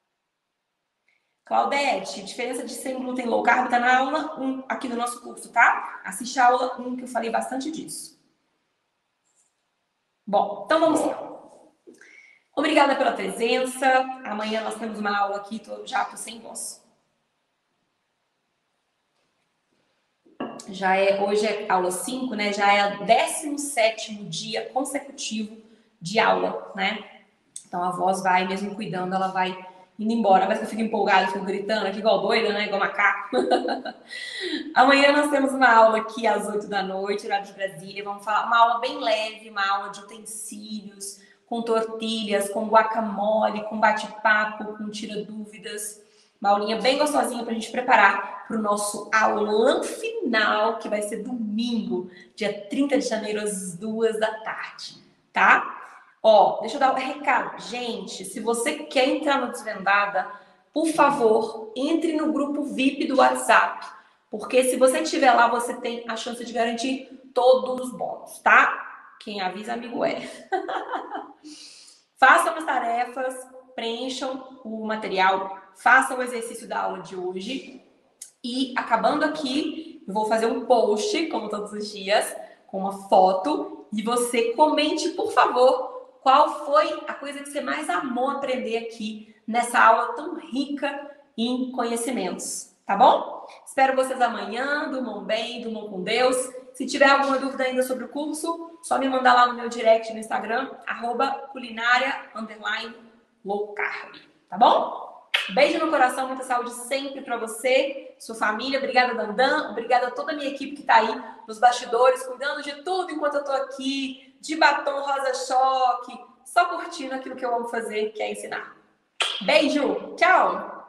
Claudete, diferença de sem glúten low carb tá na aula 1 aqui do nosso curso, tá? Assiste a aula 1 que eu falei bastante disso. Bom, então vamos lá. Obrigada pela presença. Amanhã nós temos uma aula aqui, já tô sem voz. Hoje é aula 5, né? Já é o 17º dia consecutivo de aula, né? Então a voz vai, mesmo cuidando, ela vai indo embora. Parece que eu fico empolgada, fico gritando aqui igual doida, né? Igual macaco. Amanhã nós temos uma aula aqui às 8 da noite, horário de Brasília. Vamos falar uma aula bem leve, uma aula de utensílios, com tortilhas, com guacamole, com bate-papo, com tira-dúvidas. Uma aulinha bem gostosinha pra gente preparar pro nosso aulão final, que vai ser domingo, dia 30 de janeiro, às 2 da tarde, tá? Ó, deixa eu dar um recado. Gente, se você quer entrar no Desvendada, por favor, entre no grupo VIP do WhatsApp. Porque se você estiver lá, você tem a chance de garantir todos os bônus, tá? Quem avisa, amigo é. Façam as tarefas, preencham o material, façam o exercício da aula de hoje. E, acabando aqui, eu vou fazer um post, como todos os dias, com uma foto. E você comente, por favor, qual foi a coisa que você mais amou aprender aqui nessa aula tão rica em conhecimentos, tá bom? Espero vocês amanhã, durmam bem, durmam com Deus. Se tiver alguma dúvida ainda sobre o curso, só me mandar lá no meu direct no Instagram, @culinária_low-carb, tá bom? Beijo no coração, muita saúde sempre pra você, sua família. Obrigada, Dandan. Obrigada a toda a minha equipe que tá aí nos bastidores, cuidando de tudo enquanto eu tô aqui, de batom rosa-choque, só curtindo aquilo que eu amo fazer, que é ensinar. Beijo, tchau!